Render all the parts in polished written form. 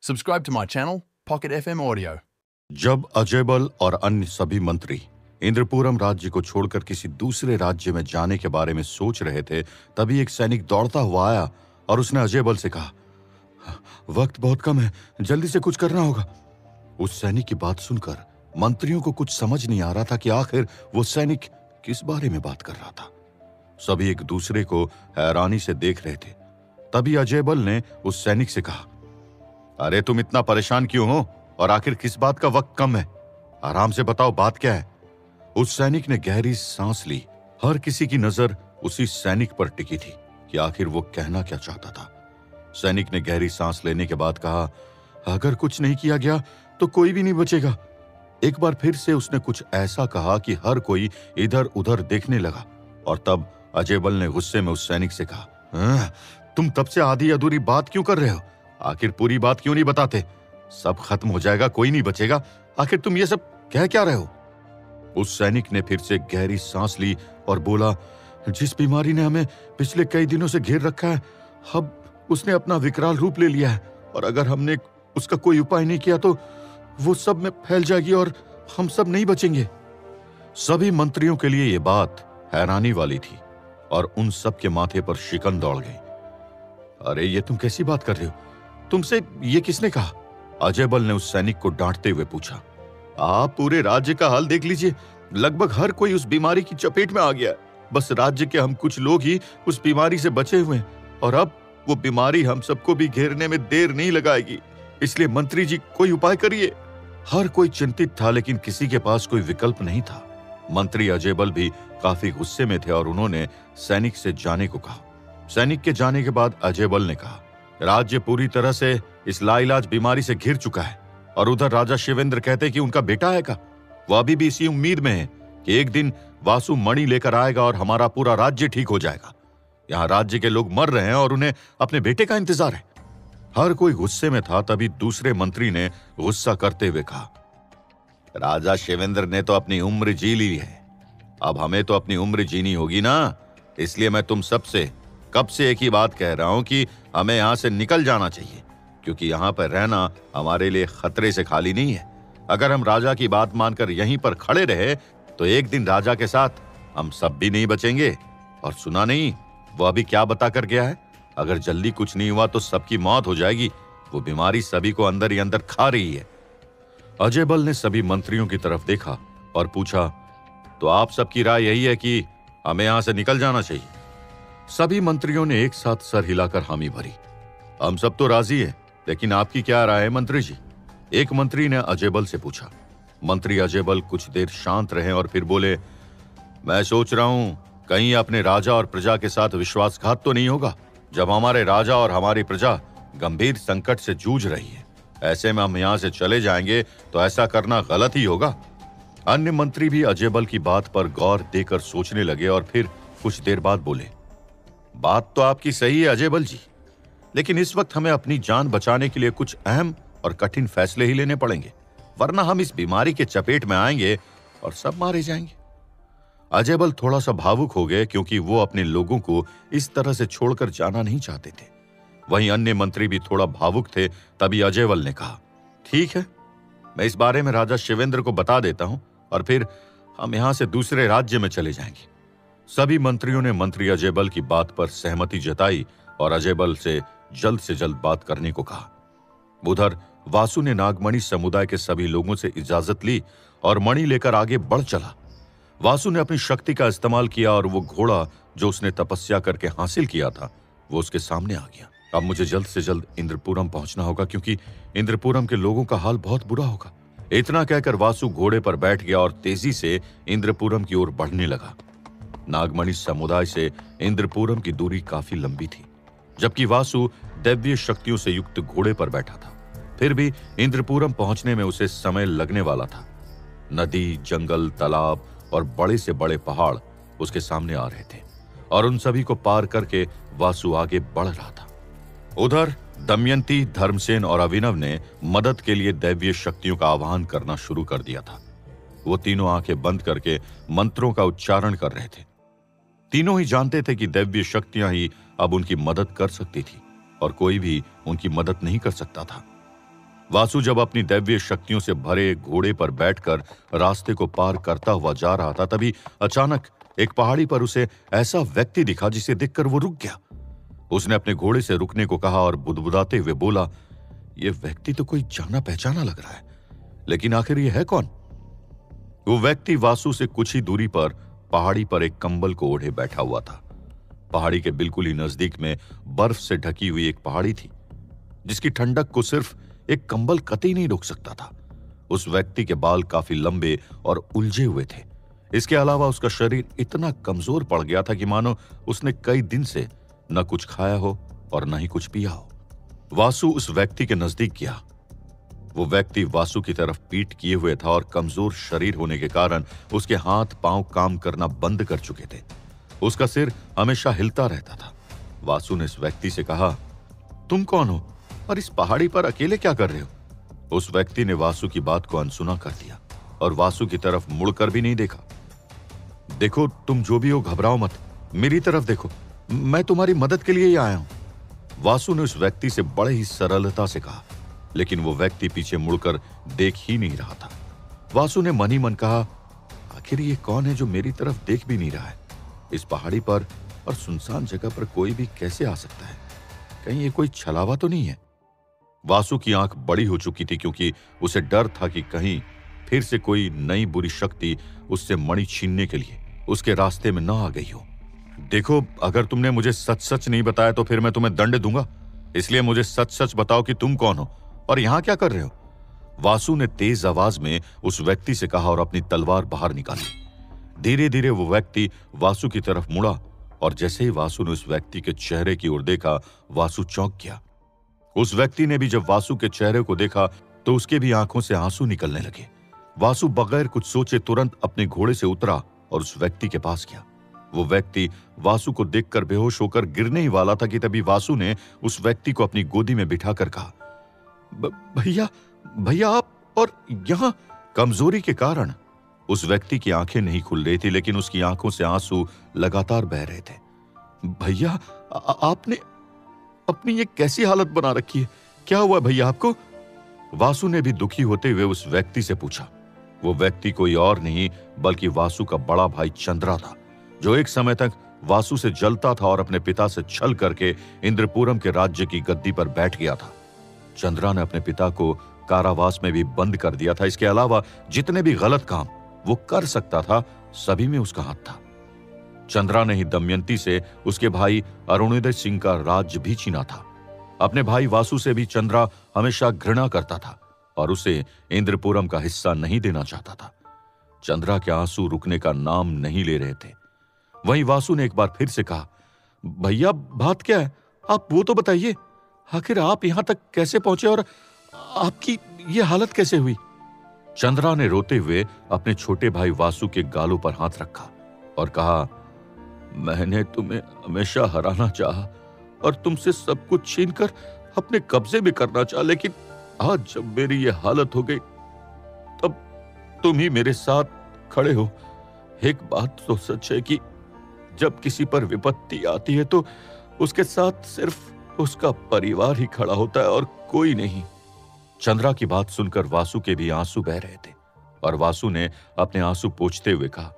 Subscribe to my channel, Pocket FM Audio. जब अजयबल और अन्य सभी मंत्री इंद्रपुरम राज्य को छोड़कर किसी दूसरे राज्य में जाने के बारे में सोच रहे थे, तभी एक सैनिक दौड़ता हुआ आया और उसने अजयबल से कहा, वक्त बहुत कम है, जल्दी से कुछ करना होगा। उस सैनिक की बात सुनकर मंत्रियों को कुछ समझ नहीं आ रहा था कि आखिर वो सैनिक किस बारे में बात कर रहा था। सभी एक दूसरे को हैरानी से देख रहे थे। तभी अजयबल ने उस सैनिक से कहा, अरे तुम इतना परेशान क्यों हो और आखिर किस बात का वक्त कम है? आराम से बताओ, बात क्या है? उस सैनिक ने गहरी सांस ली। हर किसी की नजर उसी सैनिक पर टिकी थी कि आखिर वो कहना क्या चाहता था। सैनिक ने गहरी सांस लेने के बाद कहा, अगर कुछ नहीं किया गया तो कोई भी नहीं बचेगा। एक बार फिर से उसने कुछ ऐसा कहा कि हर कोई इधर उधर देखने लगा और तब अजयबल ने गुस्से में उस सैनिक से कहा, तुम तब से आधी अधूरी बात क्यों कर रहे हो? आखिर पूरी बात क्यों नहीं बताते? सब खत्म हो जाएगा, कोई नहीं बचेगा। आखिर तुम ये सब कह क्या रहे हो? उस सैनिक ने फिर से गहरी सांस ली और बोला, जिस बीमारी ने हमें पिछले कई दिनों से घेर रखा है, अब उसने अपना विकराल रूप ले लिया है और अगर हमने उसका कोई उपाय नहीं किया तो वो सब में फैल जाएगी और हम सब नहीं बचेंगे। सभी मंत्रियों के लिए ये बात हैरानी वाली थी और उन सब के माथे पर शिकन दौड़ गई। अरे ये तुम कैसी बात कर रहे हो? तुमसे ये किसने कहा? अजयबल ने उस सैनिक को डांटते हुए पूछा। आप पूरे राज्य का हाल देख लीजिए, लगभग हर कोई उस बीमारी की चपेट में आ गया है। बस राज्य के हम कुछ लोग ही उस बीमारी से बचे हुए हैं और अब वो बीमारी हम सबको भी घेरने में देर नहीं लगाएगी। इसलिए मंत्री जी, कोई उपाय करिए। हर कोई चिंतित था लेकिन किसी के पास कोई विकल्प नहीं था। मंत्री अजयबल भी काफी गुस्से में थे और उन्होंने सैनिक से जाने को कहा। सैनिक के जाने के बाद अजयबल ने कहा, राज्य पूरी तरह से इस लाइलाज बीमारी से घिर चुका है और उधर राजा शिवेंद्र कहते कि उनका बेटा आएगा। वो अभी भी इसी उम्मीद में है कि एक दिन वासु मणि लेकर आएगा और हमारा पूरा राज्य ठीक हो जाएगा। यहाँ राज्य के लोग मर रहे हैं और उन्हें अपने बेटे का इंतजार है। हर कोई गुस्से में था। तभी दूसरे मंत्री ने गुस्सा करते हुए कहा, राजा शिवेंद्र ने तो अपनी उम्र जी ली है, अब हमें तो अपनी उम्र जीनी होगी ना। इसलिए मैं तुम सबसे कब से एक ही बात कह रहा हूं कि हमें यहां से निकल जाना चाहिए, क्योंकि यहां पर रहना हमारे लिए खतरे से खाली नहीं है। अगर हम राजा की बात मानकर यहीं पर खड़े रहे तो एक दिन राजा के साथ हम सब भी नहीं बचेंगे। और सुना नहीं, वो अभी क्या बता कर गया है? अगर जल्दी कुछ नहीं हुआ तो सबकी मौत हो जाएगी। वो बीमारी सभी को अंदर ही अंदर खा रही है। अजयबल ने सभी मंत्रियों की तरफ देखा और पूछा, तो आप सबकी राय यही है कि हमें यहां से निकल जाना चाहिए? सभी मंत्रियों ने एक साथ सर हिलाकर हामी भरी। हम सब तो राजी हैं, लेकिन आपकी क्या राय है मंत्री जी? एक मंत्री ने अजयबल से पूछा। मंत्री अजयबल कुछ देर शांत रहे और फिर बोले, मैं सोच रहा हूं कहीं अपने राजा और प्रजा के साथ विश्वासघात तो नहीं होगा। जब हमारे राजा और हमारी प्रजा गंभीर संकट से जूझ रही है, ऐसे में हम यहां से चले जाएंगे तो ऐसा करना गलत ही होगा। अन्य मंत्री भी अजयबल की बात पर गौर देकर सोचने लगे और फिर कुछ देर बाद बोले, बात तो आपकी सही है अजयबल जी, लेकिन इस वक्त हमें अपनी जान बचाने के लिए कुछ अहम और कठिन फैसले ही लेने पड़ेंगे, वरना हम इस बीमारी के चपेट में आएंगे और सब मारे जाएंगे। अजयबल थोड़ा सा भावुक हो गए क्योंकि वो अपने लोगों को इस तरह से छोड़कर जाना नहीं चाहते थे। वहीं अन्य मंत्री भी थोड़ा भावुक थे। तभी अजयबल ने कहा, ठीक है, मैं इस बारे में राजा शिवेंद्र को बता देता हूं और फिर हम यहां से दूसरे राज्य में चले जाएंगे। सभी मंत्रियों ने मंत्री अजयबल की बात पर सहमति जताई और अजयबल से जल्द बात करने को कहा। उधर वासु ने नागमणि समुदाय के सभी लोगों से इजाजत ली और मणि लेकर आगे बढ़ चला। वासु ने अपनी शक्ति का इस्तेमाल किया और वो घोड़ा जो उसने तपस्या करके हासिल किया था वो उसके सामने आ गया। अब मुझे जल्द से जल्द इंद्रपुरम पहुंचना होगा क्योंकि इंद्रपुरम के लोगों का हाल बहुत बुरा होगा। इतना कहकर वासु घोड़े पर बैठ गया और तेजी से इंद्रपुरम की ओर बढ़ने लगा। नागमणि समुदाय से इंद्रपुरम की दूरी काफी लंबी थी, जबकि वासु दिव्य शक्तियों से युक्त घोड़े पर बैठा था। फिर भी इंद्रपुरम पहुंचने में उसे समय लगने वाला था। नदी, जंगल, तालाब और बड़े से बड़े पहाड़ उसके सामने आ रहे थे और उन सभी को पार करके वासु आगे बढ़ रहा था। उधर दमयंती, धर्मसेन और अभिनव ने मदद के लिए दैवीय शक्तियों का आह्वान करना शुरू कर दिया था। वो तीनों आंखें बंद करके मंत्रों का उच्चारण कर रहे थे। तीनों ही जानते थे कि दैवीय शक्तियां ही अब उनकी मदद कर सकती थी और कोई भी उनकी मदद नहीं कर सकता था। वासु जब अपनी दैवीय शक्तियों से भरे घोड़े पर बैठकर रास्ते को पार करता हुआ जा रहा था, तभी अचानक एक पहाड़ी पर उसे ऐसा व्यक्ति दिखा जिसे देखकर वो रुक गया। उसने अपने घोड़े से रुकने को कहा और बुदबुदाते हुए बोला, यह व्यक्ति तो कोई जाना पहचाना लग रहा है, लेकिन आखिर यह है कौन? वो व्यक्ति वासु से कुछ ही दूरी पर पहाड़ी पर एक कंबल को ओढ़े बैठा हुआ था। पहाड़ी के बिल्कुल ही नजदीक में बर्फ से ढकी हुई एक पहाड़ी थी, जिसकी ठंडक को सिर्फ एक कंबल कतई नहीं रोक सकता था। उस व्यक्ति के बाल काफी लंबे और उलझे हुए थे। इसके अलावा उसका शरीर इतना कमजोर पड़ गया था कि मानो उसने कई दिन से न कुछ खाया हो और न ही कुछ पिया हो। वासु उस व्यक्ति के नजदीक गया। वो व्यक्ति वासु की तरफ पीठ किए हुए था और कमजोर शरीर होने के कारण उसके हाथ पांव काम करना बंद कर चुके थे। उसका सिर हमेशा हिलता रहता था। वासु ने इस व्यक्ति से कहा, तुम कौन हो और इस पहाड़ी पर अकेले क्या कर रहे हो? उस व्यक्ति ने वासु की बात को अनसुना कर दिया और वासु की तरफ मुड़कर भी नहीं देखा। देखो, तुम जो भी हो घबराओ मत, मेरी तरफ देखो, मैं तुम्हारी मदद के लिए ही आया हूं। वासु ने उस व्यक्ति से बड़े ही सरलता से कहा, लेकिन वो व्यक्ति पीछे मुड़कर देख ही नहीं रहा था। वासु ने मन ही मन कहा, आखिर ये कौन है जो मेरी तरफ देख भी नहीं रहा है? इस पहाड़ी पर और सुनसान जगह पर कोई भी कैसे आ सकता है? कहीं ये कोई छलावा तो नहीं है? वासु की आंख बड़ी हो चुकी थी, क्योंकि उसे डर था कि कहीं फिर से कोई नई बुरी शक्ति उससे मणि छीनने के लिए उसके रास्ते में न आ गई हो। देखो, अगर तुमने मुझे सच सच नहीं बताया तो फिर मैं तुम्हें दंड दूंगा, इसलिए मुझे सच सच बताओ कि तुम कौन हो और यहां क्या कर रहे हो? वासु ने तेज आवाज में उस व्यक्ति से कहा और अपनी तलवार बाहर निकाली। धीरे धीरे वो व्यक्ति वासु की तरफ मुड़ा और जैसे ही वासु ने उस व्यक्ति के चेहरे की ओर देखा, वासु चौंक गया। उस व्यक्ति ने भी जब वासु के चेहरे को देखा तो उसके भी आंखों से आंसू निकलने लगे। वासु बगैर कुछ सोचे तुरंत अपने घोड़े से उतरा और उस व्यक्ति के पास गया। वो व्यक्ति वासु को देखकर बेहोश होकर गिरने ही वाला था कि तभी वासु ने उस व्यक्ति को अपनी गोदी में बिठाकर कहा, भैया भैया आप, और यहां? कमजोरी के कारण उस व्यक्ति की आंखें नहीं खुल रही थी, लेकिन उसकी आंखों से आंसू लगातार बह रहे थे। भैया, आपने अपनी ये कैसी हालत बना रखी है? क्या हुआ भैया आपको? वासु ने भी दुखी होते हुए उस व्यक्ति से पूछा। वो व्यक्ति कोई और नहीं बल्कि वासु का बड़ा भाई चंद्रा था, जो एक समय तक वासु से जलता था और अपने पिता से छल करके इंद्रपुरम के राज्य की गद्दी पर बैठ गया था। चंद्रा ने अपने पिता को कारावास में भी बंद कर दिया था। इसके अलावा जितने भी गलत काम वो कर सकता था, सभी में उसका हाथ था। चंद्रा ने ही दमयंती से उसके भाई अरुणोदय सिंह का राज्य भी छीना था। अपने भाई वासु से भी चंद्रा हमेशा घृणा करता था और उसे इंद्रपुरम का हिस्सा नहीं देना चाहता था। चंद्रा के आंसू रुकने का नाम नहीं ले रहे थे। वहीं वासु ने एक बार फिर से कहा, भैया बात क्या है? आप वो तो बताइए, आखिर आप यहां तक कैसे पहुंचे और आपकी ये हालत कैसे हुई? चंद्रा ने रोते हुए अपने छोटे भाई वासु के गालों पर हाथ रखा और कहा, मैंने तुम्हें हमेशा हराना चाहा और तुमसे सब कुछ छीनकर अपने कब्जे में करना चाहा, लेकिन आज जब मेरी ये हालत हो गई तब तुम ही मेरे साथ खड़े हो। एक बात तो सच है कि जब किसी पर विपत्ति आती है तो उसके साथ सिर्फ उसका परिवार ही खड़ा होता है और कोई नहीं। चंद्रा की बात सुनकर वासु के भी आंसू बह रहे थे और वासु ने अपने आंसू पोंछते हुए कहा,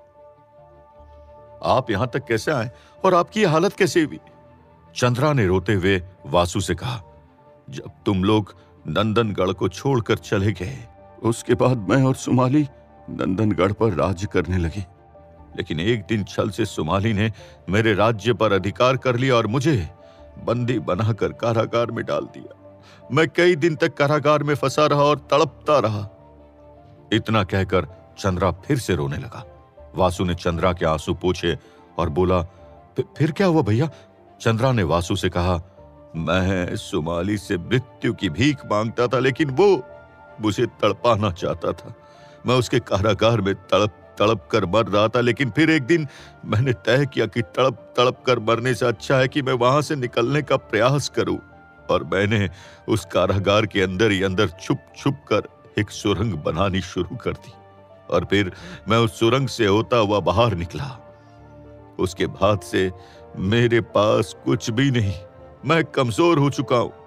आप यहां तक कैसे आए और आपकी हालत कैसे हुई? चंद्रा ने रोते हुए वासु से कहा, जब तुम लोग नंदनगढ़ को छोड़कर चले गए, उसके बाद मैं और सुमाली नंदनगढ़ पर राज्य करने लगे, लेकिन एक दिन छल से सुमाली ने मेरे राज्य पर अधिकार कर लिया और मुझे बंदी बनाकर कारागार में डाल दिया। मैं कई दिन तक कारागार में फंसा रहा और तड़पता रहा। इतना कहकर चंद्रा फिर से रोने लगा। वासु ने चंद्रा के आंसू पोंछे और बोला, फिर क्या हुआ भैया? चंद्रा ने वासु से कहा, मैं सुमाली से मृत्यु की भीख मांगता था, लेकिन वो मुझे तड़पाना चाहता था। मैं उसके कारागार में तड़प तड़प कर मर रहा था, लेकिन फिर एक दिन मैंने तय किया कि तड़प तड़प कर मरने से अच्छा है कि मैं वहां से निकलने का प्रयास करूं, और मैंने उस कारागार के अंदर ही अंदर छुप छुप कर एक सुरंग बनानी शुरू कर दी और फिर मैं उस सुरंग से होता हुआ बाहर निकला। उसके बाद से मेरे पास कुछ भी नहीं, मैं कमजोर हो चुका हूं।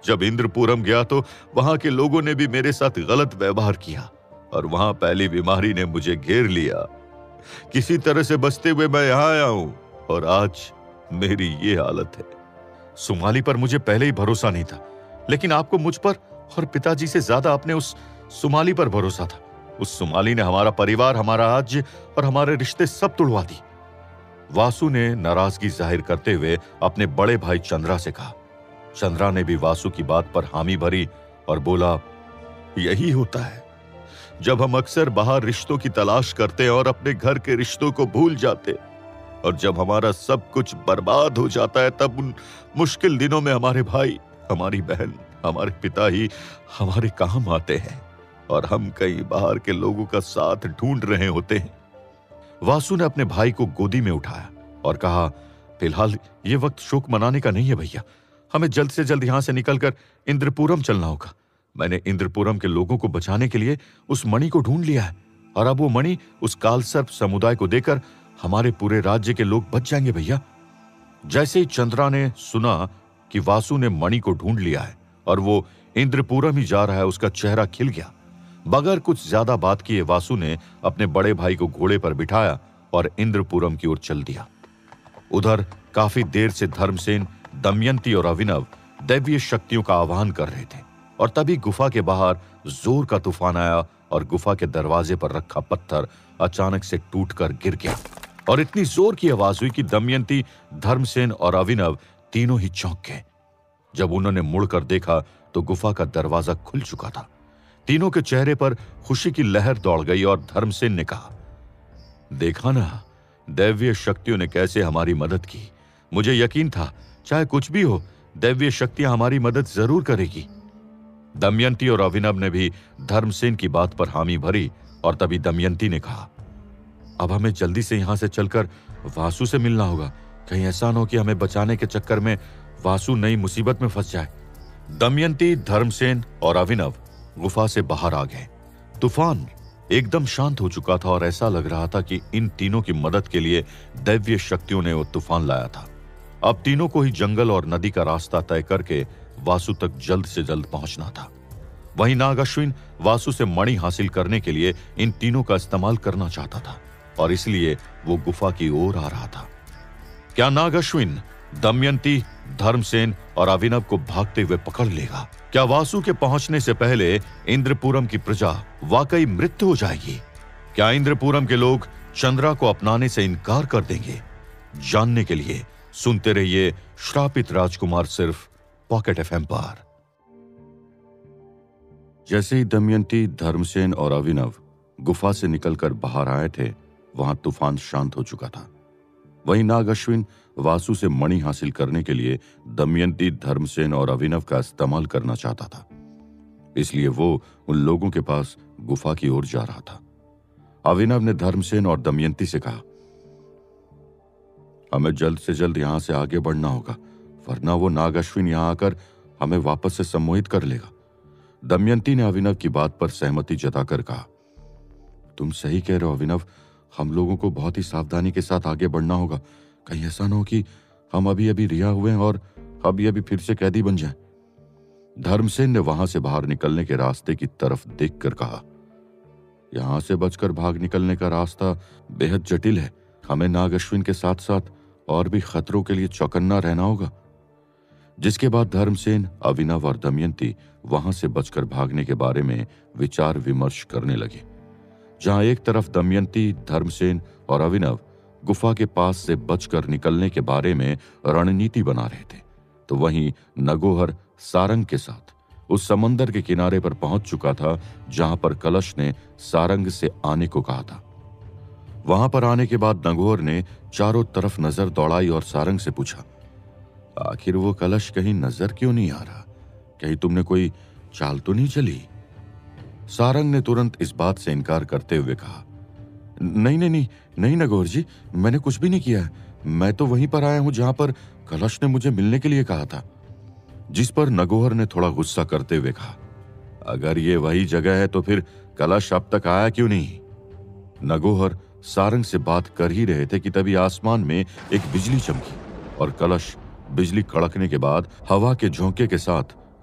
जब इंद्रपुरम गया तो वहां के लोगों ने भी मेरे साथ गलत व्यवहार किया और वहां पहली बीमारी ने मुझे घेर लिया। किसी तरह से बचते हुए मैं यहां आया हूं और आज मेरी ये हालत है। सुमाली पर मुझे पहले ही भरोसा नहीं था, लेकिन आपको मुझ पर और पिताजी से ज्यादा अपने उस सुमाली पर भरोसा था। उस सुमाली ने हमारा परिवार, हमारा राज्य और हमारे रिश्ते सब तुड़वा दी। वासु ने नाराजगी जाहिर करते हुए अपने बड़े भाई चंद्रा से कहा। चंद्रा ने भी वासु की बात पर हामी भरी और बोला, यही होता है जब हम अक्सर बाहर रिश्तों की तलाश करते हैं और अपने घर के रिश्तों को भूल जाते, और जब हमारा सब कुछ बर्बाद हो जाता है तब उन मुश्किल दिनों में हमारे भाई, हमारी बहन, हमारे पिता ही हमारे काम आते हैं और हम कहीं बाहर के लोगों का साथ ढूंढ रहे होते हैं। वासु ने अपने भाई को गोदी में उठाया और कहा, फिलहाल ये वक्त शोक मनाने का नहीं है भैया, हमें जल्द से जल्द यहां से निकलकर इंद्रपुरम चलना होगा। मैंने इंद्रपुरम के लोगों को बचाने के लिए उस मणि को ढूंढ लिया है और अब वो मणि उस कालसर्प समुदाय को देकर हमारे पूरे राज्य के लोग बच जाएंगे भैया। जैसे ही चंद्रा ने सुना कि वासु ने मणि को ढूंढ लिया है और वो इंद्रपुरम ही जा रहा है, उसका चेहरा खिल गया। बगैर कुछ ज्यादा बात किए वासु ने अपने बड़े भाई को घोड़े पर बिठाया और इंद्रपुरम की ओर चल दिया। उधर काफी देर से धर्मसेन, दमयंती और अभिनव दैवीय शक्तियों का आह्वान कर रहे थे और तभी गुफा के बाहर जोर का तूफान आया और गुफा के दरवाजे पर रखा पत्थर अचानक से टूटकर गिर गया और इतनी जोर की आवाज हुई कि दमयंती, धर्मसेन और अभिनव तीनों ही चौंक गए। जब उन्होंने मुड़कर देखा तो गुफा का दरवाजा खुल चुका था। तीनों के चेहरे पर खुशी की लहर दौड़ गई और धर्मसेन ने कहा, देखा ना, दैवीय शक्तियों ने कैसे हमारी मदद की। मुझे यकीन था चाहे कुछ भी हो, दैवीय शक्तियां हमारी मदद जरूर करेगी। दमयंती और अभिनव ने भी धर्मसेन की बात पर हामी भरी और तभी दमयंती ने कहा, अब हमें जल्दी से यहां से चलकर वासु से मिलना होगा, कहीं ऐसा न हो कि हमें बचाने के चक्कर में वासु नई मुसीबत में फंस जाए। दमयंती, धर्मसेन और अभिनव गुफा से बाहर आ गए। तूफान एकदम शांत हो चुका था और ऐसा लग रहा था कि इन तीनों की मदद के लिए दैवीय शक्तियों ने वो तूफान लाया था। अब तीनों को ही जंगल और नदी का रास्ता तय करके वासु तक जल्द से जल्द पहुंचना था। वहीं नागअश्विन वासु से मणि हासिल करने के लिए इन तीनों का इस्तेमाल करना चाहता था और इसलिए वो गुफा की ओर आ रहा था। क्या नागअश्विन दमयंती, धर्मसेन और अभिनव को भागते हुए पकड़ लेगा? क्या वासु के पहुंचने से पहले इंद्रपुरम की प्रजा वाकई मृत हो जाएगी? क्या इंद्रपुरम के लोग चंद्रा को अपनाने से इनकार कर देंगे? जानने के लिए सुनते रहिए श्रापित राजकुमार, सिर्फ पॉकेट एफएम पर। जैसे ही दमयंती, धर्मसेन और अभिनव गुफा से निकलकर बाहर आए थे, वहां तूफान शांत हो चुका था। वहीं नागअश्विन वासु से मणि हासिल करने के लिए दमयंती, धर्मसेन और अभिनव का इस्तेमाल करना चाहता था, इसलिए वो उन लोगों के पास गुफा की ओर जा रहा था। अभिनव ने धर्मसेन और दमयंती से कहा, हमें जल्द से जल्द यहां से आगे बढ़ना होगा, वरना वो नागअश्विन यहां आकर हमें वापस से सम्मोहित कर लेगा। दमयंती ने अभिनव की बात पर सहमति जताकर कहा, तुम सही कह रहे हो अभिनव, हम लोगों को बहुत ही सावधानी के साथ आगे बढ़ना होगा, कहीं ऐसा न हो कि हम अभी अभी रिहा हुए हैं और अभी अभी फिर से कैदी बन जाएं। धर्मसेन ने वहां से बाहर निकलने के रास्ते की तरफ देखकर कहा, यहां से बचकर भाग निकलने का रास्ता बेहद जटिल है, हमें नागअश्विन के साथ साथ और भी खतरों के लिए चौकन्ना रहना होगा। जिसके बाद धर्मसेन, अभिनव और दमयंती वहां से बचकर भागने के बारे में विचार विमर्श करने लगे। जहां एक तरफ दमयंती, धर्मसेन और अभिनव गुफा के पास से बचकर निकलने के बारे में रणनीति बना रहे थे, तो वहीं नगोहर सारंग के साथ उस समंदर के किनारे पर पहुंच चुका था जहां पर कलश ने सारंग से आने को कहा था। वहां पर आने के बाद नगोहर ने चारों तरफ नजर दौड़ाई और सारंग से पूछा, आखिर वो कलश कहीं नजर क्यों नहीं आ रहा? कहीं तुमने कोई चाल तो नहीं चली? सारंग ने तुरंत इस बात से इनकार करते हुए कहा, नहीं नहीं नहीं नहीं नगोहर जी, मैंने कुछ भी नहीं किया है, मैं तो वहीं पर आया हूं जहां पर कलश ने मुझे मिलने के लिए कहा था। जिस पर नगोहर ने थोड़ा गुस्सा करते हुए कहा, अगर ये वही जगह है तो फिर कलश अब तक आया क्यों नहीं? नगोहर सारंग से बात कर ही रहे थे कि तभी आसमान में एक बिजली चमकी और कलश बिजली कड़कने के बाद हवा के झोंके के साथ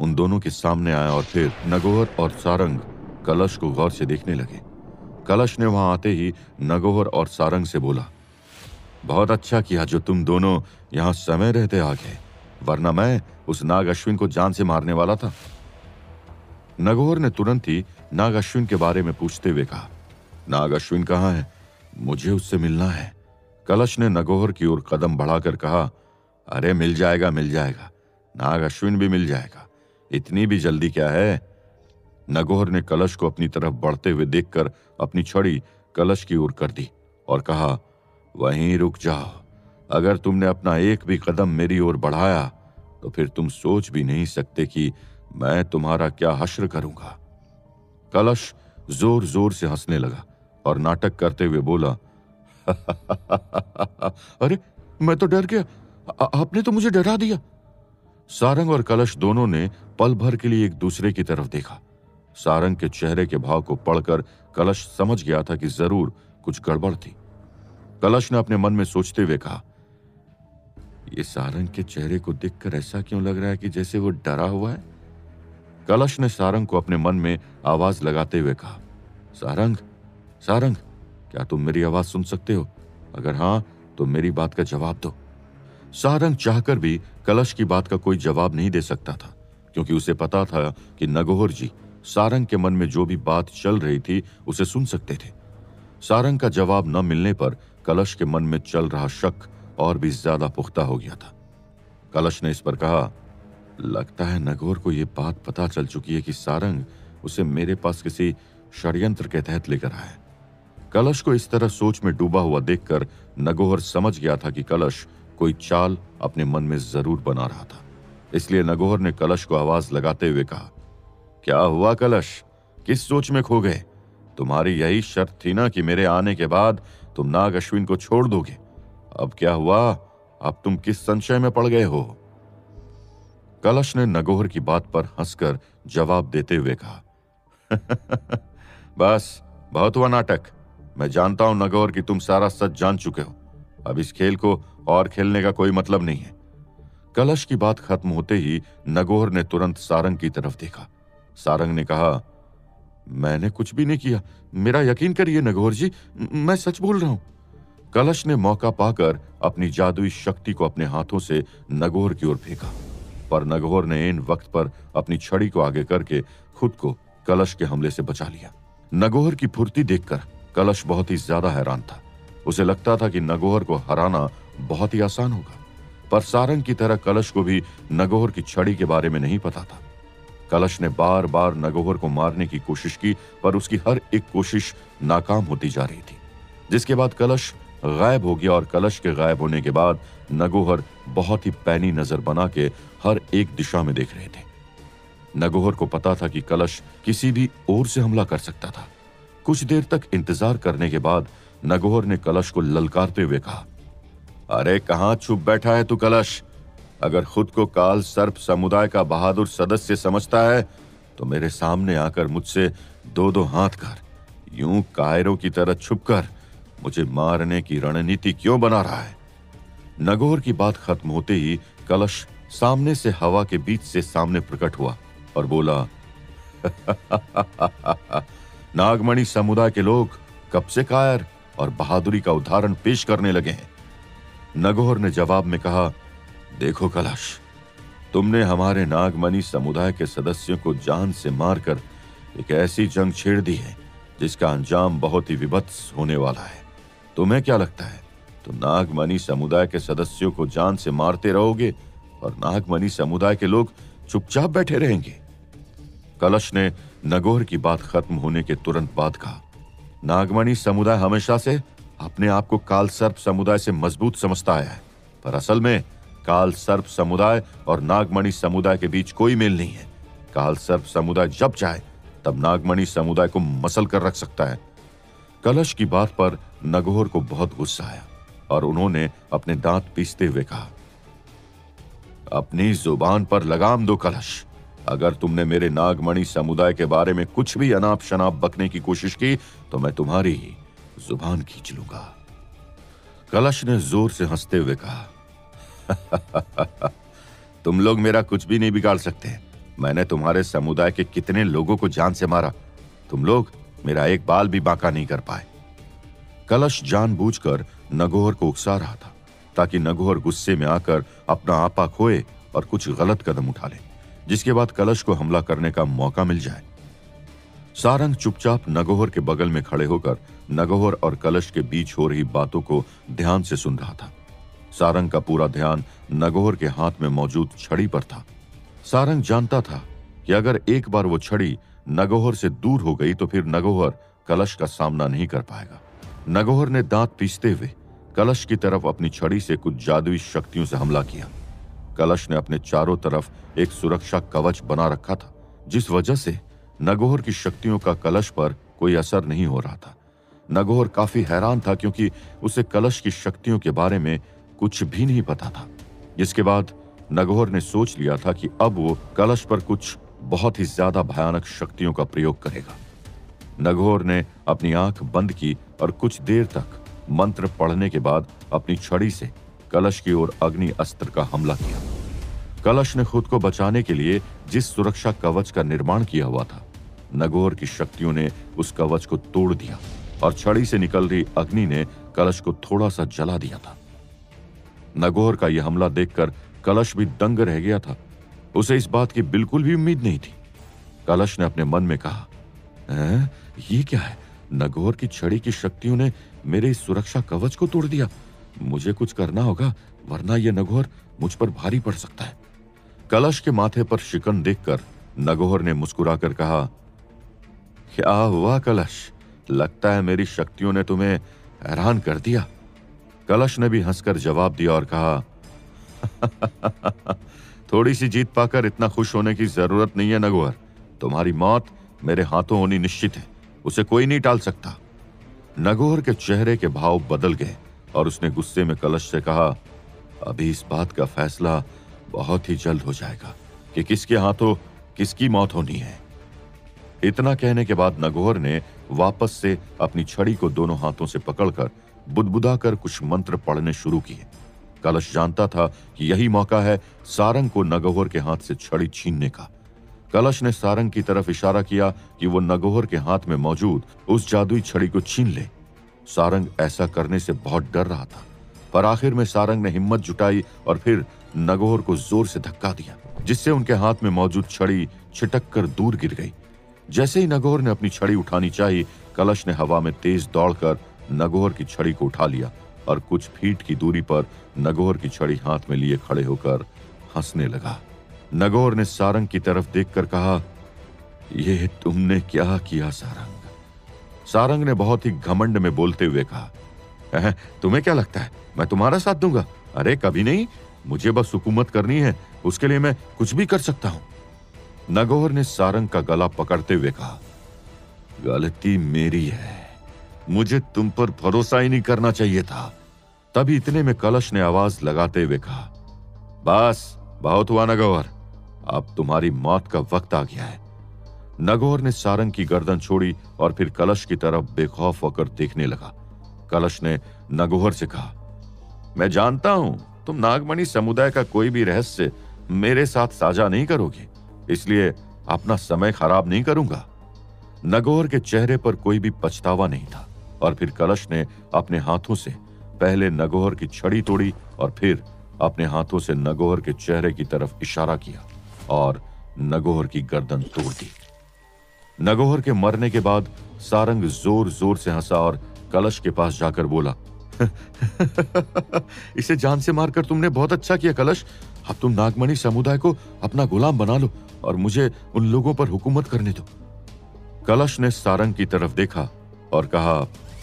उन दोनों के सामने आया और फिर नगोहर और सारंग कलश को गौर से देखने लगे। कलश ने वहां आते ही नगोहर और सारंग से बोला, बहुत अच्छा किया जो तुम दोनों यहां समय रहते आ गए, वरना मैं उस नाग अश्विन को जान से मारने वाला था। नगोहर ने तुरंत ही नाग अश्विन के बारे में पूछते हुए कहा, नाग अश्विन कहाँ है? मुझे उससे मिलना है। कलश ने नगोहर की ओर कदम बढ़ाकर कहा, अरे मिल जाएगा मिल जाएगा, नाग अश्विन भी मिल जाएगा, इतनी भी जल्दी क्या है? नगोहर ने कलश को अपनी तरफ बढ़ते हुए देखकर अपनी छड़ी कलश की ओर कर दी और कहा, वहीं रुक जाओ, अगर तुमने अपना एक भी कदम मेरी ओर बढ़ाया तो फिर तुम सोच भी नहीं सकते कि मैं तुम्हारा क्या हश्र करूंगा। कलश जोर जोर से हंसने लगा और नाटक करते हुए बोला, अरे मैं तो डर गया, आपने तो मुझे डरा दिया। सारंग और कलश दोनों ने पल भर के लिए एक दूसरे की तरफ देखा। सारंग के चेहरे के भाव को पढ़कर कलश समझ गया था कि जरूर कुछ गड़बड़ थी। कलश ने अपने मन में सोचते हुए कहा, ये सारंग के चेहरे को देखकर ऐसा क्यों लग रहा है कि जैसे वो डरा हुआ है? कलश ने सारंग को अपने मन में आवाज लगाते हुए कहा, सारंग सारंग, क्या तुम मेरी आवाज सुन सकते हो? अगर हां तो मेरी बात का जवाब दो। सारंग चाहकर भी कलश की बात का कोई जवाब नहीं दे सकता था, क्योंकि उसे पता था कि नगोहर जी सारंग के मन में जो भी बात चल रही थी उसे सुन सकते थे। सारंग का जवाब न मिलने पर कलश के मन में चल रहा शक और भी ज्यादा पुख्ता हो गया था। कलश ने इस पर कहा, लगता है नगोहर को यह बात पता चल चुकी है कि सारंग उसे मेरे पास किसी षड्यंत्र के तहत लेकर आया है। कलश को इस तरह सोच में डूबा हुआ देखकर नगोहर समझ गया था कि कलश कोई चाल अपने मन में जरूर बना रहा था। इसलिए नगोहर ने कलश को आवाज लगाते हुए कहा, क्या हुआ कलश, किस सोच में खो गए? तुम्हारी यही शर्त थी ना कि मेरे आने के बाद तुम नाग अश्विन को छोड़ दोगे। अब क्या हुआ? अब तुम किस संशय में पड़ गए हो? कलश ने नगोहर की बात पर हंसकर जवाब देते हुए कहा, बस बहुत हुआ नाटक। मैं जानता हूं नगोहर कि तुम सारा सच जान चुके हो। अब इस खेल को और खेलने का कोई मतलब नहीं है। कलश की बात खत्म होते ही नगोहर ने तुरंत सारंग की तरफ देखा। सारंग ने कहा, मैंने कुछ भी नहीं किया, मेरा यकीन करिए नगोहर जी, मैं सच बोल रहा हूं। कलश ने मौका पाकर अपनी जादुई शक्ति को अपने हाथों से नगोहर की ओर फेंका, पर नगोहर ने इन वक्त पर अपनी छड़ी को आगे करके खुद को कलश के हमले से बचा लिया। नगोहर की फुर्ती देखकर कलश बहुत ही ज्यादा हैरान था। उसे लगता था कि नगोहर को हराना बहुत ही आसान होगा, पर सारंग की तरह कलश को भी नगोहर की छड़ी के बारे में नहीं पता था। कलश ने बार बार नगोहर को मारने की कोशिश की, पर उसकी हर एक कोशिश नाकाम होती जा रही थी, जिसके बाद कलश गायब हो गया और कलश के गायब होने के बाद नगोहर बहुत ही पैनी नजर बना के हर एक दिशा में देख रहे थे। नगोहर को पता था कि कलश किसी भी ओर से हमला कर सकता था। कुछ देर तक इंतजार करने के बाद नगोहर ने कलश को ललकारते हुए कहा, अरे कहां छुप बैठा है तू कलश? अगर खुद को काल सर्प समुदाय का बहादुर सदस्य समझता है तो मेरे सामने आकर मुझसे दो दो हाथ कर यूं कायरों की तरह छुपकर मुझे मारने की रणनीति क्यों बना रहा है? नगोहर की बात खत्म होते ही कलश सामने से हवा के बीच से सामने प्रकट हुआ और बोला, नागमणि समुदाय के लोग कब से कायर और बहादुरी का उदाहरण पेश करने लगे हैं। नगोहर ने जवाब में कहा, देखो कलश, तुमने हमारे नागमणि समुदाय के सदस्यों को जान से मारकर एक ऐसी जंग छेड़ दी है जिसका अंजाम बहुत ही विभत्स होने वाला है। तुम्हें क्या लगता है तुम नागमणि समुदाय के सदस्यों को जान से मारते रहोगे और नागमणि समुदाय के लोग चुपचाप बैठे रहेंगे? कलश ने नगोहर की बात खत्म होने के तुरंत बाद कहा, नागमणि समुदाय हमेशा से अपने आप को काल सर्प समुदाय से मजबूत समझता आया है, पर असल में काल सर्प समुदाय और नागमणि समुदाय के बीच कोई मेल नहीं है। काल सर्प समुदाय जब चाहे तब नागमणि समुदाय को मसल कर रख सकता है। कलश की बात पर नगोहर को बहुत गुस्सा आया और उन्होंने अपने दांत पीसते हुए कहा, अपनी जुबान पर लगाम दो कलश। अगर तुमने मेरे नागमणि समुदाय के बारे में कुछ भी अनाप शनाप बकने की कोशिश की तो मैं तुम्हारी ही जुबान खींच लूंगा। कलश ने जोर से हंसते हुए कहा, तुम लोग मेरा कुछ भी नहीं बिगाड़ सकते। मैंने तुम्हारे समुदाय के कितने लोगों को जान से मारा, तुम लोग मेरा एक बाल भी बांका नहीं कर पाए। कलश जानबूझकर नगोहर को उकसा रहा था ताकि नगोहर गुस्से में आकर अपना आपा खोए और कुछ गलत कदम उठा ले, जिसके बाद कलश को हमला करने का मौका मिल जाए। सारंग चुपचाप नगोहर के बगल में खड़े होकर नगोहर और कलश के बीच हो रही बातों को ध्यान से सुन रहा था। सारंग का पूरा ध्यान नगोहर के हाथ में मौजूद छड़ी पर था। सारंग जानता था कि अगर एक बार वो छड़ी नगोहर से दूर हो गई तो फिर नगोहर कलश का सामना नहीं कर पाएगा। नगोहर ने दांत पीसते हुए कलश की तरफ अपनी छड़ी से कुछ जादुई शक्तियों से हमला किया। कलश ने अपने चारों तरफ एक सुरक्षा कवच बना रखा था, जिस वजह से नगोहर की शक्तियों का कलश पर कोई असर नहीं हो रहा था। नगोहर काफी हैरान था क्योंकि उसे कलश की शक्तियों के बारे में कुछ भी नहीं पता था। जिसके बाद नगोहर ने सोच लिया था कि अब वो कलश पर कुछ बहुत ही ज्यादा भयानक शक्तियों का प्रयोग करेगा। नगोहर ने अपनी आंख बंद की और कुछ देर तक मंत्र पढ़ने के बाद अपनी छड़ी से कलश की ओर अग्नि अस्त्र का हमला किया। कलश ने खुद को बचाने के लिए जिस सुरक्षा कवच का निर्माण किया हुआ था, नगोहर की शक्तियों ने उस कवच को तोड़ दिया और छड़ी से निकल रही अग्नि ने कलश को थोड़ा सा जला दिया था। नगोहर का यह हमला देखकर कलश भी दंग रह गया था। उसे इस बात की बिल्कुल भी उम्मीद नहीं थी। कलश ने अपने मन में कहा, ये क्या है? नगोहर की छड़ी की शक्तियों ने मेरे इस सुरक्षा कवच को तोड़ दिया। मुझे कुछ करना होगा, वरना यह नगोहर मुझ पर भारी पड़ सकता है। कलश के माथे पर शिकन देखकर नगोहर ने मुस्कुराकर कहा, क्या हुआ कलश? लगता है मेरी शक्तियों ने तुम्हें हैरान कर दिया। कलश ने भी हंसकर जवाब दिया और कहा, थोड़ी सी जीत पाकर इतना खुश होने की जरूरत नहीं है नगोहर। तुम्हारी मौत मेरे हाथों होनी निश्चित है, उसे कोई नहीं टाल सकता। नगोहर के चेहरे के भाव बदल गए और उसने गुस्से में कलश से कहा, अभी इस बात का फैसला बहुत ही जल्द हो जाएगा कि किसके हाथों किसकी मौत होनी है। इतना कहने के बाद नगोहर ने वापस से अपनी छड़ी को दोनों हाथों से पकड़कर बुदबुदाकर कुछ मंत्र पढ़ने शुरू किए। कलश जानता था कि यही मौका है सारंग को नगोहर के हाथ से छड़ी छीनने का। कलश ने सारंग की तरफ इशारा किया कि वो नगोहर के हाथ में मौजूद उस जादुई छड़ी को छीन ले। सारंग ऐसा करने से बहुत डर रहा था, पर आखिर में सारंग ने हिम्मत जुटाई और फिर नगोहर को जोर से धक्का दिया, जिससे उनके हाथ में मौजूद छड़ी छिटक कर दूर गिर गई। जैसे ही नगोहर ने अपनी छड़ी उठानी चाहिए, कलश ने हवा में तेज दौड़कर नगोहर की छड़ी को उठा लिया और कुछ फीट की दूरी पर नगोहर की छड़ी हाथ में लिए खड़े होकर हंसने लगा। नगोहर ने सारंग की तरफ देखकर कहा, यह तुमने क्या किया सारंग? सारंग ने बहुत ही घमंड में बोलते हुए कहा, तुम्हें क्या लगता है मैं तुम्हारा साथ दूंगा? अरे कभी नहीं, मुझे बस हुकूमत करनी है, उसके लिए मैं कुछ भी कर सकता हूं। नगोहर ने सारंग का गला पकड़ते हुए कहा, गलती मेरी है, मुझे तुम पर भरोसा ही नहीं करना चाहिए था। तभी इतने में कलश ने आवाज लगाते हुए कहा, बस बहुत हुआ नगोहर, अब तुम्हारी मौत का वक्त आ गया है। नगोहर ने सारंग की गर्दन छोड़ी और फिर कलश की तरफ बेखौफ होकर देखने लगा। कलश ने नगोहर से कहा, मैं जानता हूं तुम नागमणि समुदाय का कोई भी रहस्य मेरे साथ साझा नहीं करोगे, इसलिए अपना समय खराब नहीं करूंगा। नगोहर के चेहरे पर कोई भी पछतावा नहीं था और फिर कलश ने अपने हाथों से पहले नगोहर की छड़ी तोड़ी और फिर अपने हाथों से नगोहर के चेहरे की तरफ इशारा किया और नगोहर की गर्दन तोड़ दी। नगोहर के मरने के बाद सारंग जोर जोर से हंसा और कलश के पास जाकर बोला, इसे जान से मारकर तुमने बहुत अच्छा किया कलश। अब तुम नागमणि समुदाय को अपना गुलाम बना लो और मुझे उन लोगों पर हुकूमत करने दो। कलश ने सारंग की तरफ देखा और कहा,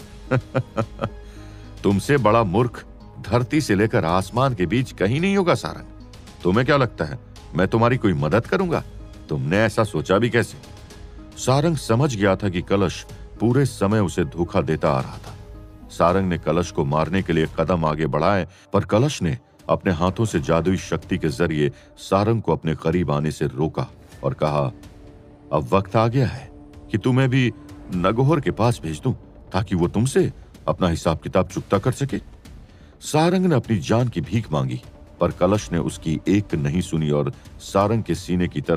तुमसे बड़ा मूर्ख धरती से लेकर आसमान के बीच कहीं नहीं होगा सारंग। तुम्हें क्या लगता है मैं तुम्हारी कोई मदद करूंगा? तुमने ऐसा सोचा भी कैसे? सारंग समझ गया था कि कलश पूरे समय उसे धोखा देता आ रहा था। सारंग ने कलश को मारने के लिए कदम आगे बढ़ाए, पर कलश ने अपने हाथों से जादुई शक्ति के जरिए सारंग को अपने करीब आने से रोका और कहा, अब वक्त आ गया है कि तुम्हें भी नगोहर के पास भेज दूं ताकि वो तुमसे अपना हिसाब किताब चुकता कर सके। सारंग ने अपनी जान की भीख मांगी, पर कलश ने उसकी एक नहीं सुनी और सारंग के सीने की तरफ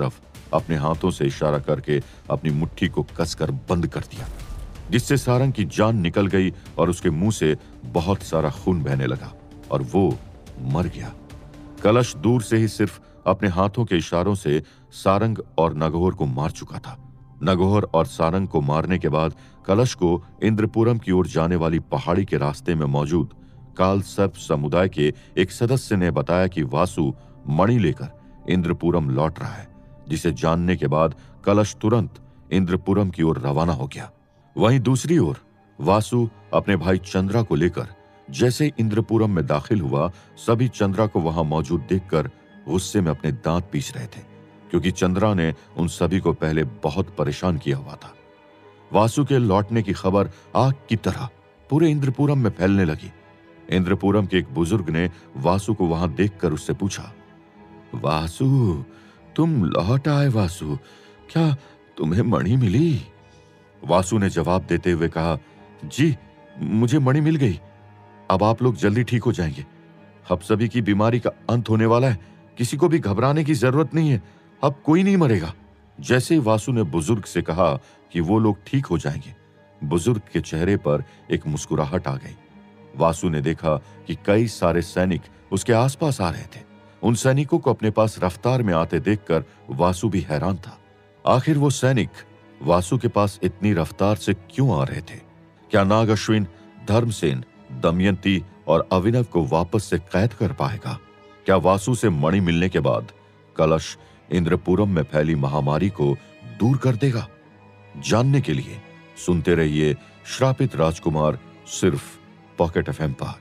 अपने हाथों से इशारा करके अपनी मुट्ठी को कसकर बंद कर दिया, जिससे सारंग की जान निकल गई और उसके मुंह से बहुत सारा खून बहने लगा और वो मर गया। कलश दूर से ही सिर्फ अपने हाथों के इशारों से सारंग और नगौर को मार चुका था। नगौर और सारंग को मारने के बाद कलश को इंद्रपुरम की ओर जाने वाली पहाड़ी के रास्ते में मौजूद काल सर्प समुदाय के एक सदस्य ने बताया कि वासु मणि लेकर इंद्रपुरम लौट रहा है, जिसे जानने के बाद कलश तुरंत इंद्रपुरम की ओर रवाना हो गया। वहीं दूसरी ओर वासु अपने भाई चंद्रा को लेकर जैसे इंद्रपुरम में दाखिल हुआ, सभी चंद्रा को वहां मौजूद देखकर गुस्से में अपने दांत पीस रहे थे, क्योंकि चंद्रा ने उन सभी को पहले बहुत परेशान किया हुआ था। वासु के लौटने की खबर आग की तरह पूरे इंद्रपुरम में फैलने लगी। इंद्रपुरम के एक बुजुर्ग ने वासु को वहां देखकर उससे पूछा, वासु, तुम लौट आए वासु, क्या तुम्हें मणि मिली? वासु ने जवाब देते हुए कहा, जी मुझे मणि मिल गई। अब आप लोग जल्दी ठीक हो जाएंगे। अब सभी की बीमारी का अंत होने वाला है, किसी को भी घबराने की जरूरत नहीं है, अब कोई नहीं मरेगा। जैसे ही वासु ने बुजुर्ग से कहा कि वो लोग ठीक हो जाएंगे, बुजुर्ग के चेहरे पर एक मुस्कुराहट आ गई। वासु ने देखा कि कई सारे सैनिक उसके आसपास आ रहे थे। उन सैनिकों को अपने पास रफ्तार में आते देखकर वासु भी हैरान था। आखिर वो सैनिक वासु के पास इतनी रफ्तार से क्यों आ रहे थे? क्या नागअश्विन धर्मसेन, दमयंती और अभिनव को वापस से कैद कर पाएगा? क्या वासु से मणि मिलने के बाद कलश इंद्रपुरम में फैली महामारी को दूर कर देगा? जानने के लिए सुनते रहिए श्रापित राजकुमार, सिर्फ पॉकेट एफएम पर।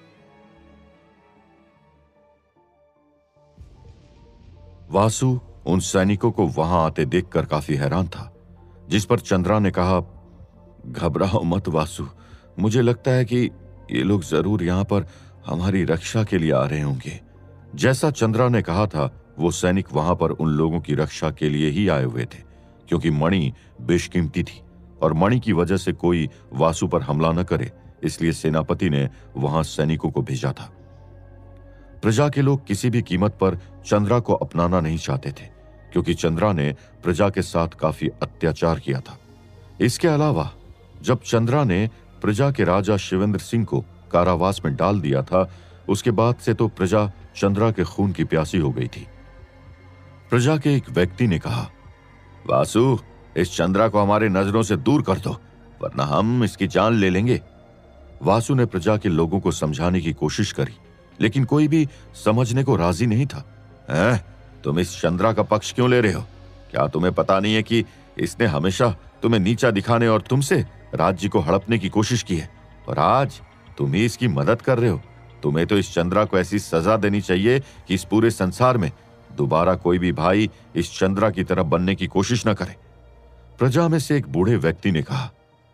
वासु उन सैनिकों को वहां आते देखकर काफी हैरान था, जिस पर चंद्रा ने कहा, घबराओ मत वासु, मुझे लगता है कि ये लोग जरूर यहां पर हमारी रक्षा के लिए आ रहे होंगे। जैसा चंद्रा ने कहा था, वो सैनिक वहां पर उन लोगों की रक्षा के लिए ही आए हुए थे, क्योंकि मणि बेशकीमती थी और मणि की वजह से कोई वासु पर हमला न करे, इसलिए सेनापति ने वहां सैनिकों को भेजा था। प्रजा के लोग किसी भी कीमत पर चंद्रा को अपनाना नहीं चाहते थे, क्योंकि चंद्रा ने प्रजा के साथ काफी अत्याचार किया था। इसके अलावा जब चंद्रा ने प्रजा के राजा शिवेंद्र सिंह को कारावास में डाल दिया था, उसके बाद से तो प्रजा चंद्रा के खून की प्यासी हो गई थी। प्रजा के एक व्यक्ति ने कहा, वासु, इस चंद्रा को हमारे नजरों से दूर कर दो, वरना हम इसकी जान ले लेंगे। वासु ने प्रजा के लोगों को समझाने की कोशिश करी, लेकिन कोई भी समझने को राजी नहीं था। तुम इस चंद्रा का पक्ष क्यों ले रहे हो? क्या तुम्हें पता नहीं है कि इसने हमेशा तुम्हें नीचा दिखाने और तुमसे राज्य को हड़पने की कोशिश की है, और आज तुम ही इसकी मदद कर रहे हो। तुम्हें तो इस चंद्रा को ऐसी सजा देनी चाहिए कि इस पूरे संसार में दोबारा कोई भी भाई इस चंद्रा की तरह बनने की कोशिश न करे। प्रजा में से एक बूढ़े व्यक्ति ने कहा।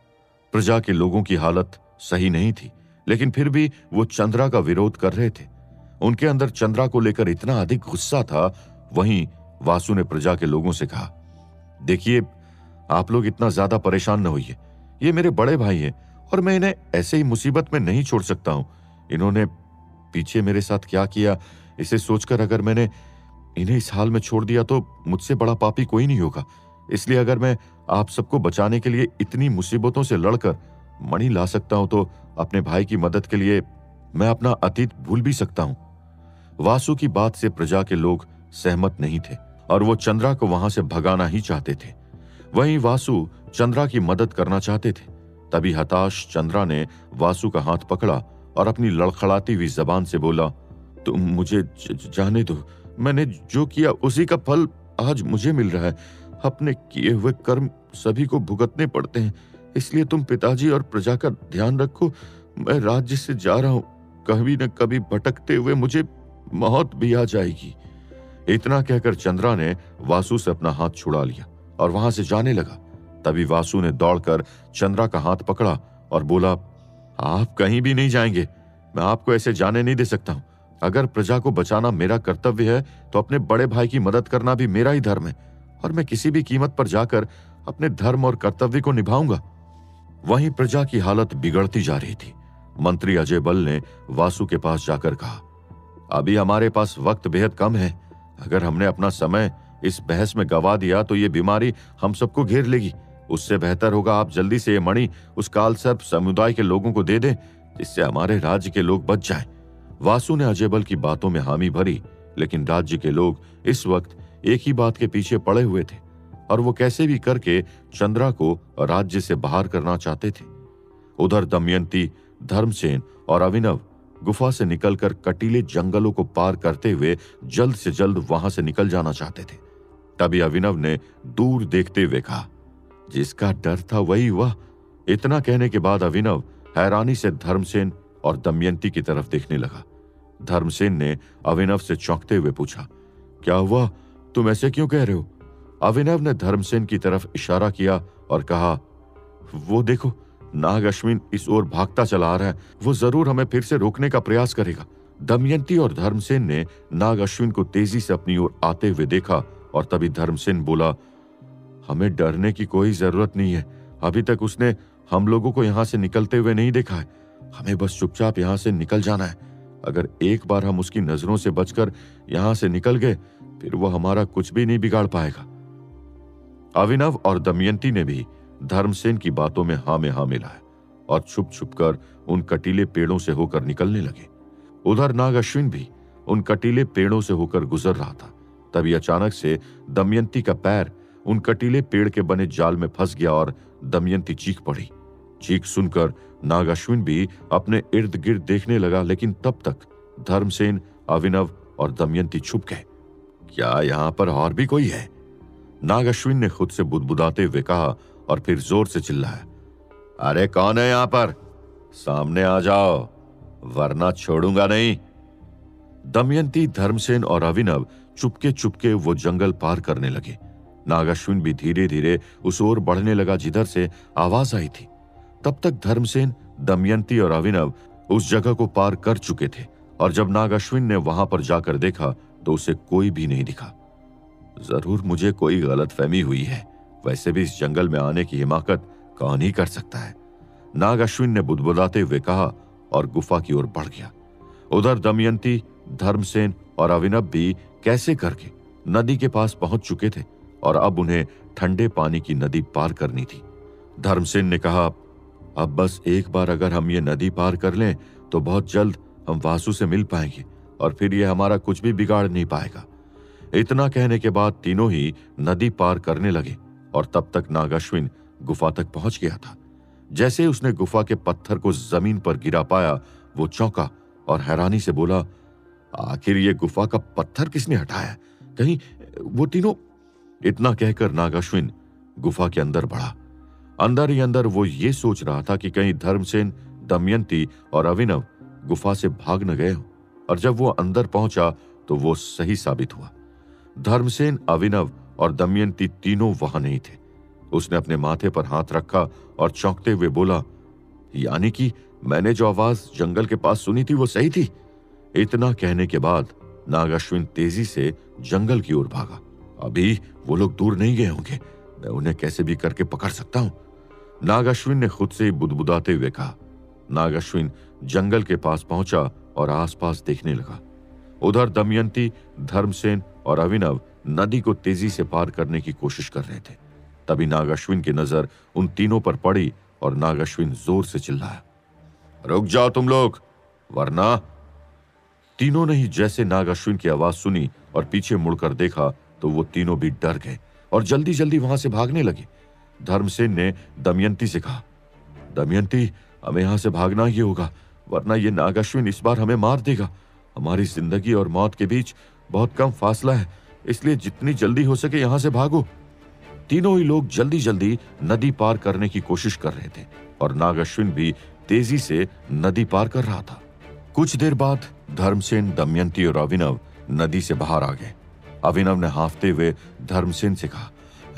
प्रजा के लोगों की हालत सही नहीं थी, लेकिन फिर भी वो चंद्रा का विरोध कर रहे थे। उनके अंदर चंद्रा को लेकर इतना अधिक गुस्सा था। वहीं वासु ने प्रजा के लोगों से कहा, देखिए, आप लोग इतना ज्यादा परेशान न होइए, ये मेरे बड़े भाई हैं और मैं इन्हें ऐसे ही मुसीबत में नहीं छोड़ सकता हूं। इन्होंने पीछे मेरे साथ क्या किया, इसे सोचकर अगर मैंने इन्हें इस हाल में छोड़ दिया तो मुझसे बड़ा पापी कोई नहीं होगा। इसलिए अगर मैं आप सबको बचाने के लिए इतनी मुसीबतों से लड़कर मणि ला सकता हूं, तो अपने भाई की मदद के लिए मैं अपना अतीत भूल भी सकता हूं। वासु की बात से प्रजा के लोग सहमत नहीं थे और वो चंद्रा को वहां से भगाना ही चाहते थे। वहीं वासु चंद्रा की मदद करना चाहते थे। तभी हताश चंद्रा ने वासु का हाथ पकड़ा और अपनी लड़खड़ाती हुई जबान से बोला, तुम मुझे जाने दो, मैंने जो किया उसी का फल आज मुझे मिल रहा है। अपने किए हुए कर्म सभी को भुगतने पड़ते हैं, इसलिए तुम पिताजी और प्रजा का ध्यान रखो। मैं राज्य से जा रहा हूं, कभी न कभी भटकते हुए मुझे मौत भी आ जाएगी। इतना कहकर चंद्रा ने वासु से अपना हाथ छुड़ा लिया और वहां से जाने लगा। तभी वासु ने दौड़कर चंद्रा का हाथ पकड़ा और बोला, आप कहीं भी नहीं जाएंगे, मैं आपको ऐसे जाने नहीं दे सकता हूं। अगर प्रजा को बचाना मेरा कर्तव्य है तो अपने बड़े भाई की मदद करना भी मेरा ही धर्म है, और मैं किसी भी कीमत पर जाकर अपने धर्म और कर्तव्य को निभाऊंगा। वहीं प्रजा की हालत बिगड़ती जा रही थी। मंत्री अजय बल ने वासु के पास जाकर कहा, अभी हमारे पास वक्त बेहद कम है। अगर हमने अपना समय इस बहस में गवा दिया तो ये बीमारी हम सबको घेर लेगी। उससे बेहतर होगा आप जल्दी से ये मणि उस कालसर्प समुदाय के लोगों को दे दें, जिससे हमारे राज्य के लोग बच जाएं। वासु ने अजयबल की बातों में हामी भरी, लेकिन राज्य के लोग इस वक्त एक ही बात के पीछे पड़े हुए थे और वो कैसे भी करके चंद्रा को राज्य से बाहर करना चाहते थे। उधर दमयंती, धर्मसेन और अभिनव गुफा से निकलकर कटीले जंगलों को पार करते हुए जल्द से जल्द वहां से निकल जाना चाहते थे। तभी अभिनव ने दूर देखते हुए कहा, जिसका डर था वही हुआ। इतना कहने के बाद अभिनव हैरानी से धर्मसेन और दमयंती की तरफ देखने लगा। धर्मसेन ने अभिनव से चौंकते हुए पूछा, क्या हुआ, तुम ऐसे क्यों कह रहे हो? अभिनव ने धर्मसेन की तरफ इशारा किया और कहा, वो देखो, नाग अश्विन इस ओर भागता चला आ रहा है, वो जरूर हमें फिर से रोकने का प्रयास करेगा। दमयंती और धर्मसेन ने नाग अश्विन को तेजी से अपनी ओर आते हुए देखा और तभी धर्मसेन बोला, हमें डरने की कोई जरूरत नहीं है। अभी तक उसने हम लोगों को यहां से निकलते हुए नहीं देखा है। हमें बस चुपचाप यहां से निकल जाना है। अगर एक बार हम उसकी नजरों से बचकर यहां से निकल गए, फिर वो हमारा कुछ भी नहीं बिगाड़ पाएगा। अभिनव और दमयंती ने भी धर्मसेन की बातों में हाँ में हाँ मिलाया और छुप छुप कर उन कटीले पेड़ों से होकर निकलने लगे। उधर नाग अश्विन भी उन कटीले पेड़ों से होकर गुजर रहा था। तभी अचानक से दमयंती का पैर उन कटीले पेड़ के बने जाल में फंस गया और दमयंती चीख पड़ी। चीख सुनकर नाग अश्विन भी अपने इर्द गिर्द देखने लगा, लेकिन तब तक धर्मसेन, अभिनव और दमयंती छुप गए। क्या यहां पर और भी कोई है? नाग अश्विन ने खुद से बुदबुदाते हुए कहा और फिर जोर से चिल्लाया, अरे कौन है यहां पर? सामने आ जाओ, वरना छोड़ूंगा नहीं। दमयंती, धर्मसेन और अभिनव चुपके चुपके वो जंगल पार करने लगे। नाग अश्विन भी धीरे धीरे उस ओर बढ़ने लगा जिधर से आवाज आई थी। तब तक धर्मसेन, दमयंती और अभिनव उस जगह को पार कर चुके थे और जब नाग अश्विन ने वहां पर जाकर देखा तो उसे कोई भी नहीं दिखा। जरूर मुझे कोई गलतफहमी हुई है, वैसे भी इस जंगल में आने की हिमाकत कौन ही कर सकता है, नाग अश्विन ने बुदबुदाते हुए कहा और गुफा की ओर बढ़ गया। उधर दमयंती, धर्मसेन और अभिनव भी कैसे करके नदी के पास पहुंच चुके थे और अब उन्हें ठंडे पानी की नदी पार करनी थी। धर्मसेन ने कहा, अब बस एक बार अगर हम ये नदी पार कर लें तो बहुत जल्द हम वासु से मिल पाएंगे और फिर ये हमारा कुछ भी बिगाड़ नहीं पाएगा। इतना कहने के बाद तीनों ही नदी पार करने लगे और तब तक नाग अश्विन गुफा तक पहुंच गया था। जैसे उसने गुफा के पत्थर को जमीन पर गिरा पाया, वो चौंका और हैरानी से बोला, आखिर ये गुफा का पत्थर किसने हटाया? कहीं वो तीनों। इतना कहकर नाग अश्विन गुफा के अंदर बढ़ा। अंदर ही अंदर वो ये सोच रहा था कि कहीं धर्मसेन, दमयंती और अभिनव गुफा से भाग न गए हो। और जब वो अंदर पहुंचा तो वो सही साबित हुआ। धर्मसेन, अभिनव और दमयंती तीनों वहां नहीं थे। उसने अपने माथे पर हाथ रखा और चौंकते हुए बोला, यानी कि मैंने जो आवाज जंगल के पास सुनी थी वो सही थी। इतना कहने के बाद नाग अश्विन तेजी से जंगल की ओर भागा। अभी वो लोग दूर नहीं गए होंगे, मैं उन्हें कैसे भी करके पकड़ सकता हूं, नाग अश्विन ने खुद से ही बुदबुदाते हुए कहा। नाग अश्विन जंगल के पास पहुंचा और आसपास देखने लगा। उधर दमयंती, धर्मसेन और अभिनव नदी को तेजी से पार करने की कोशिश कर रहे थे। तभी नाग अश्विन की नजर उन तीनों पर पड़ी और नाग अश्विन जोर से चिल्लाया, रुक जाओ तुम लोग, वरना। तीनों ने ही जैसे नाग अश्विन की आवाज सुनी और पीछे मुड़कर देखा तो वो तीनों भी डर गए और जल्दी जल्दी वहां से भागने लगे। धर्मसेन ने दमयंती से कहा, दमयंती, हमें यहां से भागना ही होगा, वरना ये नाग अश्विन इस बार हमें मार देगा। हमारी जिंदगी और मौत के बीच बहुत कम फासला है, इसलिए जितनी जल्दी हो सके यहां से भागो। तीनों ही लोग जल्दी जल्दी नदी पार करने की कोशिश कर रहे थे और नाग अश्विन भी तेजी से नदी पार कर रहा था। कुछ देर बाद धर्मसेन, दमयंती और अभिनव नदी से बाहर आ गए। अभिनव ने हांफते हुए धर्मसेन से कहा,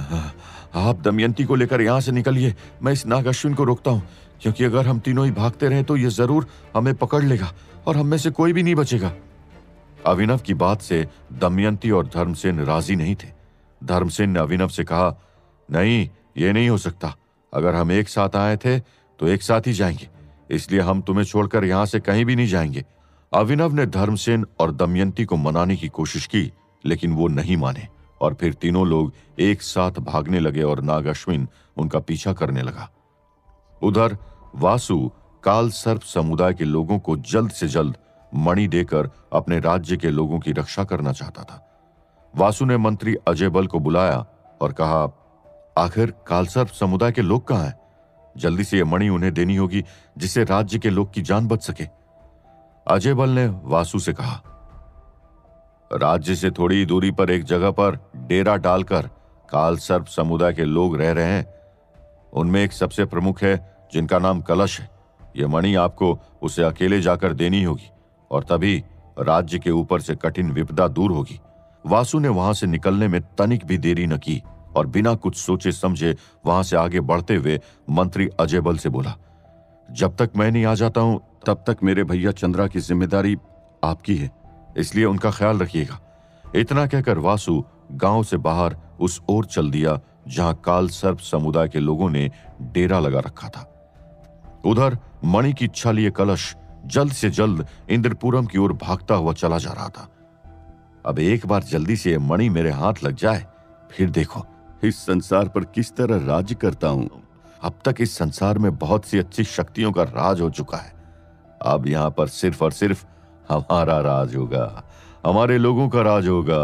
आप दमयंती को लेकर यहां से निकलिए, मैं इस नाग अश्विन को रोकता हूं, क्योंकि अगर हम तीनों ही भागते रहे तो ये जरूर हमें पकड़ लेगा और हम में से कोई भी नहीं बचेगा। अभिनव की बात से दमयंती और धर्मसेन राजी नहीं थे। धर्मसेन ने अभिनव से कहा, नहीं, ये नहीं हो सकता, अगर हम एक साथ आए थे तो एक साथ ही जाएंगे, इसलिए हम तुम्हें छोड़कर यहां से कहीं भी नहीं जाएंगे। अभिनव ने धर्मसेन और दमयंती को मनाने की कोशिश की, लेकिन वो नहीं माने और फिर तीनों लोग एक साथ भागने लगे और नाग अश्विन उनका पीछा करने लगा। उधर वासु काल सर्प समुदाय के लोगों को जल्द से जल्द मणि देकर अपने राज्य के लोगों की रक्षा करना चाहता था। वासु ने मंत्री अजयबल को बुलाया और कहा, आखिर कालसर्प समुदाय के लोग कहां हैं? जल्दी से यह मणि उन्हें देनी होगी जिससे राज्य के लोग की जान बच सके। अजयबल ने वासु से कहा, राज्य से थोड़ी दूरी पर एक जगह पर डेरा डालकर कालसर्प समुदाय के लोग रह रहे हैं। उनमें एक सबसे प्रमुख है जिनका नाम कलश है। यह मणि आपको उसे अकेले जाकर देनी होगी और तभी राज्य के ऊपर से कठिन विपदा दूर होगी। वासु ने वहां से निकलने में तनिक भी देरी न की और बिना कुछ सोचे समझे वहां से आगे बढ़ते हुए मंत्री अजयबल से बोला, जब तक मैं नहीं आ जाता हूं तब तक मेरे भैया चंद्रा की जिम्मेदारी आपकी है, इसलिए उनका ख्याल रखिएगा। इतना कहकर वासु गांव से बाहर उस ओर चल दिया जहां काल सर्प समुदाय के लोगों ने डेरा लगा रखा था। उधर मणि की इच्छा लिए कलश जल्द से जल्द इंद्रपुरम की ओर भागता हुआ चला जा रहा था। अब एक बार जल्दी से यह मणि मेरे हाथ लग जाए, फिर देखो इस संसार पर किस तरह राज्य करता हूं। अब तक इस संसार में बहुत सी अच्छी शक्तियों का राज हो चुका है, अब यहां पर सिर्फ और सिर्फ हमारा राज होगा, हमारे लोगों का राज होगा।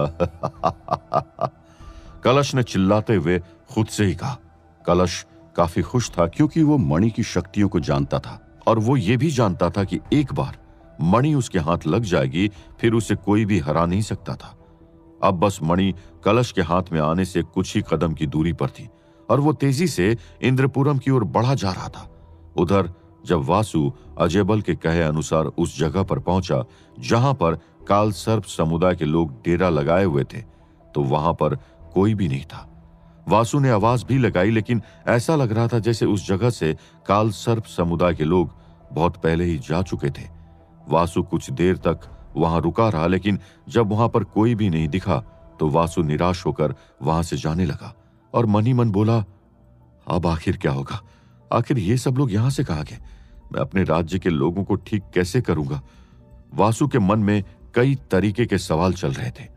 कलश ने चिल्लाते हुए खुद से ही कहा। कलश काफी खुश था क्योंकि वो मणि की शक्तियों को जानता था और वो ये भी जानता था कि एक बार मणि उसके हाथ लग जाएगी फिर उसे कोई भी हरा नहीं सकता था। अब बस मणि कलश के हाथ में आने से कुछ ही कदम की दूरी पर थी और वो तेजी से इंद्रपुरम की ओर बढ़ा जा रहा था। उधर जब वासु अजयबल के कहे अनुसार उस जगह पर पहुंचा जहां पर काल सर्प समुदाय के लोग डेरा लगाए हुए थे, तो वहां पर कोई भी नहीं था। वासु ने आवाज भी लगाई लेकिन ऐसा लग रहा था जैसे उस जगह से काल सर्प समुदाय के लोग बहुत पहले ही जा चुके थे। वासु कुछ देर तक वहां रुका रहा लेकिन जब वहां पर कोई भी नहीं दिखा तो वासु निराश होकर वहां से जाने लगा और मन ही मन बोला, अब आखिर क्या होगा? आखिर ये सब लोग यहां से कहां गए? मैं अपने राज्य के लोगों को ठीक कैसे करूंगा? वासु के मन में कई तरीके के सवाल चल रहे थे।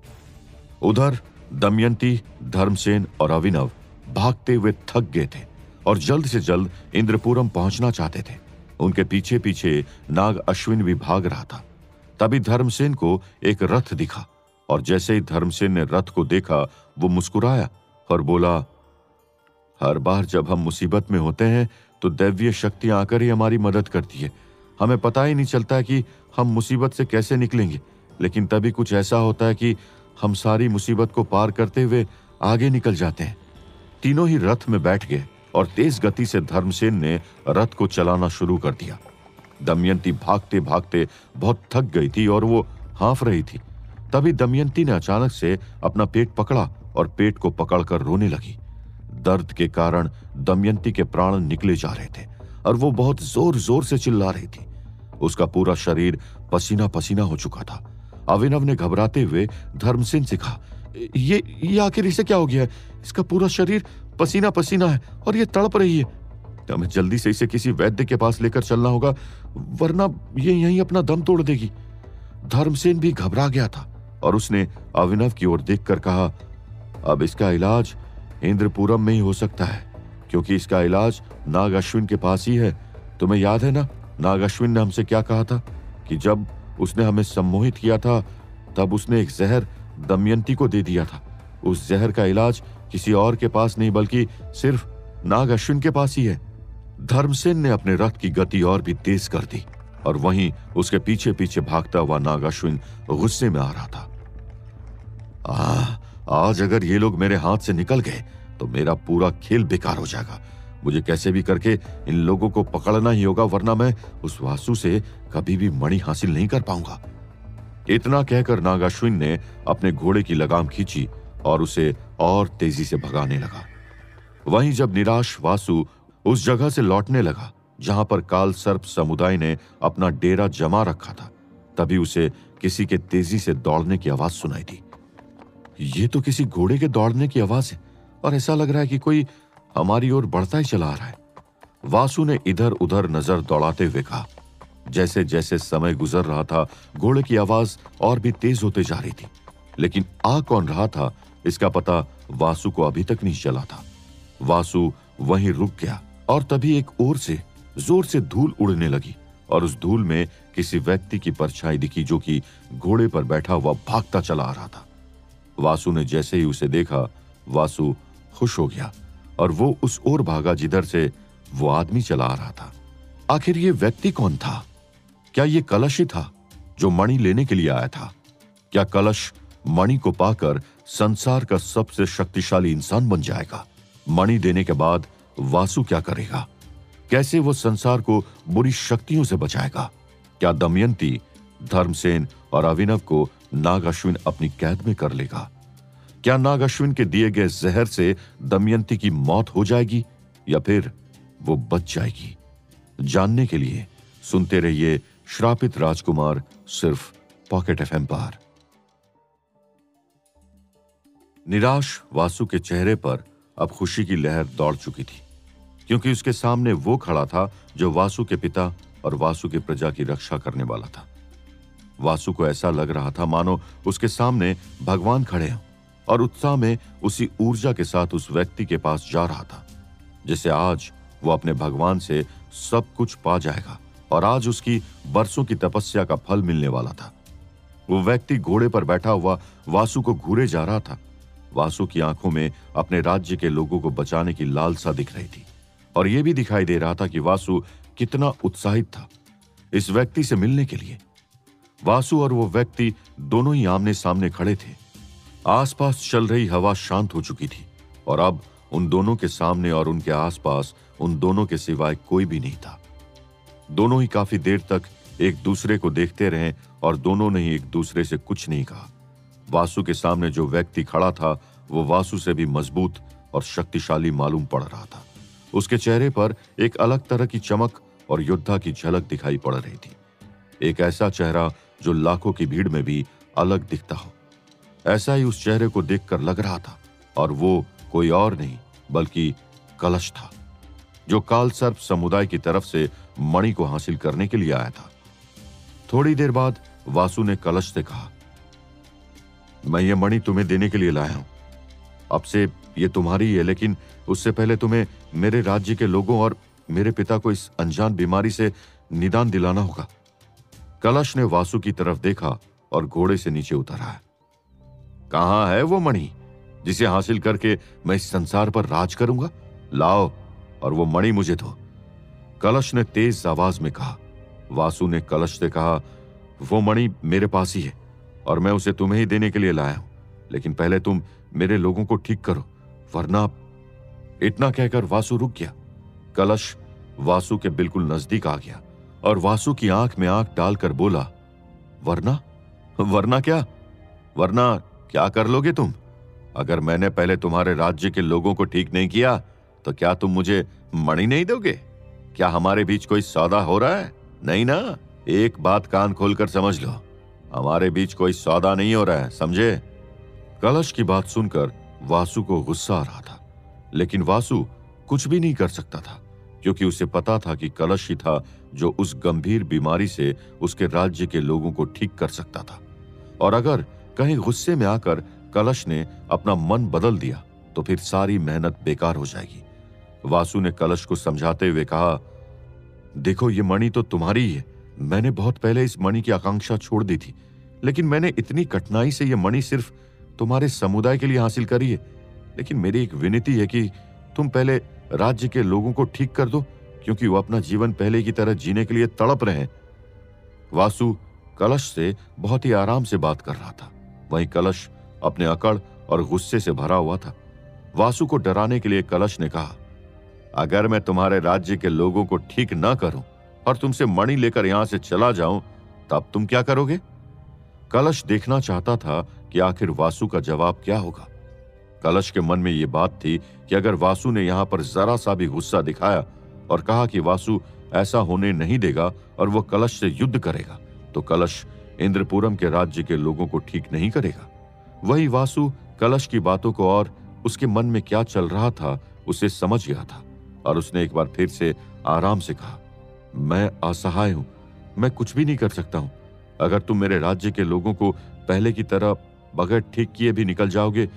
उधर दमयंती, धर्मसेन और अभिनव भागते हुए थक गए थे और जल्द से जल्द इंद्रपुरम पहुंचना चाहते थे। उनके पीछे पीछे नाग अश्विन भी भाग रहा था। तभी धर्मसेन को एक रथ दिखा और जैसे ही धर्मसेन ने रथ को देखा वो मुस्कुराया और बोला, हर बार जब हम मुसीबत में होते हैं तो दैवीय शक्तियां आकर ही हमारी मदद करती है। हमें पता ही नहीं चलता कि हम मुसीबत से कैसे निकलेंगे, लेकिन तभी कुछ ऐसा होता है कि हम सारी मुसीबत को पार करते हुए आगे निकल जाते हैं। तीनों ही रथ में बैठ गए और तेज गति से धर्मसेन ने रथ को चलाना शुरू कर दिया। दमयंती भागते भागते बहुत थक गई थी और वो हाँफ रही थी। तभी दमयंती ने अचानक से अपना पेट पकड़ा और पेट को पकड़कर रोने लगी। दर्द के कारण दमयंती के प्राण निकले जा रहे थे और वो बहुत जोर जोर से चिल्ला रही थी। उसका पूरा शरीर पसीना पसीना हो चुका था। अभिनव ने घबराते हुए धर्मसेन से कहा, ये आखिर इसे क्या हो गया है? इसका पूरा शरीर पसीना पसीना है और ये तड़प रही है। हमें जल्दी से इसे किसी वैद्य के पास लेकर चलना होगा, वरना ये यहीं अपना दम तोड़ देगी। धर्मसेन भी घबरा गया था और उसने अभिनव की ओर देखकर कहा, अब इसका इलाज इंद्रपुरम में ही हो सकता है, क्योंकि इसका इलाज नाग अश्विन के पास ही है। तुम्हें याद है ना, नाग अश्विन ने हमसे क्या कहा था कि जब उसने हमें सम्मोहित किया था तब उसने एक जहर दमयंती को दे दिया था। उस जहर का इलाज किसी और के पास नहीं बल्कि सिर्फ नाग अश्विन के पास ही है। धर्मसेन ने अपने रथ की गति और भी तेज कर दी और वहीं उसके पीछे पीछे भागता हुआ नाग अश्विन गुस्से में आ रहा था। आज अगर ये लोग मेरे हाथ से निकल गए तो मेरा पूरा खेल बेकार हो जाएगा। मुझे कैसे भी करके इन लोगों को पकड़ना ही होगा, वरना मैं उस वासु से कभी भी मणि हासिल नहीं कर पाऊंगा। इतना कहकर नाग अश्विन ने अपने घोड़े की लगाम खींची और उसे और तेजी से भगाने लगा। वहीं जब निराश वासु उस जगह से लौटने लगा जहां पर काल सर्प समुदाय ने अपना डेरा जमा रखा था, तभी उसे किसी के तेजी से दौड़ने की आवाज सुनाई दी। ये तो किसी घोड़े के दौड़ने की आवाज है और ऐसा लग रहा है कि कोई हमारी ओर बढ़ता ही चला आ रहा है। वासु ने इधर उधर नजर दौड़ाते हुए कहा। जैसे जैसे समय गुजर रहा था घोड़े की आवाज और भी तेज होते जा रही थी, लेकिन आ कौन रहा था इसका पता वासु को अभी तक नहीं चला था। वासु वहीं रुक गया और तभी एक ओर से जोर से धूल उड़ने लगी और उस धूल में किसी व्यक्ति की परछाई दिखी जो कि घोड़े पर बैठा हुआ भागता चला आ रहा था। वासु ने जैसे ही उसे देखा, वासु खुश हो गया और वो उस ओर भागा जिधर से वो आदमी चला आ रहा था। आखिर ये व्यक्ति कौन था? क्या ये कलश ही था जो मणि लेने के लिए आया था? क्या कलश मणि को पाकर संसार का सबसे शक्तिशाली इंसान बन जाएगा? मणि देने के बाद वासु क्या करेगा? कैसे वो संसार को बुरी शक्तियों से बचाएगा? क्या दमयंती, धर्मसेन और अभिनव को नाग अश्विन अपनी कैद में कर लेगा? क्या नाग अश्विन के दिए गए जहर से दमयंती की मौत हो जाएगी या फिर वो बच जाएगी? जानने के लिए सुनते रहिए श्रापित राजकुमार, सिर्फ पॉकेट एफएम पर। निराश वासु के चेहरे पर अब खुशी की लहर दौड़ चुकी थी, क्योंकि उसके सामने वो खड़ा था जो वासु के पिता और वासु की प्रजा की रक्षा करने वाला था। वासु को ऐसा लग रहा था मानो उसके सामने भगवान खड़े हों और उत्साह में उसी ऊर्जा के साथ उस व्यक्ति के पास जा रहा था जिसे आज वो अपने भगवान से सब कुछ पा जाएगा और आज उसकी बरसों की तपस्या का फल मिलने वाला था। वो व्यक्ति घोड़े पर बैठा हुआ वासु को घूरे जा रहा था। वासु की आंखों में अपने राज्य के लोगों को बचाने की लालसा दिख रही थी और यह भी दिखाई दे रहा था कि वासु कितना उत्साहित था इस व्यक्ति से मिलने के लिए। वासु और वो व्यक्ति दोनों ही आमने सामने खड़े थे। आसपास चल रही हवा शांत हो चुकी थी और अब उन दोनों के सामने और उनके आसपास उन दोनों के सिवाय कोई भी नहीं था। दोनों ही काफी देर तक एक दूसरे को देखते रहे और दोनों ने ही एक दूसरे से कुछ नहीं कहा। वासु के सामने जो व्यक्ति खड़ा था वो वासु से भी मजबूत और शक्तिशाली मालूम पड़ रहा था। उसके चेहरे पर एक अलग तरह की चमक और योद्धा की झलक दिखाई पड़ रही थी। एक ऐसा चेहरा जो लाखों की भीड़ में भी अलग दिखता हो, ऐसा ही उस चेहरे को देखकर लग रहा था और वो कोई और नहीं बल्कि कलश था, जो काल सर्प समुदाय की तरफ से मणि को हासिल करने के लिए आया था। थोड़ी देर बाद वासु ने कलश से कहा, मैं ये मणि तुम्हें देने के लिए लाया हूं। अब से ये तुम्हारी है, लेकिन उससे पहले तुम्हें मेरे राज्य के लोगों और मेरे पिता को इस अनजान बीमारी से निदान दिलाना होगा। कलश ने वासु की तरफ देखा और घोड़े से नीचे उतर आया। कहां है वो मणि जिसे हासिल करके मैं इस संसार पर राज करूंगा? लाओ और वो मणि मुझे दो, कलश ने तेज आवाज में कहा। वासु ने कलश से कहा, वो मणि मेरे पास ही है और मैं उसे तुम्हें ही देने के लिए लाया हूं, लेकिन पहले तुम मेरे लोगों को ठीक करो, वरना। इतना कहकर वासु रुक गया। कलश वासु के बिल्कुल नजदीक आ गया और वासु की आंख में आंख डालकर बोला, वरना? वरना क्या? वरना क्या कर लोगे तुम? अगर मैंने पहले तुम्हारे राज्य के लोगों को ठीक नहीं किया तो क्या तुम मुझे मणि नहीं दोगे? क्या हमारे बीच कोई सौदा हो रहा है? नहीं ना। एक बात कान खोलकर समझ लो, हमारे बीच कोई सौदा नहीं हो रहा है, समझे? कलश की बात सुनकर वासु को गुस्सा आ रहा था, लेकिन वासु कुछ भी नहीं कर सकता था क्योंकि उसे पता था कि कलश ही था जो उस गंभीर बीमारी से उसके राज्य के लोगों को ठीक कर सकता था। और अगर कहीं गुस्से में आकर कलश ने अपना मन बदल दिया तो फिर सारी मेहनत बेकार हो जाएगी। वासु ने कलश को समझाते हुए कहा, देखो ये मणि तो तुम्हारी ही है। मैंने बहुत पहले इस मणि की आकांक्षा छोड़ दी थी, लेकिन मैंने इतनी कठिनाई से ये मणि सिर्फ तुम्हारे समुदाय के लिए हासिल करी है। लेकिन मेरी एक विनती है कि तुम पहले राज्य के लोगों को ठीक कर दो, क्योंकि वो अपना जीवन पहले की तरह जीने के लिए तड़प रहे हैं। वासु कलश से बहुत ही आराम से बात कर रहा था, वहीं कलश अपने अकड़ और गुस्से से भरा हुआ था। वासु को डराने के लिए कलश ने कहा, अगर मैं तुम्हारे राज्य के लोगों को ठीक ना करूं और तुमसे मणि लेकर यहां से चला जाऊं, तब तुम क्या करोगे? कलश देखना चाहता था कि आखिर वासु का जवाब क्या होगा। कलश के मन में यह बात थी कि अगर वासु ने यहां पर जरा सा भी गुस्सा दिखाया और कहा कि वासु ऐसा होने नहीं देगा और वो कलश से युद्ध करेगा, तो कलश इंद्रपुरम के राज्य के लोगों को ठीक नहीं करेगा। वही वासु कलश की बातों को और उसके मन में क्या चल रहा था उसे समझ गया था और उसने एक बार फिर से आराम से कहा, मैं असहाय हूं, मैं कुछ भी नहीं कर सकता हूं। अगर तुम मेरे राज्य के लोगों को पहले की तरह बगैर ठीक किए भी निकल जाओगे,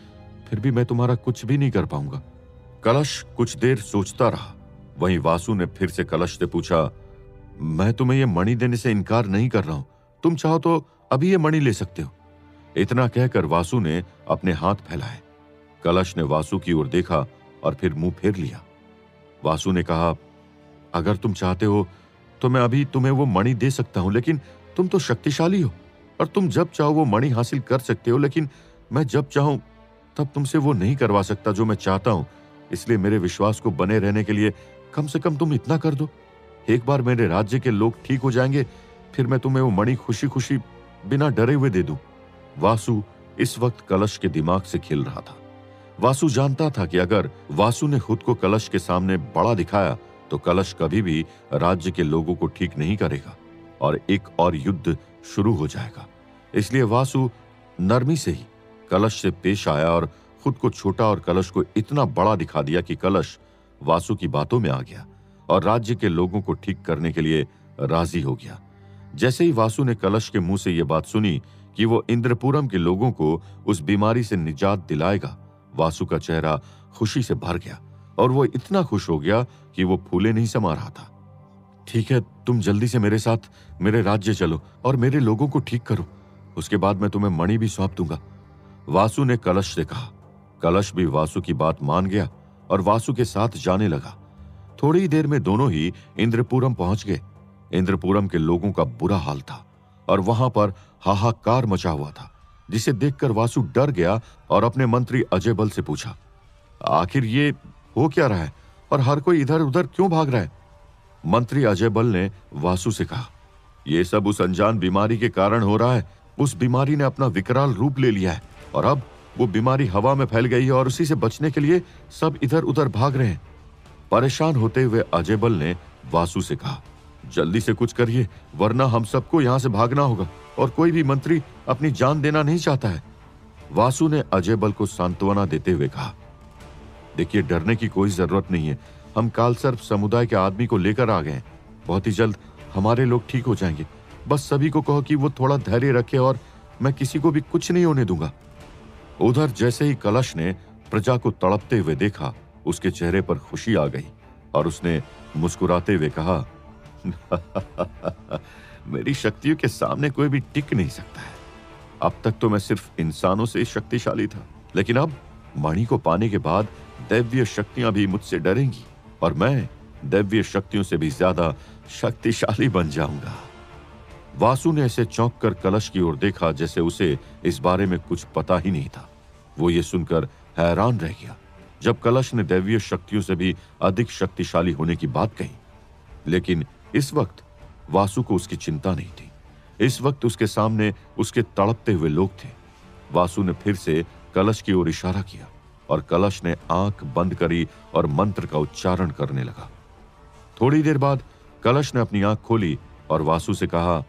फिर भी मैं तुम्हारा कुछ भी नहीं कर पाऊंगा। कलश कुछ देर सोचता रहा। वहीं वासु ने फिर से कलश से पूछा, मैं तुम्हें यह मणि देने से इनकार नहीं कर रहा हूं, तुम चाहो तो अभी ये मणि ले सकते हो। इतना कहकर वासु ने अपने हाथ फैलाए। कलश ने वासु की ओर देखा और फिर मुंह फेर लिया। वासु ने कहा, अगर तुम चाहते हो तो मैं अभी तुम्हें वो मणि दे सकता हूं, लेकिन तुम तो शक्तिशाली हो और तुम जब चाहो वो मणि हासिल कर सकते हो, लेकिन मैं जब चाहूं तब तुमसे वो नहीं करवा सकता जो मैं चाहता हूं। इसलिए मेरे विश्वास को बने रहने के लिए कम से कम तुम इतना कर दो। एक बार मेरे राज्य के लोग ठीक हो जाएंगे, फिर मैं तुम्हें वो मणि खुशी खुशी बिना डरे हुए दे दूं। वासु इस वक्त कलश के दिमाग से खेल रहा था। वासु जानता था कि अगर वासु ने खुद को कलश के सामने बड़ा दिखाया तो कलश कभी भी राज्य के लोगों को ठीक नहीं करेगा और एक और युद्ध शुरू हो जाएगा। इसलिए वासु नरमी से ही कलश से पेश आया और खुद को छोटा और कलश को इतना बड़ा दिखा दिया कि कलश वासु की बातों में आ गया और राज्य के लोगों को ठीक करने के लिए राजी हो गया। जैसे ही वासु ने कलश के मुंह से यह बात सुनी कि वो इंद्रपुरम के लोगों को उस बीमारी से निजात दिलाएगा, वासु का चेहरा खुशी से भर गया और वो इतना खुश हो गया कि वो फूले नहीं समा रहा था। ठीक है, तुम जल्दी से मेरे साथ मेरे राज्य चलो और मेरे लोगों को ठीक करो, उसके बाद मैं तुम्हें मणि भी सौंप दूंगा, वासु ने कलश से कहा। कलश भी वासु की बात मान गया और वासु के साथ जाने लगा। थोड़ी देर में दोनों ही इंद्रपुरम पहुंच गए। इंद्रपुरम के लोगों का बुरा हाल था और वहां पर हाहाकार मचा हुआ था, जिसे देखकर वासु डर गया और अपने मंत्री अजयबल से पूछा, आखिर ये हो क्या रहा है और हर कोई इधर उधर क्यों भाग रहा है? मंत्री अजयबल ने वासु से कहा, यह सब उस अनजान बीमारी के कारण हो रहा है। उस बीमारी ने अपना विकराल रूप ले लिया है और अब वो बीमारी हवा में फैल गई है और उसी से बचने के लिए सब इधर उधर भाग रहे हैं। परेशान होते हुए अजयबल ने वासु से कहा, जल्दी से कुछ करिए वरना हम सबको यहां से भागना होगा और कोई भी मंत्री अपनी जान देना नहीं चाहता है। वासु ने अजयबल को सांत्वना देते हुए कहा, देखिए, डरने की कोई जरूरत नहीं है। हम कालसर्प समुदाय के आदमी को लेकर आ गए हैं। बहुत ही जल्द हमारे लोग ठीक हो जाएंगे। बस सभी को कहो कि वो थोड़ा धैर्य रखे और मैं किसी को भी कुछ नहीं होने दूंगा। उधर जैसे ही कलश ने प्रजा को तड़पते हुए देखा, उसके चेहरे पर खुशी आ गई और उसने मुस्कुराते हुए कहा, मेरी शक्तियों के सामने कोई भी टिक नहीं सकता है। अब तक तो मैं सिर्फ इंसानों से शक्तिशाली था, लेकिन अब मणि को पाने के बाद दैवीय शक्तियां भी मुझसे डरेंगी और मैं दैवीय शक्तियों से भी ज्यादा शक्तिशाली बन जाऊंगा। वासु ने ऐसे चौंक कर कलश की ओर देखा जैसे उसे इस बारे में कुछ पता ही नहीं था। वो ये सुनकर हैरान रह गया जब कलश ने दैवीय शक्तियों से भी अधिक शक्तिशाली होने की बात कही। लेकिन इस वक्त वासु को उसकी चिंता नहीं थी। इस वक्त उसके सामने उसके तड़पते हुए लोग थे। वासु ने फिर से कलश की ओर इशारा किया और कलश ने आंख बंद करी और मंत्र का उच्चारण करने लगा। थोड़ी देर बाद कलश ने अपनी आंख खोली और वासु से कहा,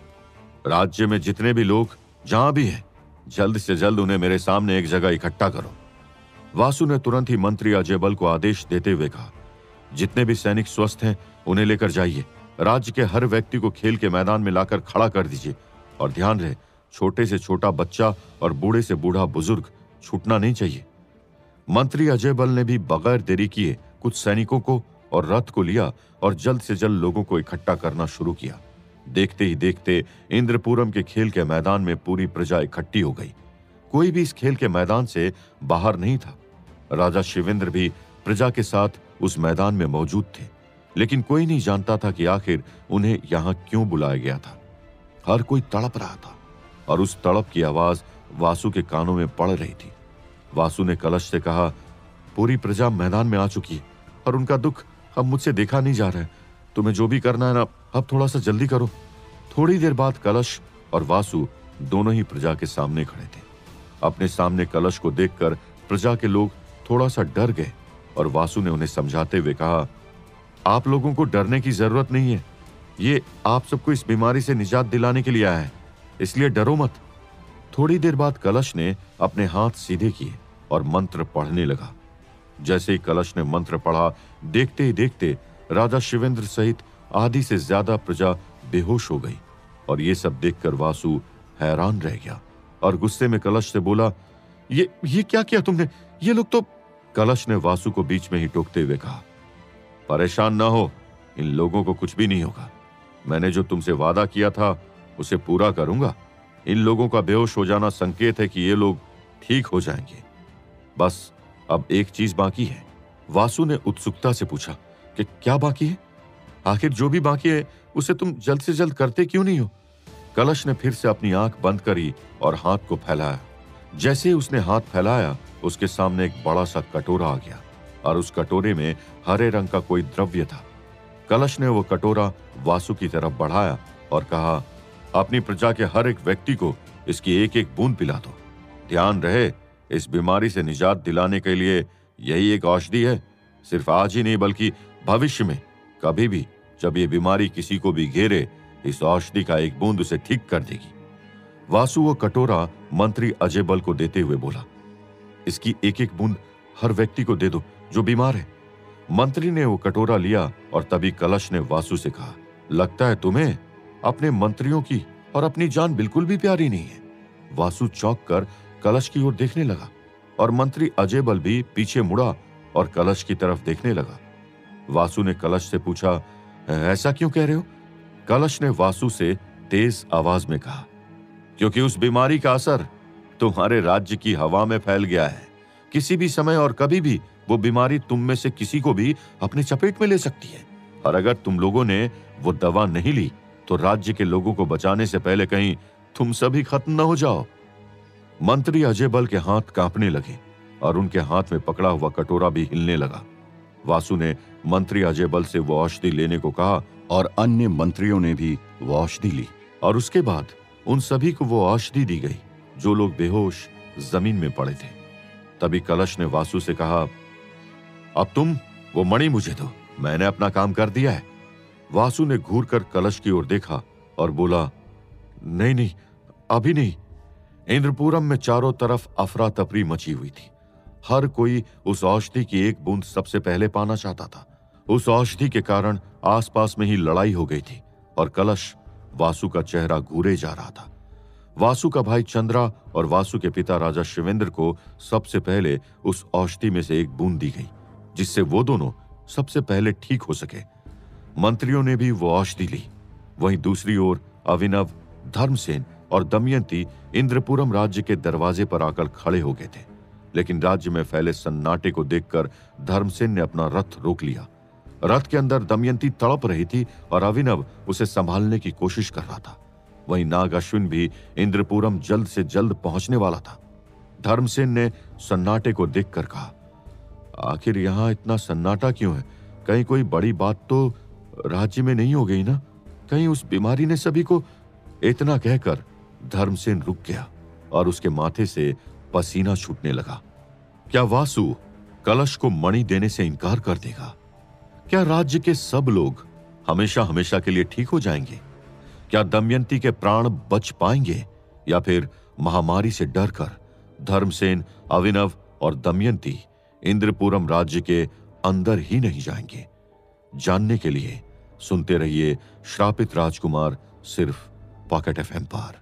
राज्य में जितने भी लोग जहां भी हैं, जल्द से जल्द उन्हें मेरे सामने एक जगह इकट्ठा करो। वासु ने तुरंत ही मंत्री अजयबल को आदेश देते हुए कहा, जितने भी सैनिक स्वस्थ हैं उन्हें लेकर जाइए। राज्य के हर व्यक्ति को खेल के मैदान में लाकर खड़ा कर दीजिए और ध्यान रहे, छोटे से छोटा बच्चा और बूढ़े से बूढ़ा बुजुर्ग छूटना नहीं चाहिए। मंत्री अजयबल ने भी बगैर देरी किए कुछ सैनिकों को और रथ को लिया और जल्द से जल्द लोगों को इकट्ठा करना शुरू किया। देखते ही देखते इंद्रपुरम के खेल के मैदान में पूरी प्रजा इकट्ठी हो गई। कोई भी इस खेल के मैदान से बाहर नहीं था। राजा शिवेंद्र भी प्रजा के साथ उस मैदान में मौजूद थे, लेकिन कोई नहीं जानता था कि आखिर उन्हें यहां क्यों बुलाया गया था। हर कोई तड़प रहा था और उस तड़प की आवाज वासु के कानों में पड़ रही थी। वासु ने कलश से कहा, पूरी प्रजा मैदान में आ चुकी है और उनका दुख अब मुझसे देखा नहीं जा रहा है। तुम्हें जो भी करना है ना, अब थोड़ा सा जल्दी करो। थोड़ी देर बाद कलश और वासु दोनों ही प्रजा के सामने खड़े थे। अपने सामने कलश को देखकर प्रजा के लोग थोड़ा सा डर गए और वासु ने उन्हें समझाते हुए कहा, आप लोगों को डरने की जरूरत नहीं है। ये आप सबको इस बीमारी से निजात दिलाने के लिए आया है, इसलिए डरो मत। थोड़ी देर बाद कलश ने अपने हाथ सीधे किए और मंत्र पढ़ने लगा। जैसे ही कलश ने मंत्र पढ़ा, देखते ही देखते राजा शिवेंद्र सहित आधी से ज्यादा प्रजा बेहोश हो गई और ये सब देखकर वासु हैरान रह गया और गुस्से में कलश से बोला, ये क्या किया तुमने? ये लोग तो। कलश ने वासु को बीच में ही टोकते हुए कहा, परेशान ना हो, इन लोगों को कुछ भी नहीं होगा। मैंने जो तुमसे वादा किया था उसे पूरा करूंगा। इन लोगों का बेहोश हो जाना संकेत है कि ये लोग ठीक हो जाएंगे। बस अब एक चीज बाकी है। वासु ने उत्सुकता से पूछा कि क्या बाकी है? आखिर जो भी बाकी है उसे तुम जल्द से जल्द करते क्यों नहीं हो? कलश ने फिर से अपनी आंख बंद करी और हाथ को फैलाया। जैसे ही उसने हाथ फैलाया, उसके सामने एक बड़ा सा कटोरा आ गया और उस कटोरे में हरे रंग का कोई द्रव्य था। कलश ने वो कटोरा वासु की तरफ बढ़ाया और कहा, अपनी प्रजा के हर एक व्यक्ति को इसकी एक एक बूंद पिला दो। ध्यान रहे, इस बीमारी से निजात दिलाने के लिए यही एक औषधि है। सिर्फ आज ही नहीं बल्कि भविष्य में कभी भी जब ये बीमारी किसी को भी घेरे, इस औषधि का एक बूंद उसे ठीक कर देगी। वासु वो कटोरा मंत्री अजयबल को देते हुए बोला, इसकी एक एक बूंद हर व्यक्ति को दे दो जो बीमार है। मंत्री ने वो कटोरा लिया और तभी कलश ने वासु से कहा, लगता है तुम्हें अपने मंत्रियों की और अपनी जान बिल्कुल भी प्यारी नहीं है। वासु चौंक कर कलश की ओर देखने लगा और मंत्री अजयबल भी पीछे मुड़ा और कलश की तरफ देखने लगा। वासु ने कलश से पूछा, ऐसा क्यों कह रहे हो? कलश ने वासु से तेज आवाज में कहा, क्योंकि उस बीमारी का असर तुम्हारे राज्य की हवा में फैल गया है। किसी भी समय और कभी भी वो बीमारी तुम में से किसी को भी अपने चपेट में ले सकती है, और अगर तुम लोगों ने वो दवा नहीं ली तो राज्य के लोगों को बचाने से पहले कहीं तुम सभी खत्म न हो जाओ। मंत्री अजयबल के हाथ कांपने लगे और उनके हाथ में पकड़ा हुआ कटोरा भी हिलने लगा। वासु ने मंत्री अजयबल से वो औषधि लेने को कहा और अन्य मंत्रियों ने भी वो औषधि ली और उसके बाद उन सभी को वो औषधि दी गई जो लोग बेहोश जमीन में पड़े थे। तभी कलश ने वासु से कहा, अब तुम वो मणि मुझे दो, मैंने अपना काम कर दिया है। वासु ने घूरकर कलश की ओर देखा और बोला, नहीं नहीं, अभी नहीं। इंद्रपुरम में चारों तरफ अफरा तफरी मची हुई थी। हर कोई उस औषधि की एक बूंद सबसे पहले पाना चाहता था। उस औषधि के कारण आसपास में ही लड़ाई हो गई थी और कलश वासु का चेहरा घूरे जा रहा था। वासु का भाई चंद्रा और वासु के पिता राजा शिवेंद्र को सबसे पहले उस औषधि में से एक बूंद दी गई, जिससे वो दोनों सबसे पहले ठीक हो सके। मंत्रियों ने भी वो औषधि ली। वहीं दूसरी ओर अभिनव, धर्मसेन और दमयंती इंद्रपुरम राज्य के दरवाजे पर आकर खड़े हो गए थे, लेकिन राज्य में फैले सन्नाटे को देखकर धर्मसेन ने अपना रथ रोक लिया। रथ के अंदर दमयंती तड़प रही थी और अभिनव उसे संभालने की कोशिश कर रहा था। वहीं नाग अश्विन भी इंद्रपुरम जल्द से जल्द पहुंचने वाला था। धर्मसेन ने सन्नाटे को देखकर कहा, आखिर यहां इतना सन्नाटा क्यों है? कहीं कोई बड़ी बात तो राज्य में नहीं हो गई ना? कहीं उस बीमारी ने सभी को? इतना कहकर धर्मसेन रुक गया और उसके माथे से पसीना छूटने लगा। क्या वासु कलश को मणि देने से इनकार कर देगा? क्या राज्य के सब लोग हमेशा हमेशा के लिए ठीक हो जाएंगे? क्या दमयंती के प्राण बच पाएंगे या फिर महामारी से डरकर धर्मसेन, अभिनव और दमयंती इंद्रपुरम राज्य के अंदर ही नहीं जाएंगे? जानने के लिए सुनते रहिए श्रापित राजकुमार, सिर्फ पॉकेट एफएम पर।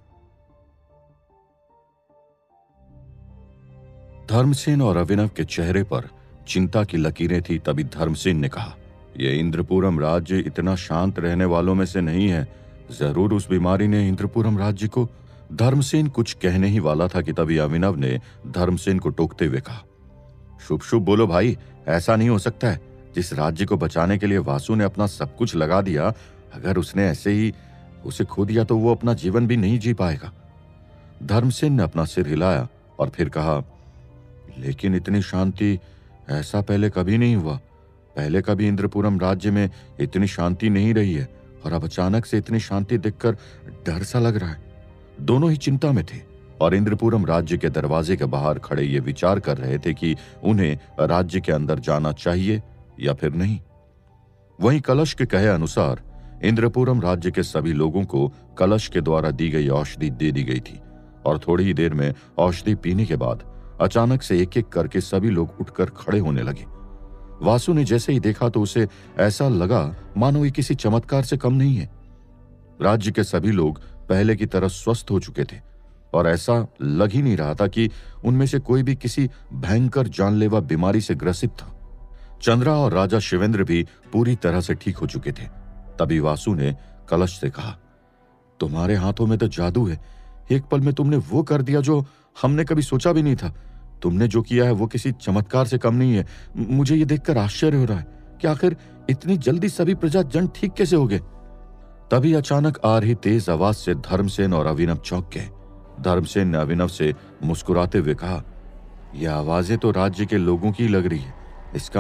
धर्मसेन और अभिनव के चेहरे पर चिंता की लकीरें थी। तभी धर्मसेन ने कहा, यह इंद्रपुरम राज्य इतना शांत रहने वालों में से नहीं है। जरूर उस बीमारी ने इंद्रपुरम राज्य को। धर्मसेन कुछ कहने ही वाला था कि तभी अभिनव ने धर्मसेन को टोकते हुए कहा, शुभ शुभ बोलो भाई, ऐसा नहीं हो सकता है। जिस राज्य को बचाने के लिए वासु ने अपना सब कुछ लगा दिया, अगर उसने ऐसे ही उसे खो दिया तो वो अपना जीवन भी नहीं जी पाएगा। धर्मसेन ने अपना सिर हिलाया और फिर कहा, लेकिन इतनी शांति ऐसा पहले कभी नहीं हुआ। पहले कभी इंद्रपुरम राज्य में इतनी शांति नहीं रही है और अब अचानक से इतनी शांति देखकर डर सा लग रहा है। दोनों ही चिंता में थे और इंद्रपुरम राज्य के दरवाजे के बाहर खड़े ये विचार कर रहे थे कि उन्हें राज्य के अंदर जाना चाहिए या फिर नहीं। वहीं कलश के कहे अनुसार इंद्रपुरम राज्य के सभी लोगों को कलश के द्वारा दी गई औषधि दे दी गई थी और थोड़ी ही देर में औषधि पीने के बाद अचानक से एक एक करके सभी लोग उठकर खड़े होने लगे। वासु ने जैसे ही देखा तो उसे ऐसा लगा मानो ये किसी चमत्कार से कम नहीं है। राज्य के सभी लोग पहले की तरह स्वस्थ हो चुके थे और ऐसा लग ही नहीं रहा था कि उनमें से कोई भी किसी भयंकर जानलेवा बीमारी से ग्रसित था। चंद्रा और राजा शिवेंद्र भी पूरी तरह से ठीक हो चुके थे। तभी वासु ने कलश से कहा, तुम्हारे हाथों में तो जादू है। एक पल में तुमने वो कर दिया जो हमने कभी सोचा भी नहीं था। तुमने जो किया है वो किसी चमत्कार से कम नहीं है। मुझे ये देखकर आश्चर्य हो रहा है कि आखिर इतनी जल्दी सभी प्रजाजन ठीक कैसे हो गए। तभी अचानक आ रही तेज आवाज से धर्मसेन और अभिनव चौंक गए। धर्मसेन ने अभिनव से मुस्कुराते हुए कहा, यह आवाजें तो राज्य के लोगों की लग रही है। इसका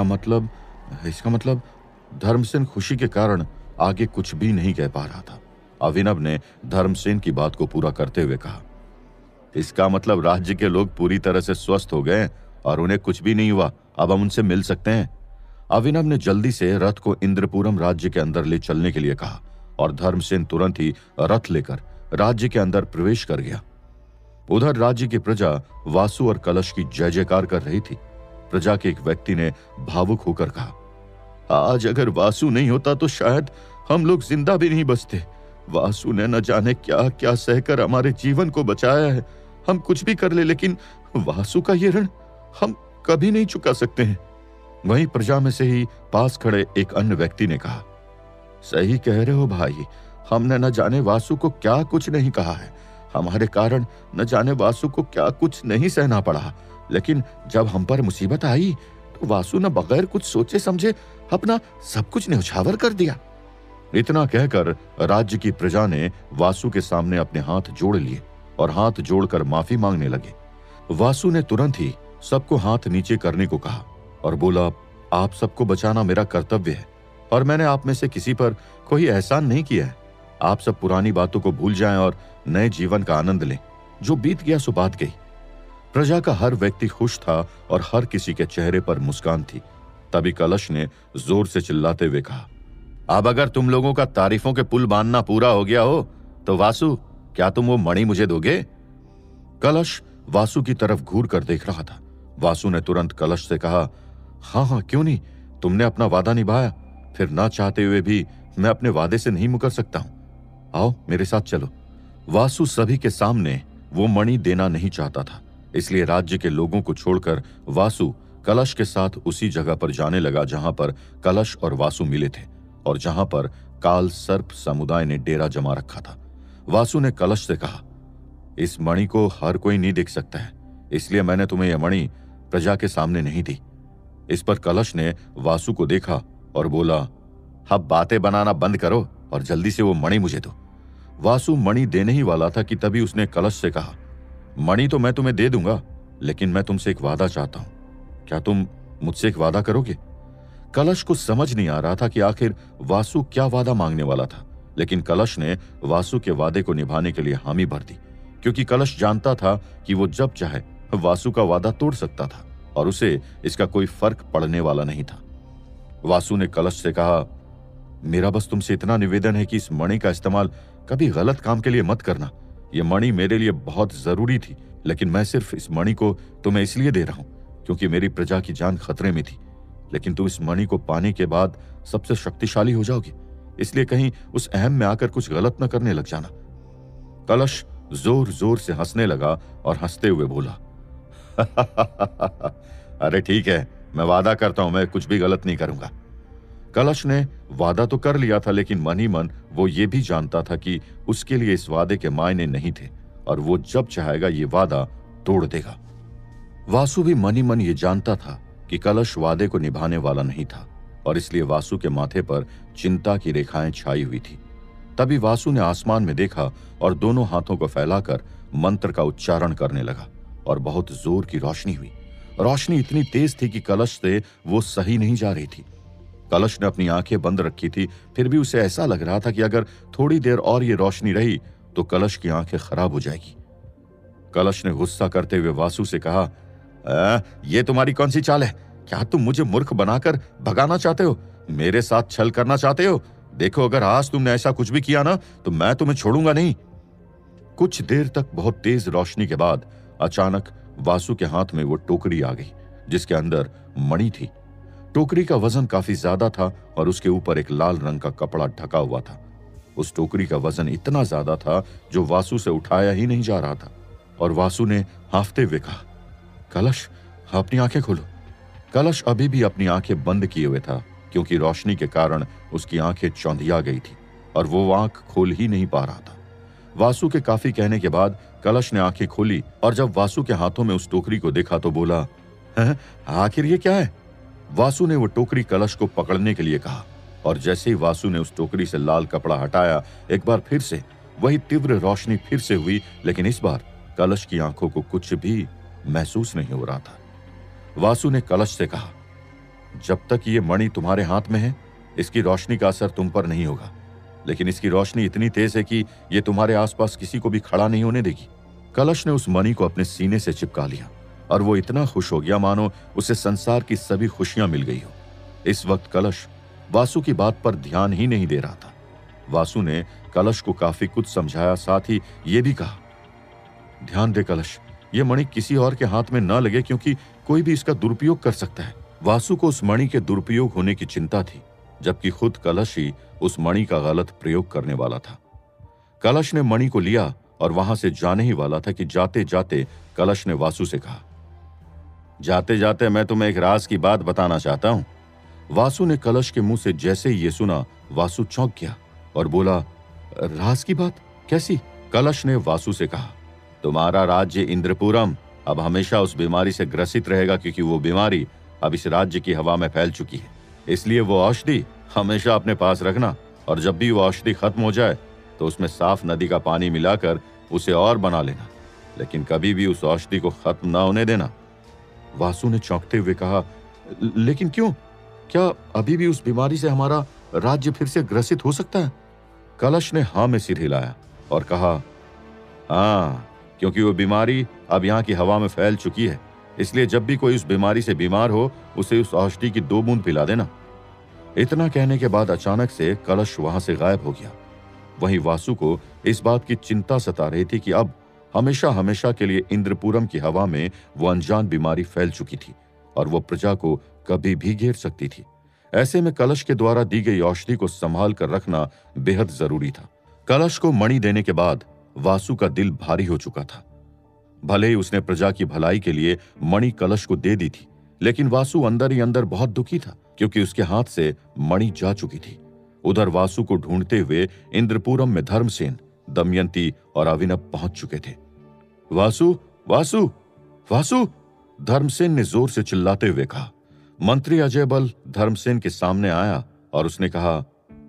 मतलब धर्मसेन खुशी के कारण आगे कुछ भी नहीं कह पा रहा था। अभिनव ने धर्मसेन की बात को पूरा करते हुए कहा, इसका मतलब राज्य के लोग पूरी तरह से स्वस्थ हो गए और उन्हें कुछ भी नहीं हुआ। अब हम उनसे मिल सकते हैं। अभिनव ने जल्दी से रथ को इंद्रपुरम राज्य के अंदर ले चलने के लिए कहा और धर्मसेन तुरंत ही रथ लेकर राज्य के अंदर प्रवेश कर गया। उधर राज्य की प्रजा वासु और कलश की जय जयकार कर रही थी। प्रजा के एक व्यक्ति ने भावुक होकर कहा, आज अगर वासु नहीं होता तो शायद हम लोग जिंदा भी नहीं बचते। वासु ने न जाने क्या क्या सहकर हमारे जीवन को बचाया है। हम कुछ भी कर ले, लेकिन वासु का ये ऋण हम कभी नहीं चुका सकते हैं। वहीं प्रजा में से ही पास खड़े एक अन्य व्यक्ति ने कहा, सही कह रहे हो भाई, हमने न जाने वासु को क्या कुछ नहीं कहा है। हमारे कारण न जाने वासु को क्या कुछ नहीं सहना पड़ा, लेकिन जब हम पर मुसीबत आई तो वासु ने बगैर कुछ सोचे समझे अपना सब कुछ न्यौछावर कर दिया। इतना कहकर राज्य की प्रजा ने वासु के सामने अपने हाथ जोड़ लिए और हाथ जोड़कर माफी मांगने लगे। वासु ने तुरंत ही सबको हाथ नीचे करने को कहा और बोला, आप सबको बचाना मेरा कर्तव्य है और मैंने आप में से किसी पर कोई एहसान नहीं किया है। आप सब पुरानी बातों को भूल जाएं और नए जीवन का आनंद लें। जो बीत गया सो बात गई। प्रजा का हर व्यक्ति खुश था और हर किसी के चेहरे पर मुस्कान थी। तभी कलश ने जोर से चिल्लाते हुए कहा, अब अगर तुम लोगों का तारीफों के पुल बांधना पूरा हो गया हो तो वासु, क्या तुम वो मणि मुझे दोगे? कलश वासु की तरफ घूर कर देख रहा था। वासु ने तुरंत कलश से कहा, हाँ, क्यों नहीं, तुमने अपना वादा निभाया, फिर ना चाहते हुए भी मैं अपने वादे से नहीं मुकर सकता हूं। आओ मेरे साथ चलो। वासु सभी के सामने वो मणि देना नहीं चाहता था, इसलिए राज्य के लोगों को छोड़कर वासु कलश के साथ उसी जगह पर जाने लगा जहां पर कलश और वासु मिले थे और जहां पर काल सर्प समुदाय ने डेरा जमा रखा था। वासु ने कलश से कहा, इस मणि को हर कोई नहीं देख सकता है, इसलिए मैंने तुम्हें यह मणि प्रजा के सामने नहीं दी। इस पर कलश ने वासु को देखा और बोला, अब बातें बनाना बंद करो और जल्दी से वो मणि मुझे दो। वासु मणि देने ही वाला था कि तभी उसने कलश से कहा, मणि तो मैं तुम्हें दे दूंगा, लेकिन मैं तुमसे एक वादा चाहता हूं। क्या तुम मुझसे एक वादा करोगे? कलश को समझ नहीं आ रहा था कि आखिर वासु क्या वादा मांगने वाला था, लेकिन कलश ने वासु के वादे को निभाने के लिए हामी भर दी, क्योंकि कलश जानता था कि वो जब चाहे वासु का वादा तोड़ सकता था और उसे इसका कोई फर्क पड़ने वाला नहीं था। वासु ने कलश से कहा, मेरा बस तुमसे इतना निवेदन है कि इस मणि का इस्तेमाल कभी गलत काम के लिए मत करना। यह मणि मेरे लिए बहुत जरूरी थी, लेकिन मैं सिर्फ इस मणि को तुम्हें इसलिए दे रहा हूं क्योंकि मेरी प्रजा की जान खतरे में थी। लेकिन तुम इस मणि को पाने के बाद सबसे शक्तिशाली हो जाओगे, इसलिए कहीं उस अहम में आकर कुछ गलत न करने लग जाना। कलश जोर जोर से हंसने लगा और हंसते हुए बोला, अरे ठीक है, मैं वादा करता हूं मैं कुछ भी गलत नहीं करूंगा। कलश ने वादा तो कर लिया था, लेकिन मन ही मन वो ये भी जानता था कि उसके लिए इस वादे के मायने नहीं थे और वो जब चाहेगा ये वादा तोड़ देगा। वासु भी मन ही मन ये जानता था कि कलश वादे को निभाने वाला नहीं था और इसलिए वासु के माथे पर चिंता की रेखाएं छाई हुई थी। तभी वासु ने आसमान में देखा और दोनों हाथों को फैलाकर मंत्र का उच्चारण करने लगा और बहुत जोर की रोशनी हुई। रोशनी इतनी तेज थी कि कलश से वो सही नहीं जा रही थी। कलश ने अपनी आंखें बंद रखी थी, फिर भी उसे ऐसा लग रहा था कि अगर थोड़ी देर और ये रोशनी रही तो कलश की आंखें खराब हो जाएगी। कलश ने गुस्सा करते हुए वासु से कहा, ये तुम्हारी कौन सी चाल है? क्या तुम मुझे मूर्ख बनाकर भगाना चाहते हो? मेरे साथ छल करना चाहते हो? देखो, अगर आज तुमने ऐसा कुछ भी किया ना तो मैं तुम्हें छोड़ूंगा नहीं। कुछ देर तक बहुत तेज रोशनी के बाद अचानक वासु के हाथ में वो टोकरी आ गई जिसके अंदर मणि थी। टोकरी का वजन काफी ज्यादा था और उसके ऊपर एक लाल रंग का कपड़ा ढका हुआ था। उस टोकरी का वजन इतना ज्यादा था जो वासु से उठाया ही नहीं जा रहा था। और वासु ने हांफते हुए कहा, कलश, अपनी आंखें खोलो। कलश अभी भी अपनी आंखें बंद किए हुए था, क्योंकि रोशनी के कारण उसकी आंखें चौंधिया गई थी और वो आंख खोल ही नहीं पा रहा था। वासु के काफी कहने के बाद कलश ने आंखें खोली और जब वासु के हाथों में उस टोकरी को देखा तो बोला, हैं, आखिर ये क्या है? वासु ने वो टोकरी कलश को पकड़ने के लिए कहा और जैसे ही वासु ने उस टोकरी से लाल कपड़ा हटाया, एक बार फिर से वही तीव्र रोशनी फिर से हुई, लेकिन इस बार कलश की आंखों को कुछ भी महसूस नहीं हो रहा था। वासु ने कलश से कहा, जब तक ये मणि तुम्हारे हाथ में है, इसकी रोशनी का असर तुम पर नहीं होगा, लेकिन इसकी रोशनी इतनी तेज है कि ये तुम्हारे आसपास किसी को भी खड़ा नहीं होने देगी। कलश ने उस मणि को अपने सीने से चिपका लिया और वो इतना खुश हो गया मानो उसे संसार की सभी खुशियां मिल गई हो। इस वक्त कलश वासु की बात पर ध्यान ही नहीं दे रहा था। वासु ने कलश को काफी कुछ समझाया, साथ ही ये भी कहा, ध्यान दे कलश, ये मणि किसी और के हाथ में न लगे, क्योंकि कोई भी इसका दुरुपयोग कर सकता है। वासु को उस मणि के दुरुपयोग होने की चिंता थी, जबकि खुद कलश ही उस मणि का गलत प्रयोग करने वाला था। कलश ने मणि को लिया और वहां से जाने ही वाला था कि जाते जाते कलश ने वासु से कहा, जाते जाते मैं तुम्हें एक राज की बात बताना चाहता हूं। वासु ने कलश के मुंह से जैसे ही ये सुना, वासु चौंक गया और बोला, राज की बात? कैसी? कलश ने वासु से कहा, तुम्हारा राज्य इंद्रपुरम अब हमेशा उस बीमारी से ग्रसित रहेगा, क्योंकि वो बीमारी अब इस राज्य की हवा में फैल चुकी है। इसलिए वो औषधि हमेशा अपने पास रखना और जब भी वो औषधि खत्म हो जाए तो उसमें साफ नदी का पानी मिलाकर उसे और बना लेना, लेकिन कभी भी उस औषधि को खत्म ना होने देना। वासु ने चौंकते हुए कहा, लेकिन क्यों? क्या अभी भी उस बीमारी से हमारा राज्य फिर से ग्रसित हो सकता है? कलश ने हाँ में सिर हिलाया और कहा, हाँ, क्योंकि वो बीमारी अब यहाँ की हवा में फैल चुकी है, इसलिए जब भी कोई उस बीमारी से बीमार हो उसे उस औषधि की 2 बूंद पिला देना। इतना कहने के बाद अचानक से कलश वहां से गायब हो गया। वहीं वासु को इस बात की चिंता सता रही थी कि अब हमेशा हमेशा के लिए इंद्रपुरम की हवा में वो अनजान बीमारी फैल चुकी थी और वो प्रजा को कभी भी घेर सकती थी। ऐसे में कलश के द्वारा दी गई औषधि को संभाल कर रखना बेहद जरूरी था। कलश को मणि देने के बाद वासु का दिल भारी हो चुका था। भले ही उसने प्रजा की भलाई के लिए मणि कलश को दे दी थी, लेकिन वासु अंदर ही अंदर बहुत दुखी था, क्योंकि उसके हाथ से मणि जा चुकी थी। उधर वासु को ढूंढते हुए इंद्रपुरम में धर्मसेन, दमयंती और अभिनव पहुंच चुके थे। वासु, वासु, वासु! धर्मसेन ने जोर से चिल्लाते हुए कहा। मंत्री अजयबल धर्मसेन के सामने आया और उसने कहा,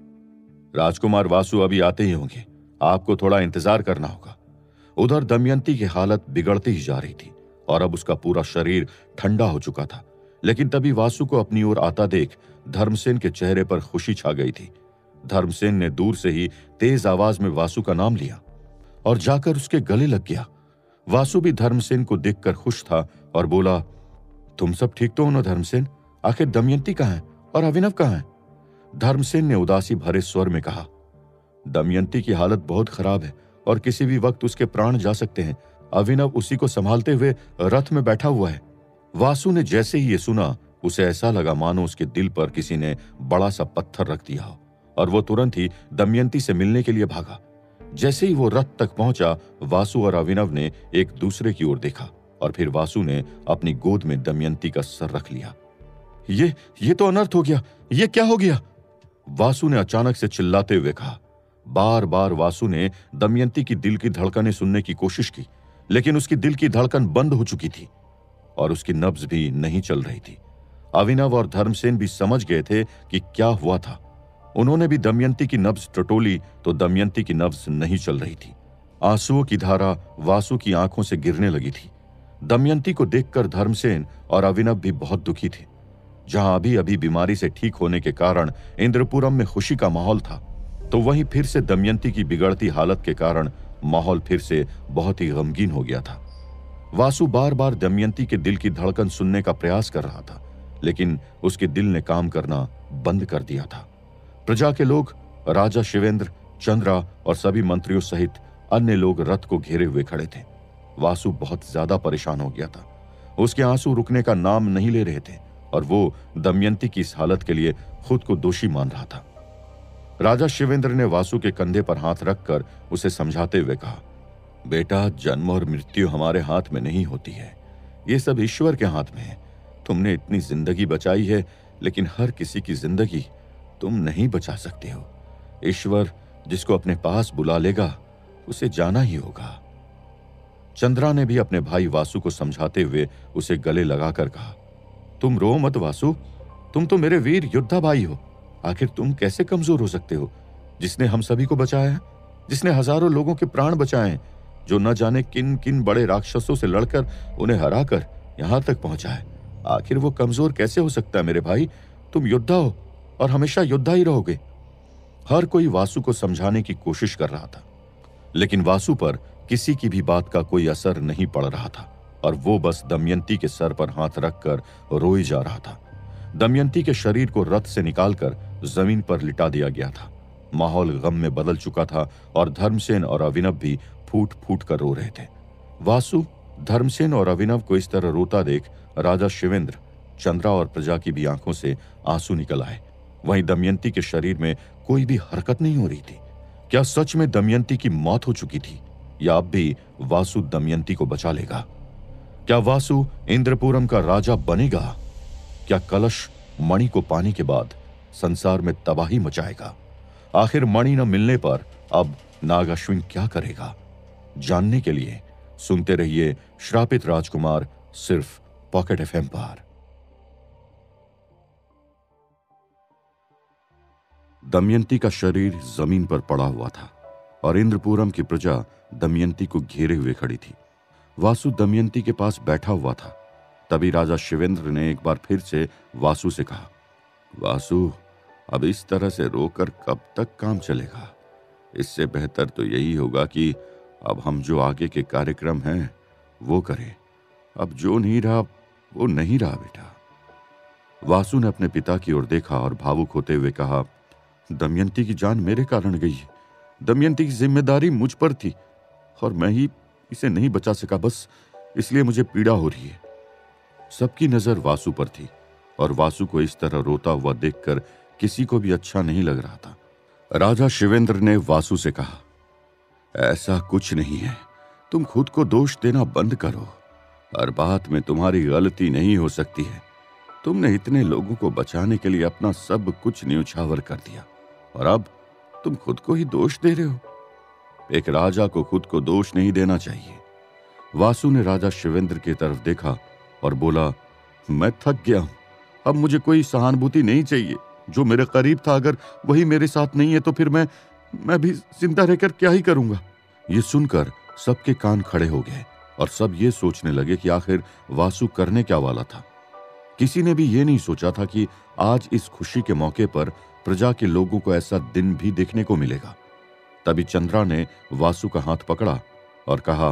राजकुमार वासु अभी आते ही होंगे, आपको थोड़ा इंतजार करना होगा। उधर दमयंती की हालत बिगड़ती ही जा रही थी और अब उसका पूरा शरीर ठंडा हो चुका था, लेकिन तभी वासु को अपनी ओर आता देख धर्मसेन के चेहरे पर खुशी छा गई थी। धर्मसेन ने दूर से ही तेज आवाज में वासु का नाम लिया और जाकर उसके गले लग गया। वासु भी धर्मसेन को देखकर खुश था और बोला, तुम सब ठीक तो हो ना धर्मसेन? आखिर दमयंती कहाँ है और अभिनव कहाँ है? धर्मसेन ने उदासी भरे स्वर में कहा, दमयंती की हालत बहुत खराब है और किसी भी वक्त उसके प्राण जा सकते हैं। अभिनव उसी को संभालते हुए रथ में बैठा हुआ है। वासु ने जैसे ही ये सुना, उसे ऐसा लगा मानो उसके दिल पर किसी ने बड़ा सा पत्थर रख दिया हो और वो तुरंत ही दमयंती से मिलने के लिए भागा। जैसे ही वो रथ तक पहुंचा, वासु और अभिनव ने एक दूसरे की ओर देखा और फिर वासु ने अपनी गोद में दमयंती का सर रख लिया। ये तो अनर्थ हो गया, ये क्या हो गया? वासु ने अचानक से चिल्लाते हुए कहा। बार बार वासु ने दमयंती की दिल की धड़कनें सुनने की कोशिश की, लेकिन उसकी दिल की धड़कन बंद हो चुकी थी और उसकी नब्ज भी नहीं चल रही थी। अभिनव और धर्मसेन भी समझ गए थे कि क्या हुआ था। उन्होंने भी दमयंती की नब्ज टटोली तो दमयंती की नब्ज नहीं चल रही थी। आंसुओं की धारा वासु की आंखों से गिरने लगी थी। दमयंती को देखकर धर्मसेन और अभिनव भी बहुत दुखी थे। जहां अभी अभी बीमारी से ठीक होने के कारण इंद्रपुरम में खुशी का माहौल था, तो वहीं फिर से दमयंती की बिगड़ती हालत के कारण माहौल फिर से बहुत ही गमगीन हो गया था। वासु बार बार दमयंती के दिल की धड़कन सुनने का प्रयास कर रहा था, लेकिन उसके दिल ने काम करना बंद कर दिया था। प्रजा के लोग, राजा शिवेंद्र, चंद्रा और सभी मंत्रियों सहित अन्य लोग रथ को घेरे हुए खड़े थे। वासु बहुत ज्यादा परेशान हो गया था। उसके आंसू रुकने का नाम नहीं ले रहे थे और वो दमयंती की इस हालत के लिए खुद को दोषी मान रहा था। राजा शिवेंद्र ने वासु के कंधे पर हाथ रखकर उसे समझाते हुए कहा, बेटा, जन्म और मृत्यु हमारे हाथ में नहीं होती है, ये सब ईश्वर के हाथ में है। तुमने इतनी जिंदगी बचाई है, लेकिन हर किसी की जिंदगी तुम नहीं बचा सकते हो। ईश्वर जिसको अपने पास बुला लेगा उसे जाना ही होगा। चंद्रा ने भी अपने भाई वासु को समझाते हुए उसे गले लगाकर कहा, तुम रो मत वासु, तुम तो मेरे वीर योद्धा भाई हो। आखिर तुम कैसे कमजोर हो सकते हो? जिसने हम सभी को बचाया है, जिसने हजारों लोगों के प्राण बचाए हैं, जो न जाने किन किन बड़े राक्षसों से लड़कर उन्हें हराकर यहां तक पहुंचा है, आखिर वो कमजोर कैसे हो सकता है? मेरे भाई, तुम योद्धा हो और हमेशा योद्धा ही रहोगे। हर कोई वासु को समझाने की कोशिश कर रहा था, लेकिन वासु पर किसी की भी बात का कोई असर नहीं पड़ रहा था और वो बस दमयंती के सर पर हाथ रखकर रोई जा रहा था। दमयंती के शरीर को रथ से निकालकर जमीन पर लिटा दिया गया था। माहौल गम में बदल चुका था और धर्मसेन और अभिनव भी फूट फूट कर रो रहे थे। वासु, धर्मसेन और अभिनव को इस तरह रोता देख राजा शिवेंद्र, चंद्रा और प्रजा की भी आंखों से आंसू निकल आए। वहीं दमयंती के शरीर में कोई भी हरकत नहीं हो रही थी। क्या सच में दमयंती की मौत हो चुकी थी, या अब भी वासु दमयंती को बचा लेगा? क्या वासु इंद्रपुरम का राजा बनेगा? क्या कलश मणि को पाने के बाद संसार में तबाही मचाएगा? आखिर मणि न मिलने पर अब नागाश्विन क्या करेगा? जानने के लिए सुनते रहिए श्रापित राजकुमार, सिर्फ पॉकेट एफएम पर। दमयंती का शरीर जमीन पर पड़ा हुआ था और इंद्रपुरम की प्रजा दमयंती को घेरे हुए खड़ी थी। वासु दमयंती के पास बैठा हुआ था। तभी राजा शिवेंद्र ने एक बार फिर से वासु से कहा, वासु, अब इस तरह से रोकर कब तक काम चलेगा? इससे बेहतर तो यही होगा कि अब हम जो आगे के कार्यक्रम हैं वो करें। अब जो नहीं रहा वो नहीं रहा बेटा। वासु ने अपने पिता की ओर देखा और भावुक होते हुए कहा, दमयंती की जान मेरे कारण गई है। दमयंती की जिम्मेदारी मुझ पर थी और मैं ही इसे नहीं बचा सका, बस इसलिए मुझे पीड़ा हो रही है। सबकी नजर वासु पर थी और वासु को इस तरह रोता हुआ देखकर किसी को भी अच्छा नहीं लग रहा था। राजा शिवेंद्र ने वासु से कहा, ऐसा कुछ नहीं है, तुम खुद को दोष देना बंद करो। हर बात में तुम्हारी गलती नहीं हो सकती है। तुमने इतने लोगों को बचाने के लिए अपना सब कुछ न्यौछावर कर दिया और अब तुम खुद को ही दोष दे रहे हो। एक राजा को खुद को दोष नहीं देना चाहिए। वासु ने राजा शिवेंद्र की तरफ देखा और बोला, मैं थक गया हूं, अब मुझे कोई सहानुभूति नहीं चाहिए। जो मेरे करीब था, अगर वही मेरे साथ नहीं है तो फिर मैं भी जिंदा रहकर क्या ही करूंगा। ये सुनकर सबके कान खड़े हो गए और सब ये सोचने लगे कि आखिर वासु करने क्या वाला था। किसी ने भी ये नहीं सोचा था कि आज इस खुशी के मौके पर प्रजा के लोगों को ऐसा दिन भी देखने को मिलेगा। तभी चंद्रा ने वासु का हाथ पकड़ा और कहा,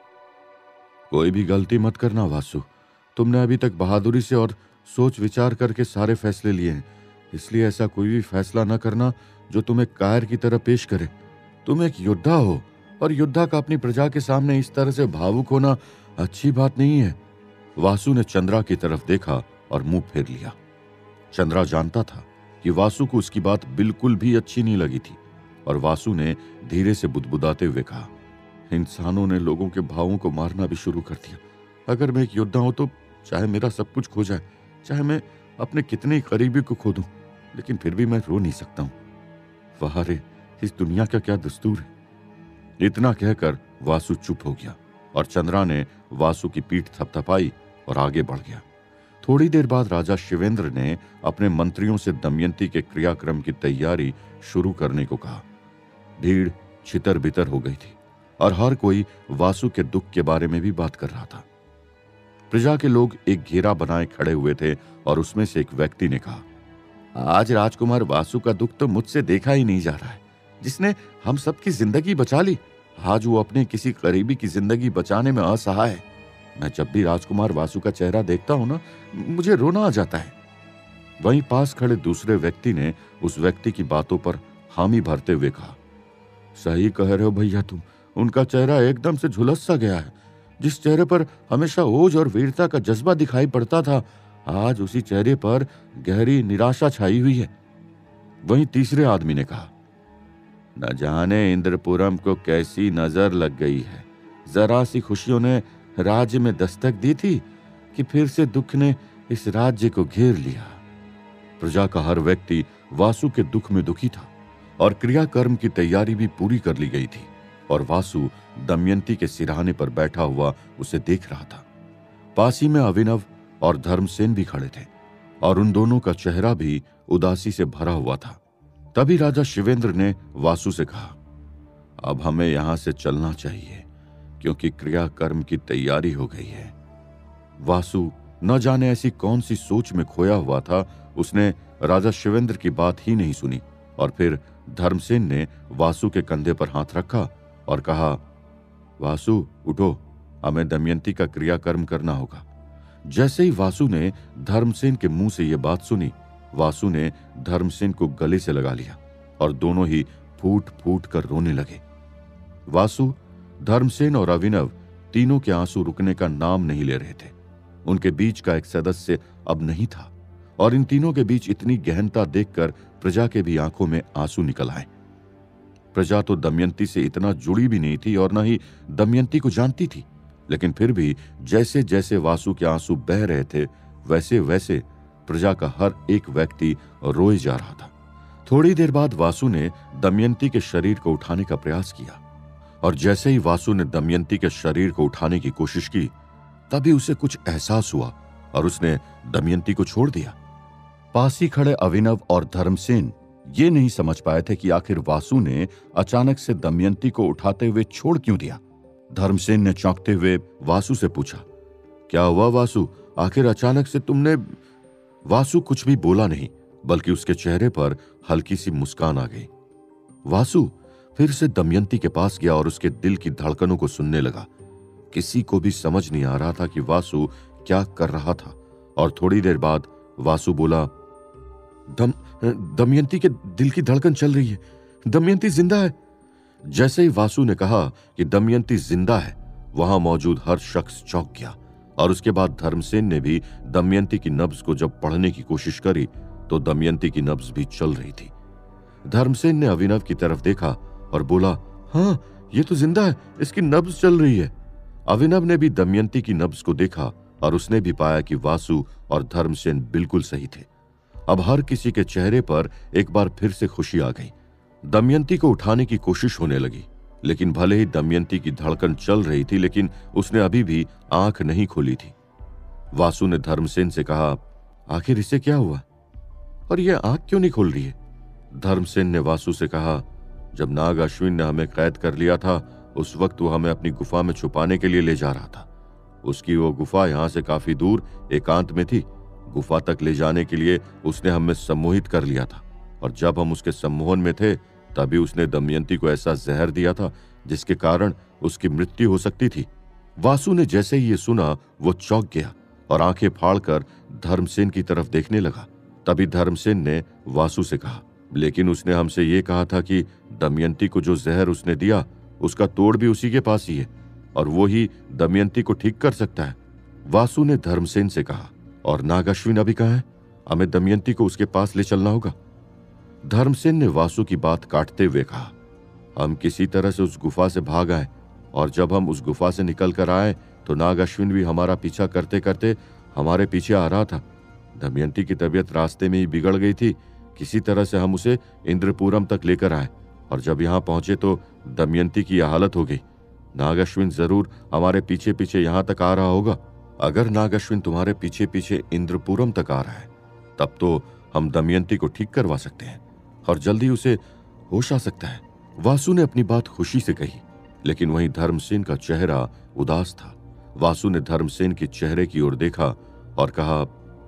कोई भी गलती मत करना वासु, तुमने अभी तक बहादुरी से और सोच विचार करके सारे फैसले लिए हैं, इसलिए ऐसा कोई भी फैसला न करना जो तुम्हें कायर की तरह पेश करे। तुम एक योद्धा हो और योद्धा का अपनी प्रजा के सामने इस तरह से भावुक होना अच्छी बात नहीं है। वासु ने चंद्रा की तरफ देखा और मुंह फेर लिया। चंद्रा जानता था कि वासु को उसकी बात बिल्कुल भी अच्छी नहीं लगी थी और वासु ने धीरे से बुदबुदाते हुए कहा, इंसानों ने लोगों के भावों को मारना भी शुरू कर दिया। अगर मैं एक योद्धा हूं तो चाहे मेरा सब कुछ खो जाए, चाहे मैं अपने कितने करीबी को खो दूं, लेकिन फिर भी मैं रो नहीं सकता हूं। वाह रे, इस दुनिया का क्या दस्तूर है। इतना कहकर वासु चुप हो गया और चंद्रा ने वासु की पीठ थपथपाई और आगे बढ़ गया। थोड़ी देर बाद राजा शिवेंद्र ने अपने मंत्रियों से दमयंती के क्रियाक्रम की तैयारी शुरू करने को कहा। भीड़ छितर बितर हो गई थी और हर कोई वासु के दुख के बारे में भी बात कर रहा था। प्रजा के लोग एक घेरा बनाए खड़े हुए थे और उसमें से एक व्यक्ति ने कहा, आज राजकुमार वासु का दुख तो मुझसे देखा ही नहीं जा रहा है, जिसने हम सबकी जिंदगी बचा ली। आज वो अपने किसी करीबी की जिंदगी बचाने में असहाय है। मैं जब भी राजकुमार वासु का चेहरा देखता हूं ना, मुझे रोना आ जाता है। वहीं पास खड़े दूसरे व्यक्ति ने उस व्यक्ति की बातों पर हामी भरते हुए कहा, सही कह रहे हो भैया तुम, उनका चेहरा एकदम से झुलस सा गया है। जिस चेहरे पर हमेशा ओज और वीरता का जज्बा दिखाई पड़ता था, आज उसी चेहरे पर गहरी निराशा छाई हुई है। वहीं तीसरे आदमी ने कहा, न जाने इंद्रपुरम को कैसी नजर लग गई है, जरा सी खुशियों ने राज्य में दस्तक दी थी कि फिर से दुख ने इस राज्य को घेर लिया। प्रजा का हर व्यक्ति वासु के दुख में दुखी था और क्रियाकर्म की तैयारी भी पूरी कर ली गई थी और वासु दमयंती के सिरहाने पर बैठा हुआ उसे देख रहा था। पास ही में अभिनव और धर्मसेन भी खड़े थे और उन दोनों का चेहरा भी उदासी से भरा हुआ था। तभी राजा शिवेंद्र ने वासु से कहा, अब हमें यहां से चलना चाहिए क्योंकि क्रियाकर्म की तैयारी हो गई है। वासु न जाने ऐसी कौन सी सोच में खोया हुआ था, उसने राजा शिवेंद्र की बात ही नहीं सुनी और फिर धर्मसेन ने वासु के कंधे पर हाथ रखा और कहा, वासु उठो, हमें दमयंती का क्रियाकर्म करना होगा। जैसे ही वासु ने धर्मसेन के मुंह से यह बात सुनी, वासु ने धर्मसेन को गले से लगा लिया और दोनों ही फूट फूट कर रोने लगे। वासु, धर्मसेन और अभिनव तीनों के आंसू रुकने का नाम नहीं ले रहे थे। उनके बीच का एक सदस्य अब नहीं था और इन तीनों के बीच इतनी गहनता देखकर प्रजा के भी आंखों में आंसू निकल आए। प्रजा तो दमयंती से इतना जुड़ी भी नहीं थी और न ही दमयंती को जानती थी, लेकिन फिर भी जैसे जैसे वासु के आंसू बह रहे थे वैसे वैसे प्रजा का हर एक व्यक्ति रोए जा रहा था। थोड़ी देर बाद वासु ने दमयंती के शरीर को उठाने का प्रयास किया और जैसे ही वासु ने दमयंती के शरीर को उठाने की कोशिश की, तभी उसे कुछ एहसास हुआ और उसने दमयंती को छोड़ दिया। पास ही खड़े अभिनव और धर्मसेन ये नहीं समझ पाए थे कि आखिर वासु ने अचानक से दमयंती को उठाते हुए छोड़ क्यों दिया। धर्मसेन ने चौंकते हुए वासु से पूछा, क्या हुआ वासु, आखिर अचानक से तुमने? वासु कुछ भी बोला नहीं, बल्कि उसके चेहरे पर हल्की सी मुस्कान आ गई। वासु फिर से दमयंती के पास गया और उसके दिल की धड़कनों को सुनने लगा। किसी को भी समझ नहीं आ रहा था कि वासु क्या कर रहा था और थोड़ी देर बाद वासु बोला, दमयंती के दिल की धड़कन चल रही है, दमयंती जिंदा है। जैसे ही वासु ने कहा कि दमयंती जिंदा है, वहां मौजूद हर शख्स चौंक गया और उसके बाद धर्मसेन ने भी दमयंती की नब्ज को जब पढ़ने की कोशिश करी तो दमयंती की नब्ज भी चल रही थी। धर्मसेन ने अभिनव की तरफ देखा और बोला, हाँ, ये तो जिंदा है, इसकी नब्ज चल रही है। अभिनव ने भी दमयंती की नब्ज को देखा और उसने भी पाया कि वासु और धर्मसेन बिल्कुल सही थे। अब हर किसी के चेहरे पर एक बार फिर से खुशी आ गई। दमयंती को उठाने की कोशिश होने लगी, लेकिन भले ही दमयंती की धड़कन चल रही थी, लेकिन उसने अभी भी आंख नहीं खोली थी। वासु ने धर्मसेन से कहा, आखिर इसे क्या हुआ और यह आंख क्यों नहीं खोल रही है? धर्मसेन ने वासु से कहा, जब नाग अश्विन ने हमें कैद कर लिया था, उस वक्त वो हमें अपनी गुफा में छुपाने के लिए ले जा रहा था। उसकी वो गुफा यहां से काफी दूर एकांत में थी। गुफा तक ले जाने के लिए उसने हमें सम्मोहित कर लिया था और जब हम उसके सम्मोहन में थे तभी उसने दमयंती को ऐसा जहर दिया था जिसके कारण उसकी मृत्यु हो सकती थी। वासु ने जैसे ही ये सुना वो चौंक गया और आंखें फाड़कर धर्मसेन की तरफ देखने लगा। तभी धर्मसेन ने वासु से कहा, लेकिन उसने हमसे ये कहा था कि दमयंती को जो जहर उसने दिया उसका तोड़ भी उसी के पास ही है और वो ही दमयंती को ठीक कर सकता है। वासु ने धर्मसेन से कहा, और नाग अश्विन अभी कहाँ है? हमें दमयंती को उसके पास ले चलना होगा। धर्मसेन ने वासु की बात काटते हुए कहा, हम किसी तरह से उस गुफा से भाग आए और जब हम उस गुफा से निकल कर आए तो नाग अश्विन भी हमारा पीछा करते करते हमारे पीछे आ रहा था। दमयंती की तबीयत रास्ते में ही बिगड़ गई थी। किसी तरह से हम उसे इंद्रपुरम तक लेकर आए और जब यहाँ पहुंचे तो दमयंती की यह हालत हो गई। नाग अश्विन जरूर हमारे पीछे पीछे यहाँ तक आ रहा होगा। अगर नाग अश्विन तुम्हारे पीछे पीछे इंद्रपुरम तक आ रहा है तब तो हम दमयंती को ठीक करवा सकते हैं और जल्दी उसे होश आ सकता है। वासु ने अपनी बात खुशी से कही, लेकिन वहीं धर्मसेन का चेहरा उदास था। वासु ने धर्मसेन के चेहरे की ओर देखा और कहा,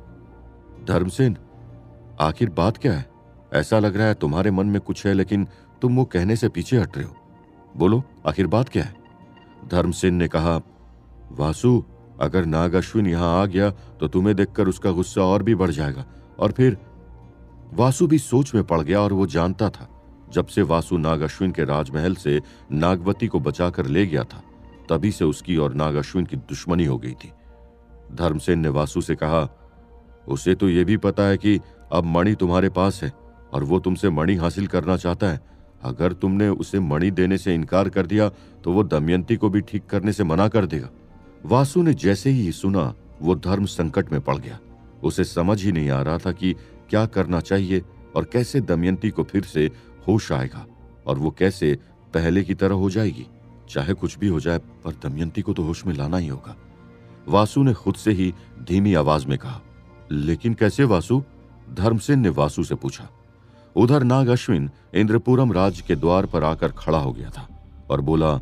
धर्मसेन, आखिर बात क्या है? ऐसा लग रहा है तुम्हारे मन में कुछ है लेकिन तुम वो कहने से पीछे हट रहे हो। बोलो, आखिर बात क्या है? धर्मसेन ने कहा, वासु, अगर नाग अश्विन यहां आ गया तो तुम्हें देखकर उसका गुस्सा और भी बढ़ जाएगा और फिर। वासु भी सोच में पड़ गया और वो जानता था जब से वासु नाग अश्विन के राजमहल से नागवती को बचाकर ले गया था तभी से उसकी और नाग अश्विन की दुश्मनी हो गई थी। धर्मसेन ने वासु से कहा, उसे तो यह भी पता है कि अब मणि तुम्हारे पास है और वो तुमसे मणि हासिल करना चाहता है। अगर तुमने उसे मणि देने से इनकार कर दिया तो वो दमयंती को भी ठीक करने से मना कर देगा। वासु ने जैसे ही सुना वो धर्म संकट में पड़ गया। उसे समझ ही नहीं आ रहा था कि क्या करना चाहिए और कैसे दमयंती को फिर से होश आएगा और वो कैसे पहले की तरह हो जाएगी। चाहे कुछ भी हो जाए पर दमयंती को तो होश में लाना ही होगा। वासु ने खुद से ही धीमी आवाज में कहा। लेकिन कैसे वासु? धर्मसेन ने वासु से पूछा। उधर नाग अश्विन इंद्रपुरम राज्य के द्वार पर आकर खड़ा हो गया था और बोला,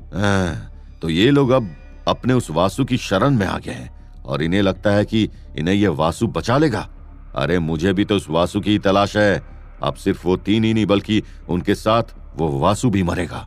तो ये लोग अब अपने उस वासु की शरण में आ गए हैं और इन्हें लगता है कि इन्हें यह वासु बचा लेगा। अरे मुझे भी तो उस वासु की तलाश है। अब सिर्फ वो तीन ही नहीं बल्कि उनके साथ वो वासु भी मरेगा।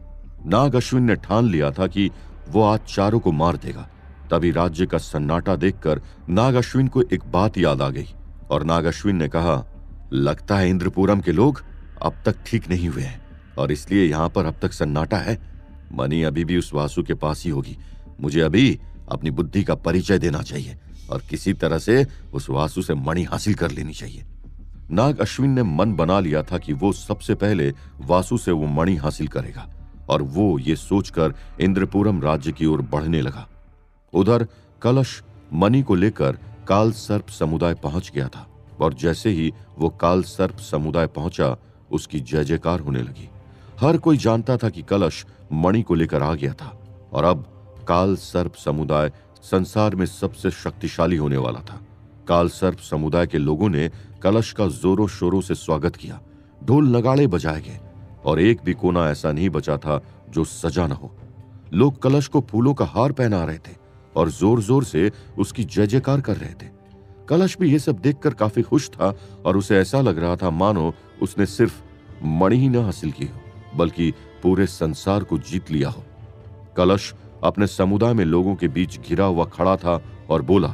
नाग अश्विन ने ठान लिया था कि वो आज चारों को मार देगा। तभी राज्य का सन्नाटा देखकर नाग अश्विन को एक बात याद आ गई और नाग अश्विन ने कहा, लगता है इंद्रपुरम के लोग अब तक ठीक नहीं हुए हैं और इसलिए यहां पर अब तक सन्नाटा है। मणि अभी भी उस वासु के पास ही होगी। मुझे अभी अपनी बुद्धि का परिचय देना चाहिए और किसी तरह से उस वासु से मणि हासिल कर लेनी चाहिए। नाग अश्विन ने मन बना लिया था कि वो सबसे पहले वासु से वो मणि हासिल करेगा और वो ये सोचकर इंद्रपुरम राज्य की ओर बढ़ने लगा। उधर कलश मणि को लेकर काल सर्प समुदाय पहुंच गया था और जैसे ही वो काल सर्प समुदाय पहुंचा उसकी जय जयकार होने लगी। हर कोई जानता था कि कलश मणि को लेकर आ गया था और अब काल सर्प समुदाय संसार में सबसे शक्तिशाली होने वाला था। काल सर्प समुदाय के लोगों ने कलश का जोरों शोरों से स्वागत किया। ढोल नगाड़े बजाए गए और एक भी कोना ऐसा नहीं बचा था जो सजा न हो। लोग कलश को फूलों का हार पहना रहे थे और जोर जोर से उसकी जय जयकार कर रहे थे। कलश भी ये सब देखकर काफी खुश था और उसे ऐसा लग रहा था मानो उसने सिर्फ मणि ही न हासिल की हो बल्कि पूरे संसार को जीत लिया हो। कलश अपने समुदाय में लोगों के बीच घिरा हुआ खड़ा था और बोला,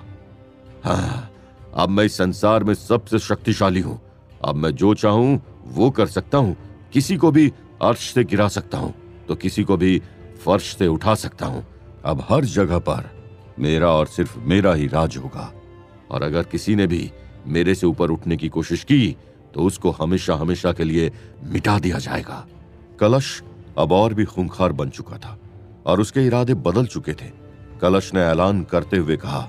हाँ, अब मैं इस संसार में सबसे शक्तिशाली हूं। अब मैं जो चाहूं वो कर सकता हूं। किसी को भी अर्श से गिरा सकता हूं तो किसी को भी फर्श से उठा सकता हूं। अब हर जगह पर मेरा और सिर्फ मेरा ही राज होगा और अगर किसी ने भी मेरे से ऊपर उठने की कोशिश की तो उसको हमेशा हमेशा के लिए मिटा दिया जाएगा। कलश अब और भी खूंखार बन चुका था और उसके इरादे बदल चुके थे। कलश ने ऐलान करते हुए कहा,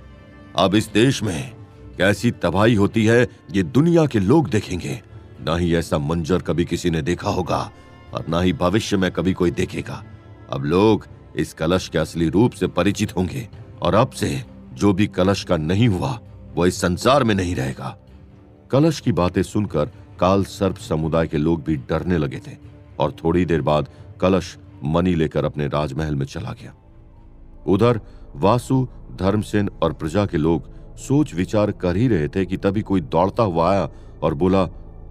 अब इस देश में कैसी तबाही होती है ये दुनिया के लोग देखेंगे। ना ही ऐसा मंजर कभी किसी ने देखा होगा और ना ही भविष्य में कभी कोई देखेगा। अब लोग इस कलश के असली रूप से परिचित होंगे और अब से जो भी कलश का नहीं हुआ वो इस संसार में नहीं रहेगा। कलश की बातें सुनकर काल सर्प समुदाय के लोग भी डरने लगे थे और थोड़ी देर बाद कलश मणि लेकर अपने राजमहल में चला गया। उधर वासु, धर्मसेन और प्रजा के लोग सोच विचार कर ही रहे थे कि तभी कोई दौड़ता हुआ आया और बोला,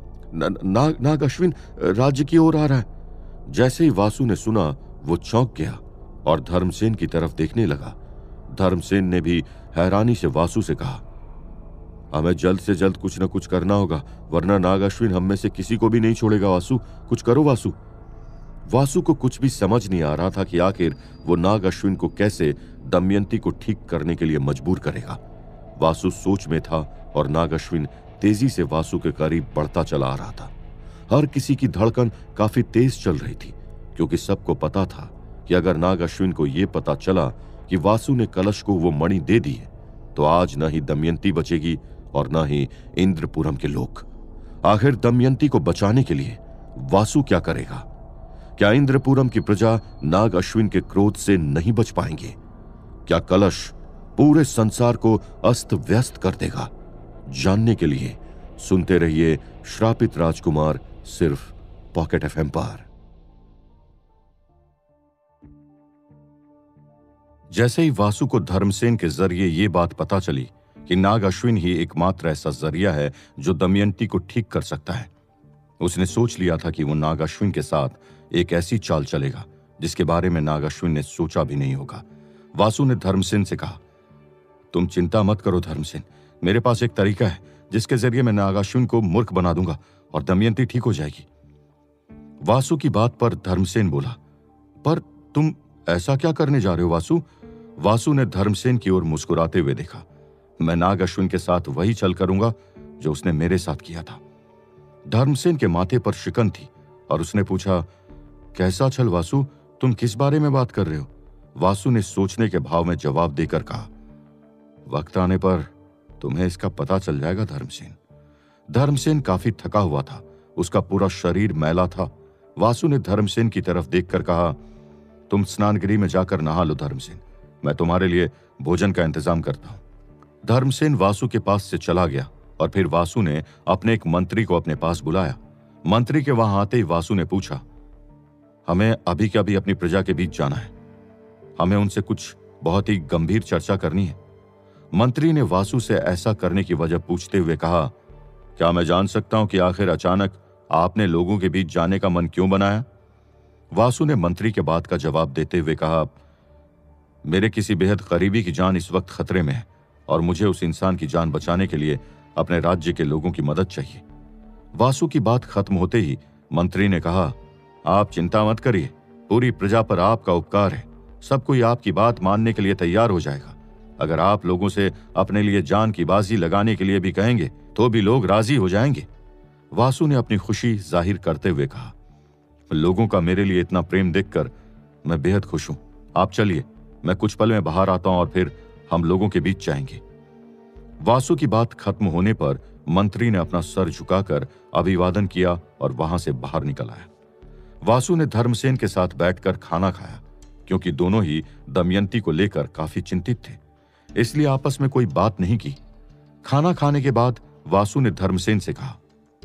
नाग अश्विन राज्य की ओर आ रहा है। जैसे ही वासु ने सुना वो चौंक गया और धर्मसेन की तरफ देखने लगा। धर्मसेन ने भी हैरानी से वासु से कहा, हमें जल्द से जल्द कुछ न कुछ करना होगा वरना नाग अश्विन हम में से किसी को भी नहीं छोड़ेगा। वासु, कुछ करो वासु। वासु को कुछ भी समझ नहीं आ रहा था कि आखिर वो नाग अश्विन को कैसे दमयंती को ठीक करने के लिए मजबूर करेगा। वासु सोच में था और नाग अश्विन तेजी से वासु के करीब बढ़ता चला आ रहा था। हर किसी की धड़कन काफी तेज चल रही थी क्योंकि सबको पता था कि अगर नाग अश्विन को यह पता चला कि वासु ने कलश को वो मणि दे दी है तो आज न ही दमयंती बचेगी और न ही इंद्रपुरम के लोग। आखिर दमयंती को बचाने के लिए वासु क्या करेगा? क्या इंद्रपुरम की प्रजा नाग अश्विन के क्रोध से नहीं बच पाएंगे? क्या कलश पूरे संसार को अस्त व्यस्त कर देगा? जानने के लिए सुनते रहिए श्रापित राजकुमार, सिर्फ पॉकेट एफएम पर। जैसे ही वासु को धर्मसेन के जरिए ये बात पता चली कि नाग अश्विन ही एकमात्र ऐसा जरिया है जो दमयंती को ठीक कर सकता है, उसने सोच लिया था कि वो नाग अश्विन के साथ एक ऐसी चाल चलेगा जिसके बारे में नाग अश्विन ने सोचा भी नहीं होगा। वासु ने धर्मसेन से कहा, तुम चिंता मत करो धर्मसेन, मेरे पास एक तरीका है जिसके जरिए मैं नाग अश्विन को मूर्ख बना दूंगा और दमयंती ठीक हो जाएगी। वासु की बात पर धर्मसेन बोला, पर तुम ऐसा क्या करने जा रहे हो वासु? वासु ने धर्मसेन की ओर मुस्कुराते हुए देखा, मैं नाग अश्विन के साथ वही चल करूंगा जो उसने मेरे साथ किया था। धर्मसेन के माथे पर शिकन थी और उसने पूछा, कैसा छल वासु, तुम किस बारे में बात कर रहे हो? वासु ने सोचने के भाव में जवाब देकर कहा, वक्त आने पर तुम्हें इसका पता चल जाएगा धर्मसेन। धर्मसेन काफी थका हुआ था, उसका पूरा शरीर मैला था। वासु ने धर्मसेन की तरफ देखकर कहा, तुम स्नानगृह में जाकर नहा लो धर्मसेन, मैं तुम्हारे लिए भोजन का इंतजाम करता हूं। धर्मसेन वासु के पास से चला गया और फिर वासु ने अपने एक मंत्री को अपने पास बुलाया। मंत्री के वहां आते ही वासु ने पूछा, हमें अभी के अभी अपनी प्रजा के बीच जाना है, हमें उनसे कुछ बहुत ही गंभीर चर्चा करनी है। मंत्री ने वासु से ऐसा करने की वजह पूछते हुए कहा, क्या मैं जान सकता हूं कि आखिर अचानक आपने लोगों के बीच जाने का मन क्यों बनाया? वासु ने मंत्री के बात का जवाब देते हुए कहा, मेरे किसी बेहद करीबी की जान इस वक्त खतरे में है और मुझे उस इंसान की जान बचाने के लिए अपने राज्य के लोगों की मदद चाहिए। वासु की बात खत्म होते ही मंत्री ने कहा, आप चिंता मत करिए, पूरी प्रजा पर आपका उपकार है, सब कोई आपकी बात मानने के लिए तैयार हो जाएगा। अगर आप लोगों से अपने लिए जान की बाजी लगाने के लिए भी कहेंगे तो भी लोग राजी हो जाएंगे। वासु ने अपनी खुशी जाहिर करते हुए कहा, लोगों का मेरे लिए इतना प्रेम देखकर मैं बेहद खुश हूं। आप चलिए, मैं कुछ पल में बाहर आता हूं और फिर हम लोगों के बीच जाएंगे। वासु की बात खत्म होने पर मंत्री ने अपना सर झुकाकर अभिवादन किया और वहां से बाहर निकल आया। वासु ने धर्मसेन के साथ बैठकर खाना खाया, क्योंकि दोनों ही दमयंती को लेकर काफी चिंतित थे, इसलिए आपस में कोई बात नहीं की। खाना खाने के बाद वासु ने धर्मसेन से कहा,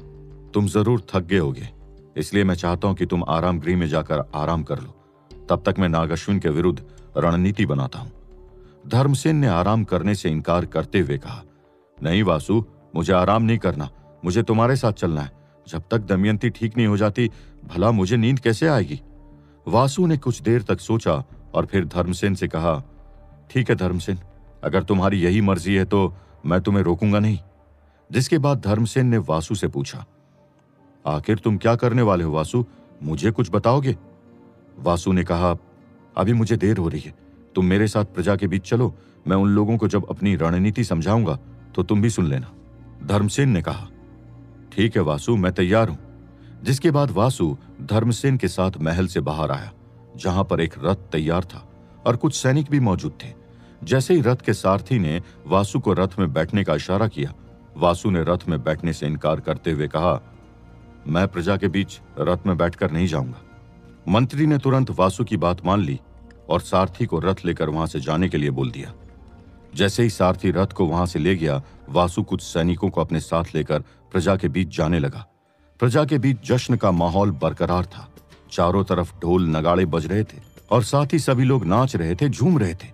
तुम जरूर थक गए होगे, इसलिए मैं चाहता हूं कि तुम आराम गृह में जाकर आराम कर लो, तब तक मैं नागाश्विन के विरुद्ध रणनीति बनाता हूं। धर्मसेन ने आराम करने से इनकार करते हुए कहा, नहीं वासु, मुझे आराम नहीं करना, मुझे तुम्हारे साथ चलना है। जब तक दमयंती ठीक नहीं हो जाती, भला मुझे नींद कैसे आएगी? वासु ने कुछ देर तक सोचा और फिर धर्मसेन से कहा, ठीक है धर्मसेन, अगर तुम्हारी यही मर्जी है तो मैं तुम्हें रोकूंगा नहीं। जिसके बाद धर्मसेन ने वासु से पूछा, आखिर तुम क्या करने वाले हो वासु, मुझे कुछ बताओगे? वासु ने कहा, अभी मुझे देर हो रही है, तुम मेरे साथ प्रजा के बीच चलो, मैं उन लोगों को जब अपनी रणनीति समझाऊंगा तो तुम भी सुन लेना। धर्मसेन ने कहा, ठीक है वासु, मैं तैयार हूं। जिसके बाद वासु धर्मसेन के साथ महल से बाहर आया, जहां पर एक रथ तैयार था और कुछ सैनिक भी मौजूद थे। जैसे ही रथ के सारथी ने वासु को रथ में बैठने का इशारा किया, वासु ने रथ में बैठने से इनकार करते हुए कहा, मैं प्रजा के बीच रथ में बैठकर नहीं जाऊंगा। मंत्री ने तुरंत वासु की बात मान ली और सारथी को रथ लेकर वहां से जाने के लिए बोल दिया। जैसे ही सारथी रथ को वहां से ले गया, वासु कुछ सैनिकों को अपने साथ लेकर प्रजा के बीच जाने लगा। प्रजा के बीच जश्न का माहौल बरकरार था, चारों तरफ ढोल नगाड़े बज रहे थे और साथ ही सभी लोग नाच रहे थे, झूम रहे थे।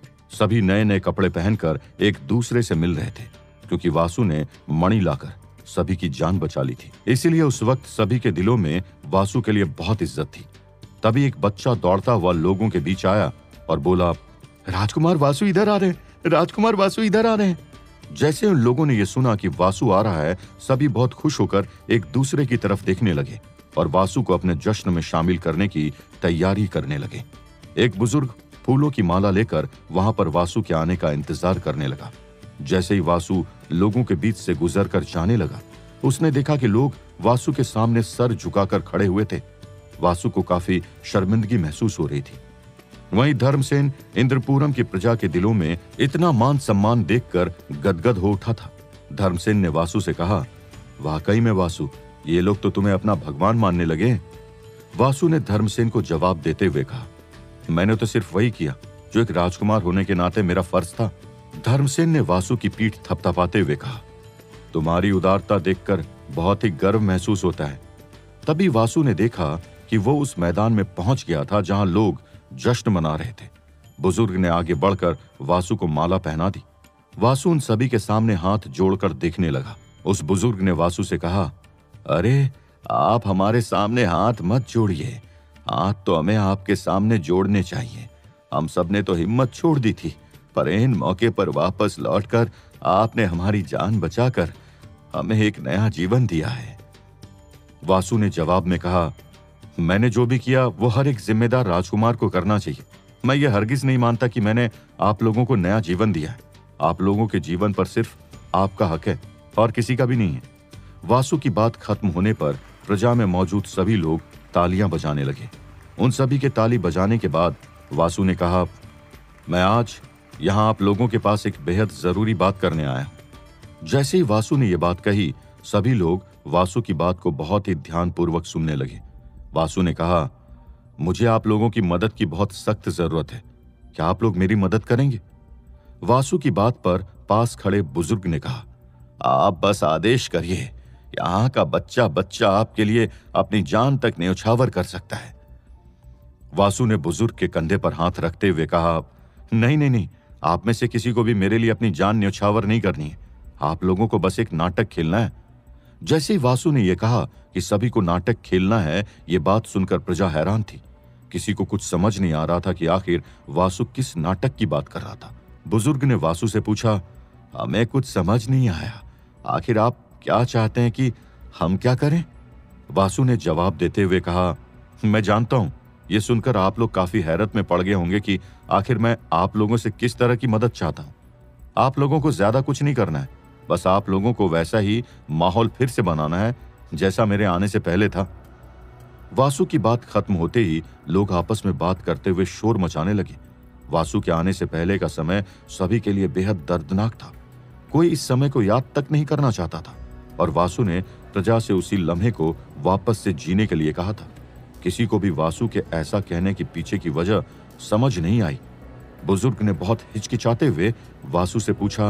सभी नए नए कपड़े पहनकर एक दूसरे से मिल रहे थे, क्योंकि वासु ने मणि लाकर सभी की जान बचा ली थी। इसीलिए उस वक्त सभी के दिलों में वासु के लिए बहुत इज्जत थी। तभी एक बच्चा दौड़ता हुआ लोगों के बीच आया और बोला, राजकुमार वासु इधर आ रहे हैं, राजकुमार वासु इधर आ रहे हैं। जैसे उन लोगों ने यह सुना कि वासु आ रहा है, सभी बहुत खुश होकर एक दूसरे की तरफ देखने लगे और वासु को अपने जश्न में शामिल करने की तैयारी करने लगे। एक बुजुर्ग फूलों की माला लेकर वहां पर वासु के आने का इंतजार करने लगा। जैसे ही वासु लोगों के बीच से गुजरकर जाने लगा, उसने देखा कि लोग वासु के सामने सर झुकाकर खड़े हुए थे। वासु को काफी शर्मिंदगी महसूस हो रही थी। वहीं धर्मसेन इंद्रपुरम की प्रजा के दिलों में इतना मान सम्मान देखकर गदगद हो उठा था। धर्मसेन ने वासु से कहा, वाकई में वासु, ये लोग तो तुम्हें अपना भगवान मानने लगे। वासु ने धर्मसेन को जवाब देते हुए कहा, मैंने तो सिर्फ वही किया जो एक राजकुमार होने के नाते मेरा फर्ज था। धर्मसेन ने वासु की पीठ थपथपाते हुए कहा, तुम्हारी उदारता देखकर बहुत ही गर्व महसूस होता है। तभी वासु ने देखा कि वो उस मैदान में पहुंच गया था जहां लोग जश्न मना रहे थे। बुजुर्ग ने आगे बढ़कर वासु को माला पहना दी। वासु उन सभी के सामने हाथ जोड़कर देखने लगा। उस बुजुर्ग ने वासु से कहा, अरे आप हमारे सामने हाथ मत जोड़िए, हाथ तो हमें आपके सामने जोड़ने चाहिए। हम सब ने तो हिम्मत छोड़ दी थी, पर इन मौके पर वापस लौटकर आपने हमारी जान बचाकर हमें एक नया जीवन दिया है। वासु ने जवाब में कहा, मैंने जो भी किया वो हर एक जिम्मेदार राजकुमार को करना चाहिए। मैं ये हरगिज नहीं मानता कि मैंने आप लोगों को नया जीवन दिया है। आप लोगों के जीवन पर सिर्फ आपका हक है और किसी का भी नहीं है। वासु की बात खत्म होने पर प्रजा में मौजूद सभी लोग तालियां बजाने लगे। उन सभी के ताली बजाने के बाद वासु ने कहा, मैं आज यहां आप लोगों के पास एक बेहद जरूरी बात करने आया हूं। जैसे ही वासु ने यह बात कही, सभी लोग वासु की बात को बहुत ही ध्यानपूर्वक सुनने लगे। वासु ने कहा, मुझे आप लोगों की मदद की बहुत सख्त जरूरत है। क्या आप लोग मेरी मदद करेंगे? वासु की बात पर पास खड़े बुजुर्ग ने कहा, आप बस आदेश करिए। यहां का बच्चा बच्चा आपके लिए अपनी जान तक न्यौछावर कर सकता है। वासु ने बुजुर्ग के कंधे पर हाथ रखते हुए कहा, नहीं नहीं नहीं, आप में से किसी को भी मेरे लिए अपनी जान न्यौछावर नहीं करनी है। आप लोगों को बस एक नाटक खेलना है। जैसे ही वासु ने यह कहा कि सभी को नाटक खेलना है, यह बात सुनकर प्रजा हैरान थी। किसी को कुछ समझ नहीं आ रहा था कि आखिर वासु किस नाटक की बात कर रहा था। बुजुर्ग ने वासु से पूछा, हमें कुछ समझ नहीं आया। आखिर आप क्या चाहते हैं कि हम क्या करें? वासु ने जवाब देते हुए कहा, मैं जानता हूं, यह सुनकर आप लोग काफी हैरत में पड़ गए होंगे कि आखिर मैं आप लोगों से किस तरह की मदद चाहता हूं। आप लोगों को ज्यादा कुछ नहीं करना है, बस आप लोगों को वैसा ही माहौल फिर से बनाना है जैसा मेरे आने से पहले था। वासु की बात खत्म होते ही लोग आपस में बात करते हुए शोर मचाने लगे। वासु के आने से पहले का समय सभी के लिए बेहद दर्दनाक था। कोई इस समय को याद तक नहीं करना चाहता था और वासु ने प्रजा से उसी लम्हे को वापस से जीने के लिए कहा था। किसी को भी वासु के ऐसा कहने के पीछे की वजह समझ नहीं आई। बुजुर्ग ने बहुत हिचकिचाते हुए वासु से पूछा,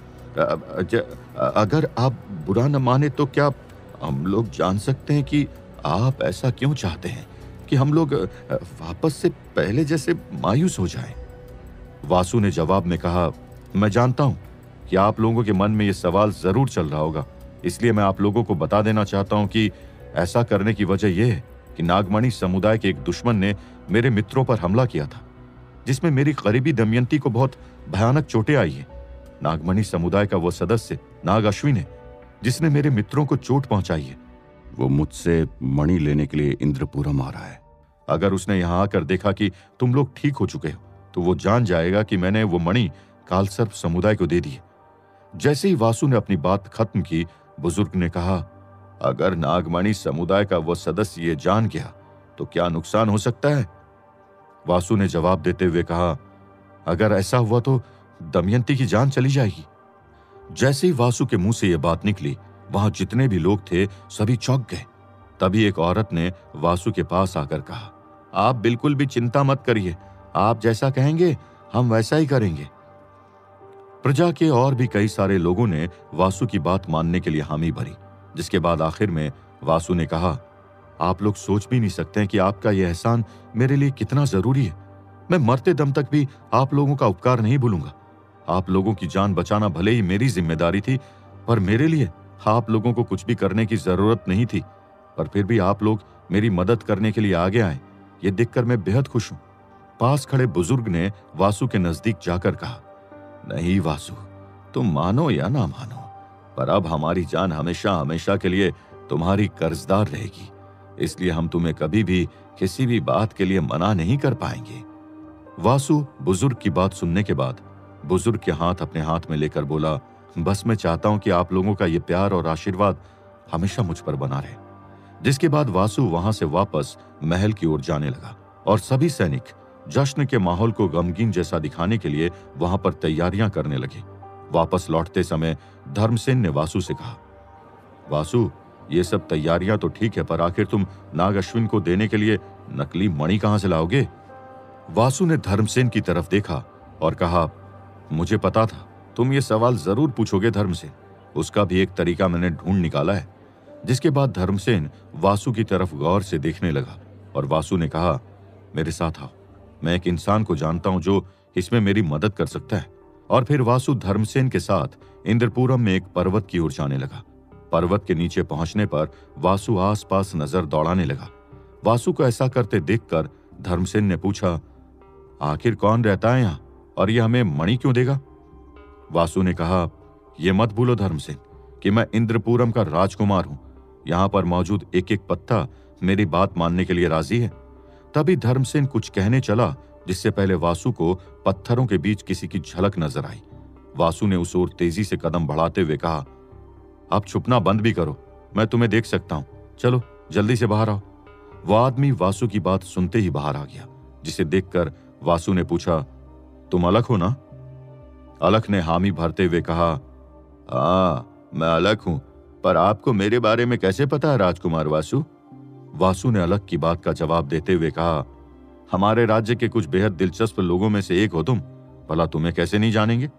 अगर आप बुरा न माने तो क्या हम लोग जान सकते हैं कि आप ऐसा क्यों चाहते हैं कि हम लोग वापस से पहले जैसे मायूस हो जाएं? वासु ने जवाब में कहा, मैं जानता हूं कि आप लोगों के मन में यह सवाल जरूर चल रहा होगा, इसलिए मैं आप लोगों को बता देना चाहता हूं कि ऐसा करने की वजह यह है कि नागमणि समुदाय के एक दुश्मन ने मेरे मित्रों पर हमला किया था, जिसमें मेरी करीबी दमयंती को बहुत भयानक चोटें आई है। नागमणि समुदाय का वो सदस्य नाग अश्विन है जिसने मेरे मित्रों को चोट पहुंचाई है। वो मुझसे मणि लेने के लिए इंद्रपुरम आ रहा है। अगर उसने यहां आकर देखा कि तुम लोग ठीक हो चुके हो तो वो जान जाएगा कि मैंने वो मणि कालसर्प समुदाय को दे दी है। जैसे ही वासु ने अपनी बात खत्म की, बुजुर्ग ने कहा, अगर नागमणि समुदाय का वो सदस्य ये जान गया तो क्या नुकसान हो सकता है? वासु ने जवाब देते हुए कहा, अगर ऐसा हुआ तो दमयंती की जान चली जाएगी। जैसे ही वासु के मुंह से यह बात निकली, वहां जितने भी लोग थे सभी चौंक गए। तभी एक औरत ने वासु के पास आकर कहा, आप बिल्कुल भी चिंता मत करिए, आप जैसा कहेंगे हम वैसा ही करेंगे। प्रजा के और भी कई सारे लोगों ने वासु की बात मानने के लिए हामी भरी, जिसके बाद आखिर में वासु ने कहा, आप लोग सोच भी नहीं सकते कि आपका यह एहसान मेरे लिए कितना जरूरी है। मैं मरते दम तक भी आप लोगों का उपकार नहीं भूलूंगा। आप लोगों की जान बचाना भले ही मेरी जिम्मेदारी थी, पर मेरे लिए आप लोगों को कुछ भी करने की जरूरत नहीं थी, पर फिर भी आप लोग मेरी मदद करने के लिए आगे आए। ये देखकर मैं बेहद खुश हूं। पास खड़े बुजुर्ग ने वासु के नजदीक जाकर कहा, नहीं वासु, तुम मानो या ना मानो, पर अब हमारी जान हमेशा हमेशा के लिए तुम्हारी कर्जदार रहेगी, इसलिए हम तुम्हें कभी भी किसी भी बात के लिए मना नहीं कर पाएंगे। वासु बुजुर्ग की बात सुनने के बाद बुजुर्ग के हाथ अपने हाथ में लेकर बोला, बस मैं चाहता हूं कि आप लोगों का यह प्यार और आशीर्वाद हमेशा मुझ पर बना रहे। जिसके बाद वासु वहां से वापस महल की ओर जाने लगा और सभी सैनिक जश्न के माहौल को गमगीन जैसा दिखाने के लिए वहां पर तैयारियां करने लगे। वापस लौटते समय धर्मसेन ने वासु से कहा, वासु, ये सब तैयारियां तो ठीक है, पर आखिर तुम नाग अश्विन को देने के लिए नकली मणि कहां से लाओगे? वासु ने धर्मसेन की तरफ देखा और कहा, मुझे पता था तुम ये सवाल जरूर पूछोगे धर्मसेन, उसका भी एक तरीका मैंने ढूंढ निकाला है। जिसके बाद धर्मसेन वासु की तरफ गौर से देखने लगा और वासु ने कहा, मेरे साथ आओ, मैं एक इंसान को जानता हूं जो इसमें मेरी मदद कर सकता है। और फिर वासु धर्मसेन के साथ इंद्रपुरम में एक पर्वत की ओर जाने लगा। पर्वत के नीचे पहुंचने पर वासु आसपास नजर दौड़ाने लगा। वासु को ऐसा करते देखकर धर्मसेन ने पूछा, आखिर कौन रहता है यहाँ और यह हमें मणि क्यों देगा? वासु ने कहा, यह मत भूलो धर्मसेन कि मैं इंद्रपुरम का राजकुमार हूं। यहां पर मौजूद एक एक पत्ता मेरी बात मानने के लिए राजी है। तभी धर्मसेन कुछ कहने चला, जिससे पहले वासु को पत्थरों के बीच किसी की झलक नजर आई। वासु ने उस ओर तेजी से कदम बढ़ाते हुए कहा, अब छुपना बंद भी करो, मैं तुम्हें देख सकता हूं, चलो जल्दी से बाहर आओ। वो आदमी वासु की बात सुनते ही बाहर आ गया, जिसे देखकर वासु ने पूछा, तुम अलख हो ना? अलख ने हामी भरते हुए कहा, हाँ मैं अलख हूं, पर आपको मेरे बारे में कैसे पता है राजकुमार वासु? वासु ने अलख की बात का जवाब देते हुए कहा, हमारे राज्य के कुछ बेहद दिलचस्प लोगों में से एक हो तुम, भला तुम्हें कैसे नहीं जानेंगे?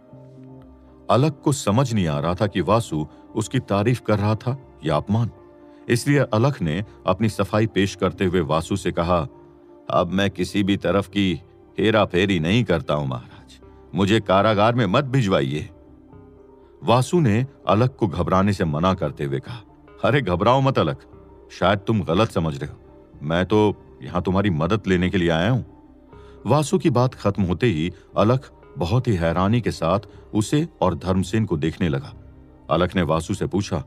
अलख को समझ नहीं आ रहा था कि वासु उसकी तारीफ कर रहा था या अपमान। इसलिए अलख ने अपनी सफाई पेश करते हुए वासु से कहा, अब मैं किसी भी तरफ की हेरा फेरी नहीं करता हूं महाराज, मुझे कारागार में मत भिजवाइए। वासु ने अलख को घबराने से मना करते हुए कहा, अरे घबराओ मत अलख, शायद तुम गलत समझ रहे हो, मैं तो यहां तुम्हारी मदद लेने के लिए आया हूं। वासु की बात खत्म होते ही अलख बहुत ही हैरानी के साथ उसे और धर्मसेन को देखने लगा। अलख ने वासु से पूछा,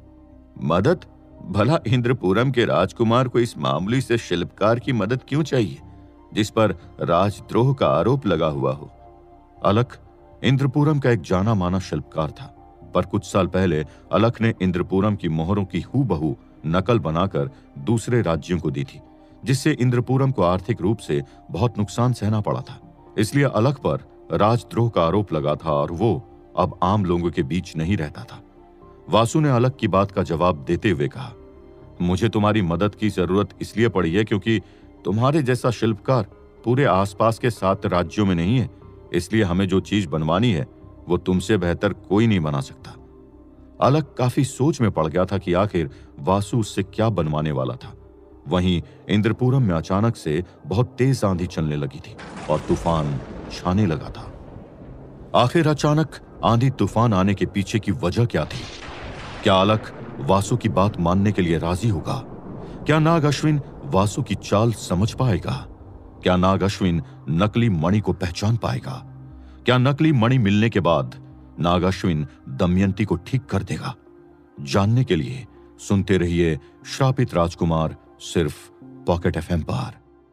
मदद? भला इंद्रपुरम के राजकुमार को इस मामूली से शिल्पकार की मदद क्यों चाहिए जिस पर राजद्रोह का आरोप लगा हुआ हो? अलख इंद्रपुरम का एक जाना माना शिल्पकार था, पर कुछ साल पहले अलख ने इंद्रपुरम की मोहरों की हूबहू नकल बनाकर दूसरे राज्यों को दी थी, जिससे इंद्रपुरम को आर्थिक रूप से बहुत नुकसान सहना पड़ा था। इसलिए अलख पर राजद्रोह का आरोप लगा था और वो अब आम लोगों के बीच नहीं रहता था। वासु ने अलख की बात का जवाब देते हुए कहा, मुझे तुम्हारी मदद की जरूरत इसलिए पड़ी है क्योंकि तुम्हारे जैसा शिल्पकार पूरे आसपास के 7 राज्यों में नहीं है, इसलिए हमें जो चीज बनवानी है वो तुमसे बेहतर कोई नहीं बना सकता। अलख काफी सोच में पड़ गया था कि आखिर वासु उससे क्या बनवाने वाला था। वहीं इंद्रपुरम में अचानक से बहुत तेज आंधी चलने लगी थी और तूफान छाने लगा था। आखिर अचानक आंधी तूफान आने के पीछे की वजह क्या थी? क्या अलख वासु की बात मानने के लिए राजी होगा? क्या नाग अश्विन वासु की चाल समझ पाएगा? क्या नाग अश्विन नकली मणि को पहचान पाएगा? क्या नकली मणि मिलने के बाद नाग अश्विन दमयंती को ठीक कर देगा? जानने के लिए सुनते रहिए श्रापित राजकुमार, सिर्फ पॉकेट एफएम पर।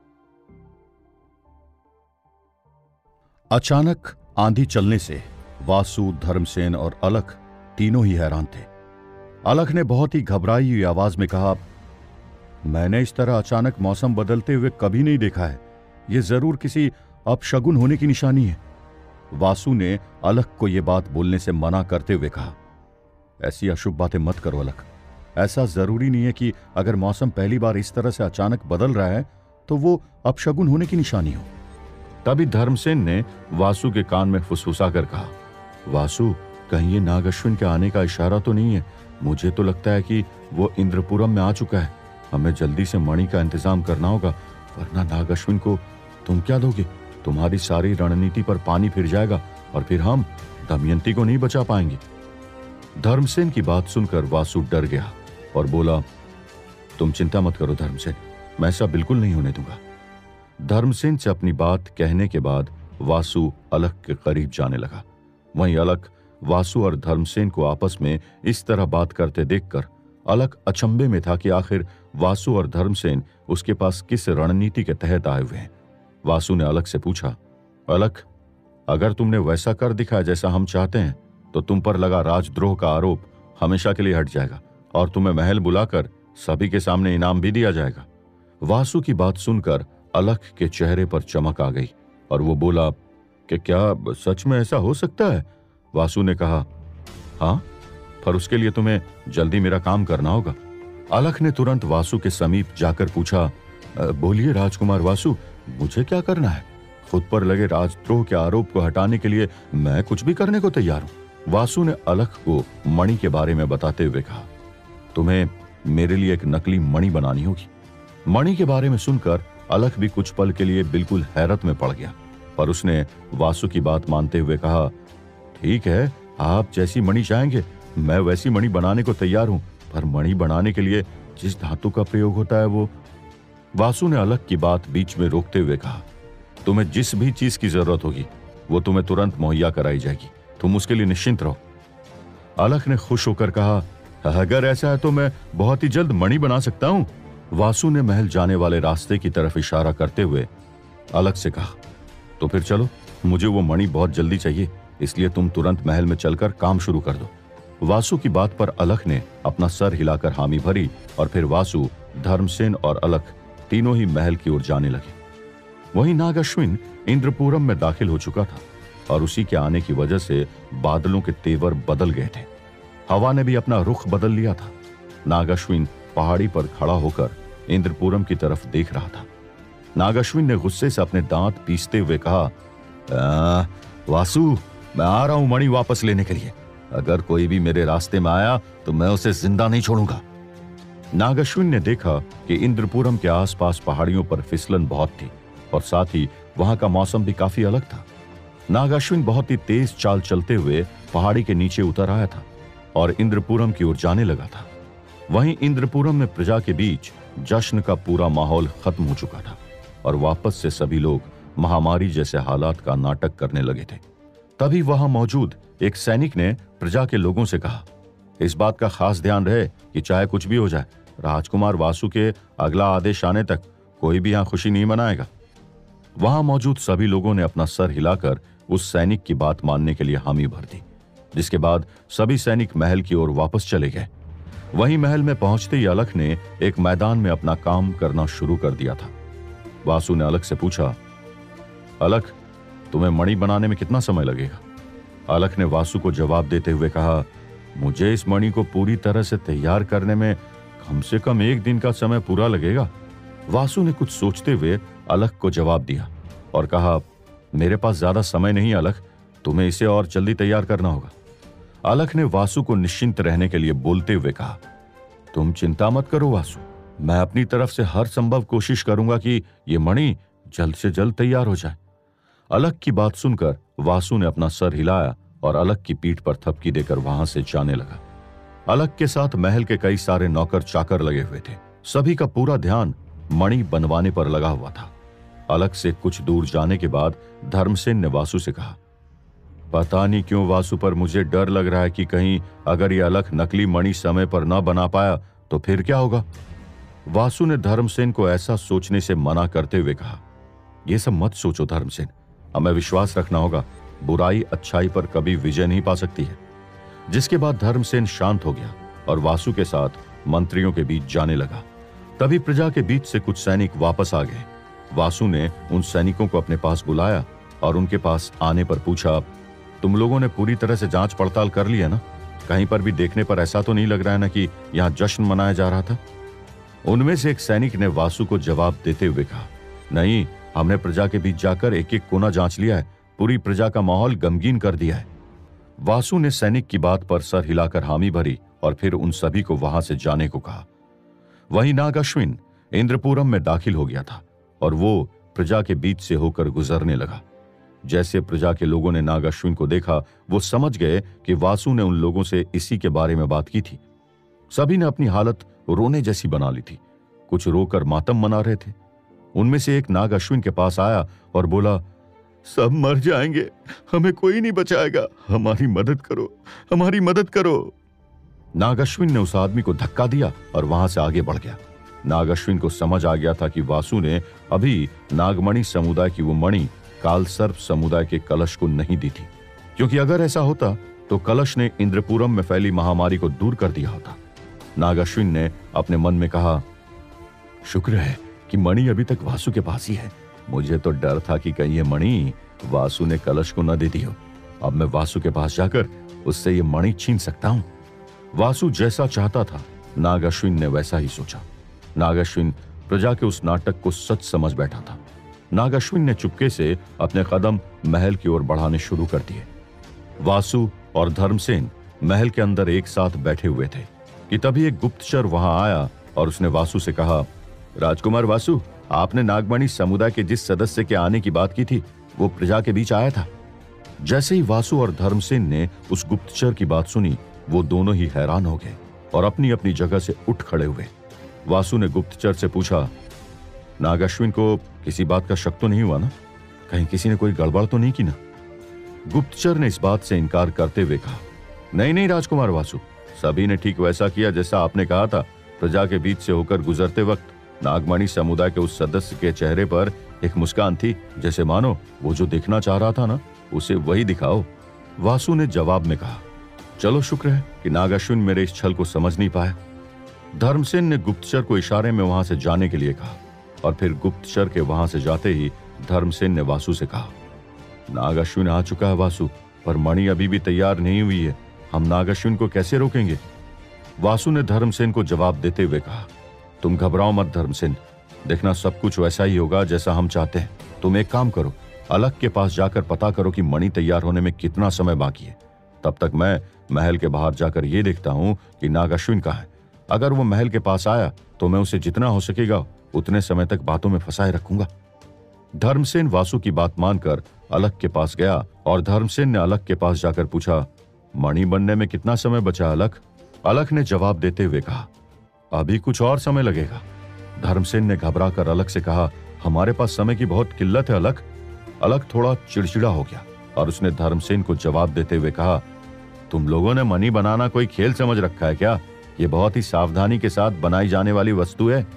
अचानक आंधी चलने से वासु, धर्मसेन और अलख तीनों ही हैरान थे। अलख ने बहुत ही घबराई हुई आवाज में कहा, मैंने इस तरह अचानक मौसम बदलते हुए कभी नहीं देखा है, यह जरूर किसी अपशगुन होने की निशानी है। वासु ने अलख को यह बात बोलने से मना करते हुए कहा, ऐसी अशुभ बातें मत करो अलख, ऐसा जरूरी नहीं है कि अगर मौसम पहली बार इस तरह से अचानक बदल रहा है तो वो अपशगुन होने की निशानी हो। तभी धर्मसेन ने वासु के कान में फुसफुसा कर कहा, वासु, कहीं ये नाग अश्विन के आने का इशारा तो नहीं है? मुझे तो लगता है कि वो इंद्रपुरम में आ चुका है, हमें जल्दी से मणि का इंतजाम करना होगा, वरना नाग अश्विन को तुम क्या दोगे? तुम्हारी सारी रणनीति पर पानी फिर जाएगा और फिर हम दमयंती को नहीं बचा पाएंगे। धर्मसेन की बात सुनकर वासु डर गया और बोला, तुम चिंता मत करो धर्मसेन, मैं ऐसा बिल्कुल नहीं होने दूंगा। धर्मसेन से अपनी बात कहने के बाद वासु अलख के करीब जाने लगा। वहीं अलख वासु और धर्मसेन को आपस में इस तरह बात करते देखकर अलख अचंभे में था कि आखिर वासु और धर्मसेन उसके पास किस रणनीति के तहत आए हुए हैं। वासु ने अलख से पूछा, अलख, अगर तुमने वैसा कर दिखाया जैसा हम चाहते हैं तो तुम पर लगा राजद्रोह का आरोप हमेशा के लिए हट जाएगा और तुम्हें महल बुलाकर सभी के सामने इनाम भी दिया जाएगा। वासु की बात सुनकर अलख के चेहरे पर चमक आ गई और वो बोला कि क्या सच में ऐसा हो सकता है? वासु ने कहा, हाँ, पर उसके लिए तुम्हें जल्दी मेरा काम करना होगा। अलख ने तुरंत वासु के समीप जाकर पूछा, बोलिए राजकुमार वासु, मुझे क्या करना है? खुद पर लगे राजद्रोह के आरोप को हटाने के लिए मैं कुछ भी करने को तैयार हूं। वासु ने अलख को मणि के बारे में बताते हुए कहा, तुम्हें मेरे लिए एक नकली मणि बनानी होगी। मणि के बारे में सुनकर अलख भी कुछ पल के लिए बिल्कुल हैरत में पड़ गया, पर उसने वासु की बात मानते हुए कहा, ठीक है, आप जैसी मणि चाहेंगे मैं वैसी मणि बनाने को तैयार हूं, पर मणि बनाने के लिए जिस धातु का प्रयोग होता है वो। वासु ने अलख की बात बीच में रोकते हुए कहा, तुम्हें जिस भी चीज की जरूरत होगी वो तुम्हें तुरंत मुहैया कराई जाएगी, तुम उसके लिए निश्चिंत रहो। अलख ने खुश होकर कहा, अगर ऐसा है तो मैं बहुत ही जल्द मणि बना सकता हूं। वासु ने महल जाने वाले रास्ते की तरफ इशारा करते हुए अलख से कहा, तो फिर चलो, मुझे वो मणि बहुत जल्दी चाहिए, इसलिए तुम तुरंत महल में चलकर काम शुरू कर दो। वासु की बात पर अलख ने अपना सर हिलाकर हामी भरी और फिर वासु, धर्मसेन और अलख तीनों ही महल की ओर जाने लगे। वहीं नाग अश्विन इंद्रपुरम में दाखिल हो चुका था और उसी के आने की वजह से बादलों के तेवर बदल गए थे। हवा ने भी अपना रुख बदल लिया था। नाग अश्विन पहाड़ी पर खड़ा होकर इंद्रपुरम की तरफ देख रहा था। नाग अश्विन ने गुस्से से अपने दांत पीसते हुए कहा, वासु, मैं आ रहा हूं मणि वापस लेने के लिए। अगर कोई भी मेरे रास्ते में आया तो मैं उसे जिंदा नहीं छोड़ूंगा। नाग अश्विन ने देखा कि इंद्रपुरम के आसपास पहाड़ियों पर फिसलन बहुत थी और साथ ही वहां का मौसम भी काफी अलग था। नाग अश्विन बहुत ही तेज चाल चलते हुए पहाड़ी के नीचे उतर आया था और इंद्रपुरम की ओर जाने लगा था। वहीं इंद्रपुरम में प्रजा के बीच जश्न का पूरा माहौल खत्म हो चुका था और वापस से सभी लोग महामारी जैसे हालात का नाटक करने लगे थे। तभी वहां मौजूद एक सैनिक ने प्रजा के लोगों से कहा, इस बात का खास ध्यान रहे कि चाहे कुछ भी हो जाए, राजकुमार वासु के अगला आदेश आने तक कोई भी यहां खुशी नहीं मनाएगा। वहां मौजूद सभी लोगों ने अपना सर हिलाकर उस सैनिक की बात मानने के लिए हामी भर दी, जिसके बाद सभी सैनिक महल की ओर वापस चले गए। वहीं महल में पहुंचते ही अलख ने एक मैदान में अपना काम करना शुरू कर दिया था। वासु ने अलख से पूछा, अलख, तुम्हें मणि बनाने में कितना समय लगेगा? अलख ने वासु को जवाब देते हुए कहा, मुझे इस मणि को पूरी तरह से तैयार करने में कम से कम 1 दिन का समय पूरा लगेगा। वासु ने कुछ सोचते हुए अलख को जवाब दिया और कहा, मेरे पास ज्यादा समय नहीं अलख, तुम्हें इसे और जल्दी तैयार करना होगा। अलख ने वासु को निश्चिंत रहने के लिए बोलते हुए कहा, तुम चिंता मत करो वासु, मैं अपनी तरफ से हर संभव कोशिश करूंगा कि यह मणि जल्द से जल्द तैयार हो जाए। अलख की बात सुनकर वासु ने अपना सर हिलाया और अलख की पीठ पर थपकी देकर वहां से जाने लगा। अलख के साथ महल के कई सारे नौकर चाकर लगे हुए थे। सभी का पूरा ध्यान मणि बनवाने पर लगा हुआ था। अलख से कुछ दूर जाने के बाद धर्मसेन ने वासु से कहा, पता नहीं क्यों वासु, पर मुझे डर लग रहा है कि कहीं अगर यह अलख नकली मणि समय पर न बना पाया तो फिर क्या होगा? वासु ने धर्मसेन को ऐसा सोचने से मना करते हुए कहा, यह सब मत सोचो धर्मसेन, हमें विश्वास रखना होगा, बुराई अच्छाई पर कभी विजय नहीं पा सकती है। जिसके बाद धर्मसेन शांत हो गया और वासु के साथ मंत्रियों के बीच जाने लगा। तभी प्रजा के बीच से कुछ सैनिक वापस आ गए। वासु ने उन सैनिकों को अपने पास बुलाया और उनके पास आने पर पूछा, तुम लोगों ने पूरी तरह से जांच पड़ताल कर ली है ना? कहीं पर भी देखने पर ऐसा तो नहीं लग रहा है ना कि यहाँ जश्न मनाया जा रहा था? उनमें से एक सैनिक ने वासु को जवाब देते हुए कहा, नहीं, हमने प्रजा के बीच जाकर एक एक कोना जांच लिया है, पूरी प्रजा का माहौल गमगीन कर दिया है। वासु ने सैनिक की बात पर सर हिलाकर हामी भरी और फिर उन सभी को वहां से जाने को कहा। वहीं नाग अश्विन इंद्रपुरम में दाखिल हो गया था और वो प्रजा के बीच से होकर गुजरने लगा। जैसे प्रजा के लोगों ने नाग अश्विन को देखा, वो समझ गए कि वासु ने उन लोगों से इसी के बारे में बात की थी। सभी ने अपनी हालत रोने जैसी बना ली थी। कुछ रोकर मातम मना रहे थे। उनमें से एक नाग अश्विन के पास आया और बोला, सब मर जाएंगे, हमें कोई नहीं बचाएगा, हमारी मदद करो, हमारी मदद करो। नाग अश्विन ने उस आदमी को धक्का दिया और वहां से आगे बढ़ गया। नाग अश्विन को समझ आ गया था कि वासु ने अभी नागमणि समुदाय की वो मणि कालसर्प समुदाय के कलश को नहीं दी थी, क्योंकि अगर ऐसा होता तो कलश ने इंद्रपुरम में फैली महामारी को दूर कर दिया होता। नाग अश्विन ने अपने मन में कहा, शुक्र है कि मणि अभी तक वासु के पास ही है। मुझे तो डर था कि कहीं ये मणि वासु ने कलश को न दे दी हो। अब मैं वासु के पास जाकर उससे ये मणि छीन सकता हूं। वासु जैसा चाहता था, नाग अश्विन ने वैसा ही सोचा। नाग अश्विन प्रजा के उस नाटक को सच समझ बैठा था। नाग अश्विन ने चुपके से अपने कदम महल की ओर बढ़ाने शुरू कर दिए। वासु और धर्मसेन महल के अंदर एक साथ बैठे हुए थे कि तभी एक गुप्तचर वहां आया और उसने वासु से कहा, राजकुमार वासु, आपने नागमणि समुदाय के जिस सदस्य के आने की बात की थी वो प्रजा के बीच आया था। जैसे ही वासु और धर्मसेन ने उस गुप्तचर की बात सुनी, वो दोनों ही हैरान हो गए और अपनी अपनी जगह से उठ खड़े हुए। वासु ने गुप्तचर से पूछा, नाग अश्विन को किसी बात का शक तो नहीं हुआ ना? कहीं किसी ने कोई गड़बड़ तो नहीं की ना? गुप्तचर ने इस बात से इनकार करते हुए कहा, नहीं नहीं राजकुमार वासु, सभी ने ठीक वैसा किया जैसा आपने कहा था। प्रजा के बीच से होकर गुजरते वक्त नागमणि समुदाय के उस सदस्य के चेहरे पर एक मुस्कान थी, जैसे मानो वो जो देखना चाह रहा था ना, उसे वही दिखाओ। वासु ने जवाब में कहा, चलो शुक्र है कि नागाश्विन मेरे इस छल को समझ नहीं पाया। धर्मसेन ने गुप्तचर को इशारे में वहां से जाने के लिए कहा और फिर गुप्तचर के वहां से जाते ही धर्मसेन ने वासु से कहा, नागाश्विन आ चुका है वासु, पर मणि अभी भी तैयार नहीं हुई है। हम नागाश्विन को कैसे रोकेंगे? वासु ने धर्मसेन को जवाब देते हुए कहा, तुम घबराओ मत धर्मसेन, देखना सब कुछ वैसा ही होगा जैसा हम चाहते हैं। तुम एक काम करो, अलख के पास जाकर पता करो कि मणि तैयार होने में कितना समय बाकी है। तब तक मैं महल के बाहर जाकर यह देखता हूं कि नागाश्विन कहाँ है। अगर वो महल के पास आया तो मैं उसे जितना हो सकेगा उतने समय तक बातों में फंसाए रखूंगा। धर्मसेन वासु की बात मानकर अलख के पास गया और धर्मसेन ने अलख के पास जाकर पूछा, मणि बनने में कितना समय बचा अलख? अलख ने जवाब देते हुए कहा, अभी कुछ और समय लगेगा। धर्मसेन ने घबराकर अलख से कहा, हमारे पास समय की बहुत किल्लत है अलख। अलख थोड़ा चिड़चिड़ा हो गया और उसने धर्मसेन को जवाब देते हुए कहा, तुम लोगों ने मणि बनाना कोई खेल समझ रखा है क्या? ये बहुत ही सावधानी के साथ बनाई जाने वाली वस्तु है।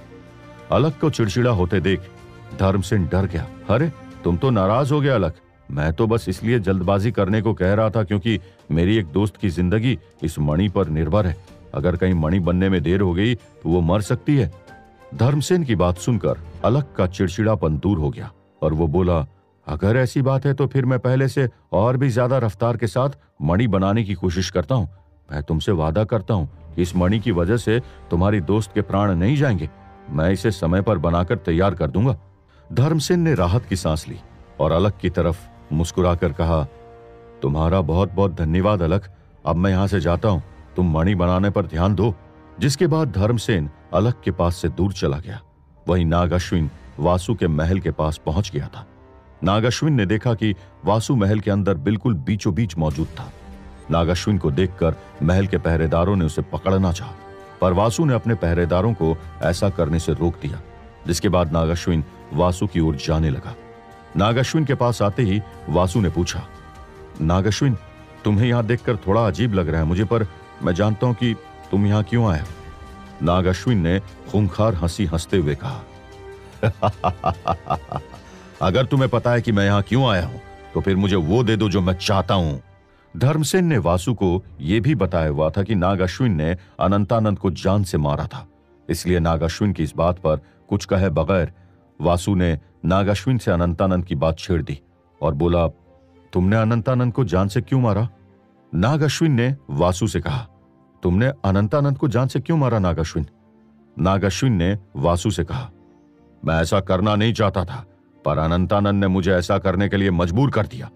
अलख को चिड़चिड़ा होते देख धर्मसेन डर गया। अरे तुम तो नाराज हो गया अलख, मैं तो बस इसलिए जल्दबाजी करने को कह रहा था क्योंकि मेरी एक दोस्त की जिंदगी इस मणि पर निर्भर है। अगर कहीं मणि बनने में देर हो गई तो वो मर सकती है। धर्मसेन की बात सुनकर अलख का चिड़चिड़ापन दूर हो गया और वो बोला, अगर ऐसी बात है तो फिर मैं पहले से और भी ज्यादा रफ्तार के साथ मणि बनाने की कोशिश करता हूँ। मैं तुमसे वादा करता हूँ कि इस मणि की वजह से तुम्हारी दोस्त के प्राण नहीं जाएंगे। मैं इसे समय पर बनाकर तैयार कर दूंगा। धर्मसेन ने राहत की सांस ली और अलख की तरफ मुस्कुराकर कहा, तुम्हारा बहुत बहुत धन्यवाद अलख, अब मैं यहां से जाता हूं, तुम मणि बनाने पर ध्यान दो। जिसके बाद धर्मसेन अलख के पास से दूर चला गया। वहीं नागाश्विन वासु के महल के पास पहुंच गया था। नागाश्विन ने देखा कि वासु महल के अंदर बिल्कुल बीचों बीच मौजूद था। नागाश्विन को देखकर महल के पहरेदारों ने उसे पकड़ना चाहा, पर वासु ने अपने पहरेदारों को ऐसा करने से रोक दिया। जिसके बाद नागाश्विन वासु की ओर जाने लगा। नागाश्विन के पास आते ही वासु ने पूछा, नागाश्विन, तुम्हें यहां देखकर थोड़ा अजीब लग रहा है मुझे, पर मैं जानता हूं कि तुम यहां क्यों आए हो। नागाश्विन ने खूंखार हंसी हंसते हुए कहा, अगर तुम्हें पता है कि मैं यहां क्यों आया हूं तो फिर मुझे वो दे दो जो मैं चाहता हूं। धर्मसेन ने वासु को यह भी बताया हुआ था कि नागाश्विन ने अनंतानंद को जान से मारा था। इसलिए नागाश्विन की इस बात पर कुछ कहे बगैर वासु ने नागाश्विन से अनंतानंद की बात छेड़ दी और बोला, तुमने अनंतानंद को जान से क्यों मारा? नागाश्विन ने वासु से कहा, तुमने अनंतानंद को जान से क्यों मारा नागाश्विन? नागाश्विन ने वासु से कहा, मैं ऐसा करना नहीं चाहता था, पर अनंतानंद ने मुझे ऐसा करने के लिए मजबूर कर दिया।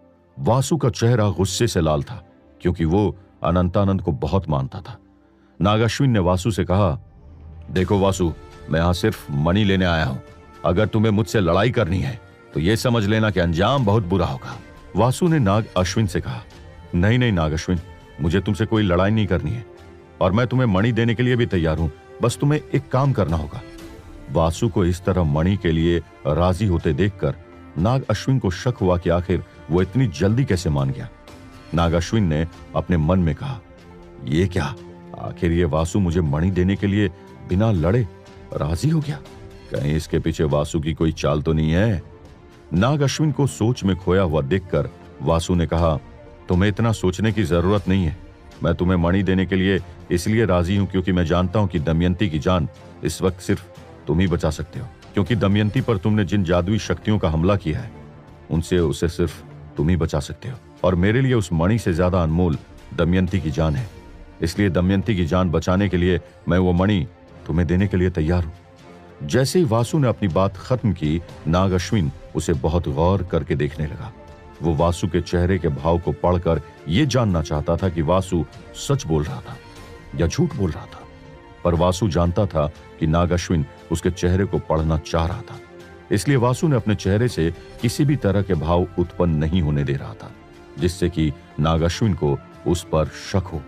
वासु का चेहरा गुस्से से लाल था क्योंकि वो अनंतानंद को बहुत मानता था। नागाश्विन ने वासु से कहा, देखो वासु, मैं यहां सिर्फ मणि लेने आया हूं। अगर तुम्हें मुझसे लड़ाई करनी है तो यह समझ लेना कि अंजाम बहुत बुरा होगा। वासु ने नाग अश्विन से कहा, नहीं नहीं नागाश्विन, मुझे तुमसे कोई लड़ाई नहीं करनी है और मैं तुम्हें मणि देने के लिए भी तैयार हूं। बस तुम्हें एक काम करना होगा। वासु को इस तरह मणि के लिए राजी होते देखकर नाग अश्विन को शक हुआ कि आखिर वो इतनी जल्दी कैसे मान गया। नाग अश्विन ने अपने मन में कहा, ये क्या, आखिर ये वासु मुझे मणि देने के लिए बिना लड़े राजी हो गया? कहीं इसके पीछे वासु की कोई चाल तो नहीं है? नाग अश्विन को सोच में खोया हुआ देखकर वासु ने कहा, तुम्हें इतना सोचने की जरूरत नहीं है। मैं तुम्हें मणि देने के लिए इसलिए राजी हूं क्योंकि मैं जानता हूं कि दमयंती की जान इस वक्त सिर्फ तुम ही बचा सकते हो। क्योंकि दमयंती पर तुमने जिन जादुई शक्तियों का हमला किया है उनसे उसे सिर्फ तुम ही बचा सकते हो और मेरे लिए उस मणि से ज्यादा अनमोल दमयंती की जान है। इसलिए दमयंती की जान बचाने के लिए मैं वो मणि तुम्हें देने के लिए तैयार हूं। जैसे ही वासु ने अपनी बात खत्म की, नाग अश्विन उसे बहुत गौर करके देखने लगा। वो वासु के चेहरे के भाव को पढ़कर यह जानना चाहता था कि वासु सच बोल रहा था या झूठ बोल रहा था, पर वासु जानता था कि नाग अश्विन उसके चेहरे को पढ़ना चाह रहा था। इसलिए वासु ने अपने चेहरे से किसी भी तरह के भाव उत्पन्न नहीं होने दे रहा था जिससे कि नाग अश्विन को उस पर शक हो।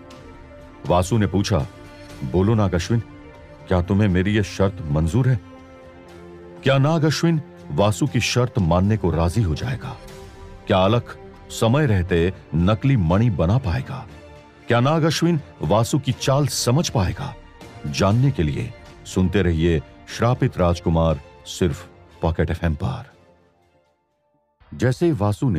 वासु ने पूछा, बोलो नाग अश्विन, क्या तुम्हें मेरी यह शर्त मंजूर है? क्या नाग अश्विन वासु की शर्त मानने को राजी हो जाएगा? क्या अलख समय रहते नकली मणि बना पाएगा? क्या नाग अश्विन वासु की चाल समझ पाएगा? जानने के लिए सुनते रहिए श्रापित राजकुमार, सिर्फ पॉकेट एफएम पर। जैसे ही वासु ने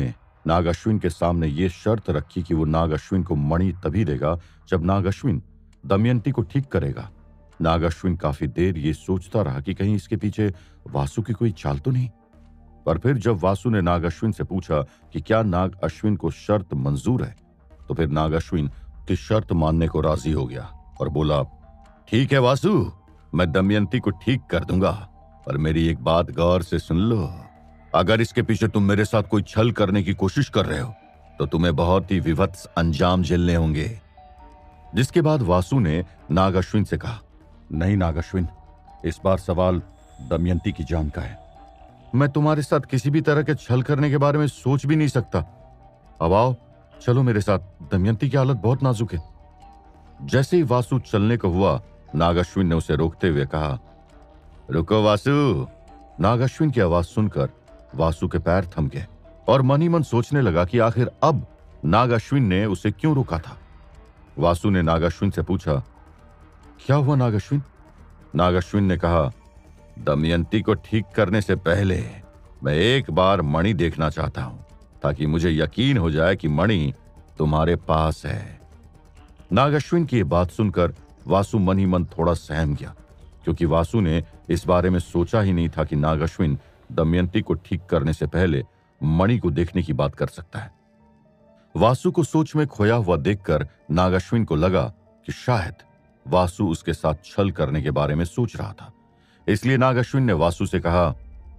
नाग अश्विन के सामने ये शर्त रखी कि वो नाग अश्विन को मणि तभी देगा जब नाग अश्विन दमयंती को ठीक करेगा। नाग अश्विन काफी देर ये सोचता रहा कि कहीं इसके पीछे वासु की कोई चाल तो नहीं। पर फिर जब वासु ने नाग अश्विन से पूछा कि क्या नाग अश्विन को शर्त मंजूर है, तो फिर नाग अश्विन की शर्त मानने को राजी हो गया और बोला, ठीक है वासु, मैं दमयंती को ठीक कर दूंगा, पर मेरी एक बात गौर से सुन लो। अगर इसके पीछे तुम मेरे साथ कोई छल करने की कोशिश कर रहे हो तो तुम्हें बहुत ही विभत्स अंजाम झेलने होंगे। जिसके बाद वासु ने नाग अश्विन से कहा, नहीं नाग अश्विन, इस बार सवाल दमयंती की जान का है। मैं तुम्हारे साथ किसी भी तरह के छल करने के बारे में सोच भी नहीं सकता। अब आओ, चलो मेरे साथ, दमयंती की हालत बहुत नाजुक है। जैसे ही वासु चलने को हुआ, नाग अश्विन ने उसे रोकते हुए कहा, रुको वासु। नाग अश्विन की आवाज सुनकर वासु के पैर थम गए और मन ही मन सोचने लगा कि आखिर अब नाग अश्विन ने उसे क्यों रोका था। वासु ने नाग अश्विन से पूछा, क्या हुआ नाग अश्विन? नाग अश्विन ने कहा, दमयंती को ठीक करने से पहले मैं एक बार मणि देखना चाहता हूं, ताकि मुझे यकीन हो जाए कि मणि तुम्हारे पास है। नाग अश्विन की यह बात सुनकर वासु मन ही मन थोड़ा सहम गया, क्योंकि वासु ने इस बारे में सोचा ही नहीं था कि नाग अश्विन दमयंती को ठीक करने से पहले मणि को देखने की बात कर सकता है। वासु को सोच में खोया हुआ देखकर नाग अश्विन को लगा कि शायद वासु उसके साथ छल करने के बारे में सोच रहा था। इसलिए नाग अश्विन ने वासु से कहा,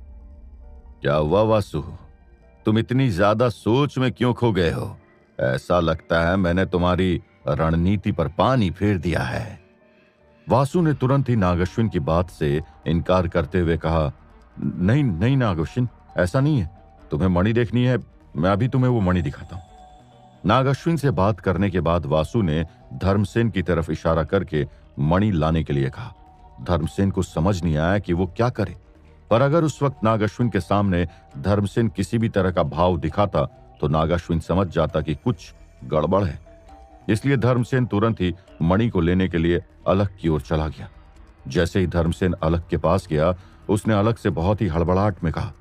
क्या हुआ वासु, तुम इतनी ज्यादा सोच में क्यों खो गए हो? ऐसा लगता है मैंने तुम्हारी रणनीति पर पानी फेर दिया है। वासु ने तुरंत ही नाग अश्विन की बात से इनकार करते हुए कहा, नहीं नहीं नाग अश्विन, ऐसा नहीं है। तुम्हें मणि देखनी है, मैं अभी तुम्हें वो मणि दिखाता हूं। नाग अश्विन से बात करने के बाद वासु ने धर्मसेन की तरफ इशारा करके मणि लाने के लिए कहा। धर्मसेन को समझ नहीं आया कि वो क्या करे, पर अगर उस वक्त नाग अश्विन के सामने धर्मसेन किसी भी तरह का भाव दिखाता तो नाग अश्विन समझ जाता कि कुछ गड़बड़ है। इसलिए धर्मसेन तुरंत ही मणि को लेने के लिए अलख की ओर चला गया। जैसे ही धर्मसेन अलख के पास गया, उसने अलख से बहुत ही हड़बड़ाहट में कहा,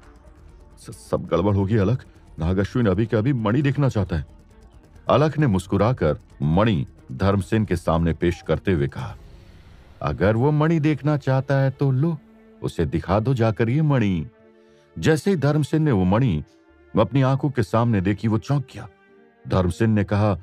सब गड़बड़ होगी अलख, नाग अश्विन अभी के अभी मणि देखना चाहता है। अलख ने मुस्कुराकर मणि धर्मसेन के सामने पेश करते हुए कहा, अगर वो मणि देखना चाहता है तो लो, उसे दिखा दो जाकर ये मणि। जैसे ही धर्मसेन ने वो मणि अपनी आंखों के सामने देखी, वो चौंक गया। धर्मसेन ने कहा,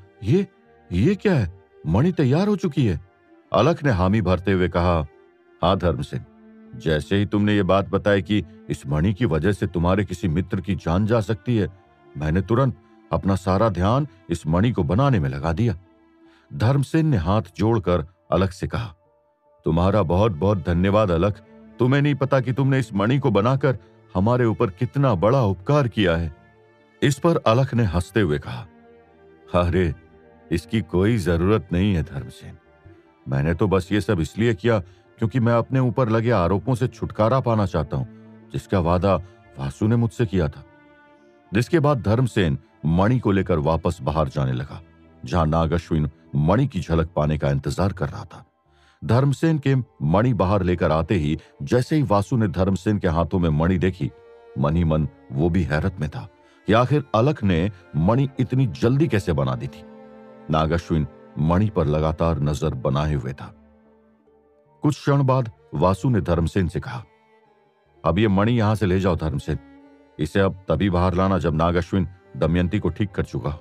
ये क्या है? मणि तैयार हो चुकी है। अलख ने हामी भरते हुए कहा, हाँ धर्मसेन, जैसे ही तुमने ये बात बताई कि इस मणि की वजह से तुम्हारे किसी मित्र की जान जा सकती है, मैंने तुरंत अपना सारा ध्यान इस मणि को बनाने में लगा दिया। धर्मसेन ने हाथ जोड़कर अलख से कहा, तुम्हारा बहुत बहुत धन्यवाद अलख। तुम्हें नहीं पता कि तुमने इस मणि को बनाकर हमारे ऊपर कितना बड़ा उपकार किया है। इस पर अलख ने हंसते हुए कहा, अरे इसकी कोई जरूरत नहीं है धर्मसेन, मैंने तो बस ये सब इसलिए किया क्योंकि मैं अपने ऊपर लगे आरोपों से छुटकारा पाना चाहता हूं, जिसका वादा वासु ने मुझसे किया था। जिसके बाद धर्मसेन मणि को लेकर वापस बाहर जाने लगा, जहां नाग अश्विन मणि की झलक पाने का इंतजार कर रहा था। धर्मसेन के मणि बाहर लेकर आते ही जैसे ही वासु ने धर्मसेन के हाथों में मणि देखी, मन ही मन वो भी हैरत में था कि आखिर अलख ने मणि इतनी जल्दी कैसे बना दी थी। नाग अश्विन मणि पर लगातार नजर बनाए हुए था। कुछ क्षण बाद वासु ने धर्मसेन से कहा, अब ये मणि यहां से ले जाओ धर्मसेन, इसे अब तभी बाहर लाना जब नाग अश्विन दमयंती को ठीक कर चुका।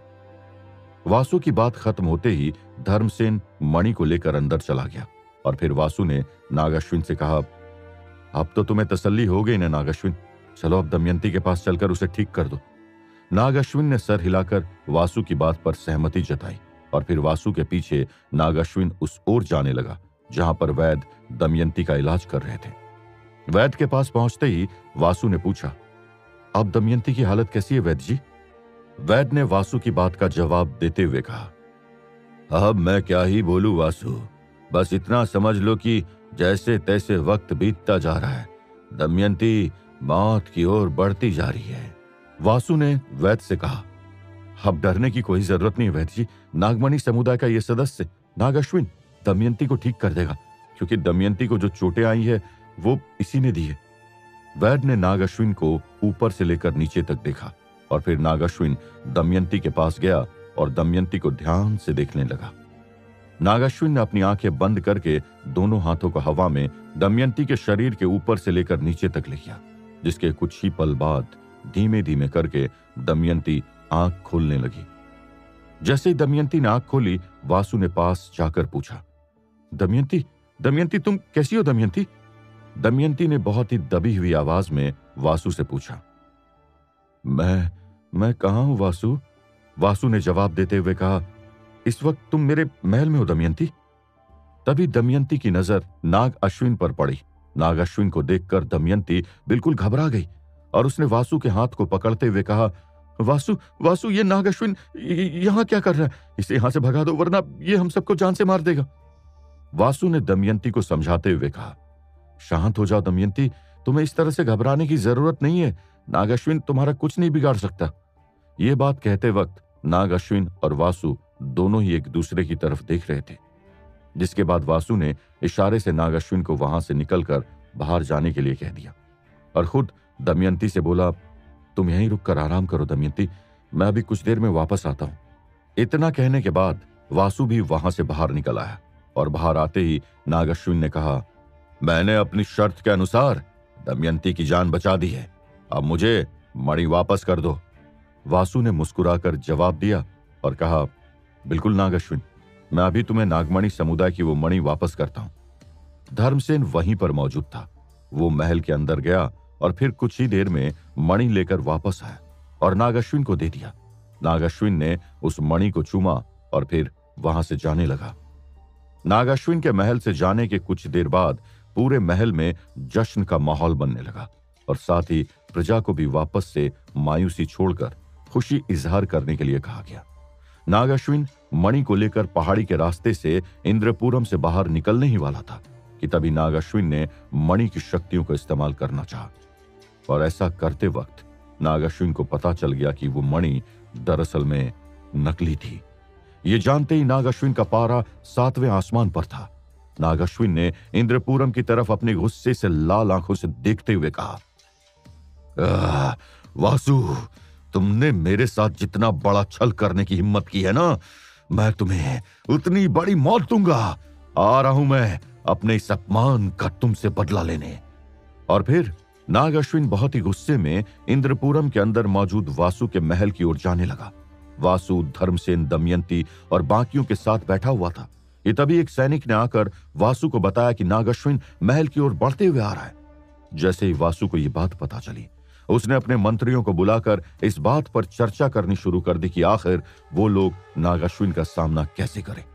वासु की बात खत्म होते ही धर्मसेन मणि को लेकर अंदर चला गया और फिर वासु ने नाग अश्विन से कहा, अब तो तुम्हें तसल्ली हो गई ना नाग अश्विन, चलो अब दमयंती के पास चलकर उसे ठीक कर दो। नाग अश्विन ने सर हिलाकर वासु की बात पर सहमति जताई और फिर वासु के पीछे नाग अश्विन उस ओर जाने लगा जहां पर वैद्य दमयंती का इलाज कर रहे थे। वैद्य के पास पहुंचते ही वासु ने पूछा, अब दमयंती की हालत कैसी है वैद्य जी? वैद्य ने वासु की बात का जवाब देते हुए कहा, अब मैं क्या ही बोलूं वासु, बस इतना समझ लो कि जैसे तैसे वक्त बीतता जा रहा है, दमयंती मौत की ओर बढ़ती जा रही है। वासु ने वैद्य से कहा, अब डरने की कोई जरूरत नहीं वैद्य जी, नागमणि समुदाय का यह सदस्य नाग अश्विन दमयंती को ठीक कर देगा, क्योंकि दमयंती को जो चोटें आई है वो इसी ने दी है। वैद्य ने नाग अश्विन को ऊपर से लेकर नीचे तक देखा और फिर नागाश्विन दमयंती के पास गया और दमयंती को ध्यान से देखने लगा। नागाश्विन ने अपनी आंखें बंद करके दोनों हाथों को हवा में दमयंती के शरीर के ऊपर से लेकर नीचे तक ले गया, जिसके कुछ ही पल बाद धीमे धीमे करके दमयंती आंख खोलने लगी। जैसे ही दमयंती ने आंख खोली, वासु ने पास जाकर पूछा, दमयंती, दमयंती, तुम कैसी हो दमयंती? दमयंती ने बहुत ही दबी हुई आवाज में वासु से पूछा। मैं कहां हूं वासु? वासु ने जवाब देते हुए कहा, इस वक्त तुम मेरे महल में हो दमयंती। तभी दमयंती की नजर नाग अश्विन पर पड़ी। नाग अश्विन को देखकर दमयंती बिल्कुल घबरा गई और उसने वासु के हाथ को पकड़ते हुए कहा, वासु, वासु, ये नाग अश्विन यहां क्या कर रहा है? इसे यहां से भगा दो, वरना ये हम सबको जान से मार देगा। वासु ने दमयंती को समझाते हुए कहा, शांत हो जाओ दमयंती, तुम्हें इस तरह से घबराने की जरूरत नहीं है। नाग अश्विन तुम्हारा कुछ नहीं बिगाड़ सकता। ये बात कहते वक्त नाग अश्विन और वासु दोनों ही एक दूसरे की तरफ देख रहे थे, जिसके बाद वासु ने इशारे से नाग अश्विन को वहां से निकलकर बाहर जाने के लिए कह दिया और खुद दमयंती से बोला, तुम यहीं रुककर आराम करो दमयंती, मैं अभी कुछ देर में वापस आता हूं। इतना कहने के बाद वासु भी वहां से बाहर निकल आया और बाहर आते ही नाग अश्विन ने कहा, मैंने अपनी शर्त के अनुसार दमयंती की जान बचा दी है, अब मुझे मणि वापस कर दो। वासु ने मुस्कुराकर जवाब दिया और कहा, बिल्कुल नाग अश्विन, मैं अभी तुम्हें नागमणि समुदाय की वो मणि वापस करता हूं। धर्मसेन वहीं पर मौजूद था। वो महल के अंदर गया और फिर कुछ ही देर में मणि लेकर वापस आया और नाग अश्विन को दे दिया। नाग अश्विन ने उस मणि को चूमा और फिर वहां से जाने लगा। नाग अश्विन के महल से जाने के कुछ देर बाद पूरे महल में जश्न का माहौल बनने लगा और साथ ही प्रजा को भी वापस से मायूसी छोड़कर खुशी इजहार करने के लिए कहा गया। नाग अश्विन मणि को लेकर पहाड़ी के रास्ते से इंद्रपुरम से बाहर निकलने ही वाला था कि तभी नाग अश्विन ने मणि की शक्तियों को इस्तेमाल करना चाहा और ऐसा करते वक्त नाग अश्विन को पता चल गया कि वो मणि दरअसल में नकली थी। ये जानते ही नाग अश्विन का पारा 7वें आसमान पर था। नाग अश्विन ने इंद्रपुरम की तरफ अपने गुस्से से लाल आंखों से देखते हुए कहा, वासु, तुमने मेरे साथ जितना बड़ा छल करने की हिम्मत की है ना, मैं तुम्हें उतनी बड़ी मौत दूंगा। आ रहा हूं मैं अपने इस अपमान का तुमसे बदला लेने। और फिर नाग अश्विन बहुत ही गुस्से में इंद्रपुरम के अंदर मौजूद वासु के महल की ओर जाने लगा। वासु धर्मसेन, दमयंती और बाकियों के साथ बैठा हुआ था। ये तभी एक सैनिक ने आकर वासु को बताया कि नाग अश्विन महल की ओर बढ़ते हुए आ रहा है। जैसे ही वासु को यह बात पता चली, उसने अपने मंत्रियों को बुलाकर इस बात पर चर्चा करनी शुरू कर दी कि आखिर वो लोग नाग अश्विन का सामना कैसे करें।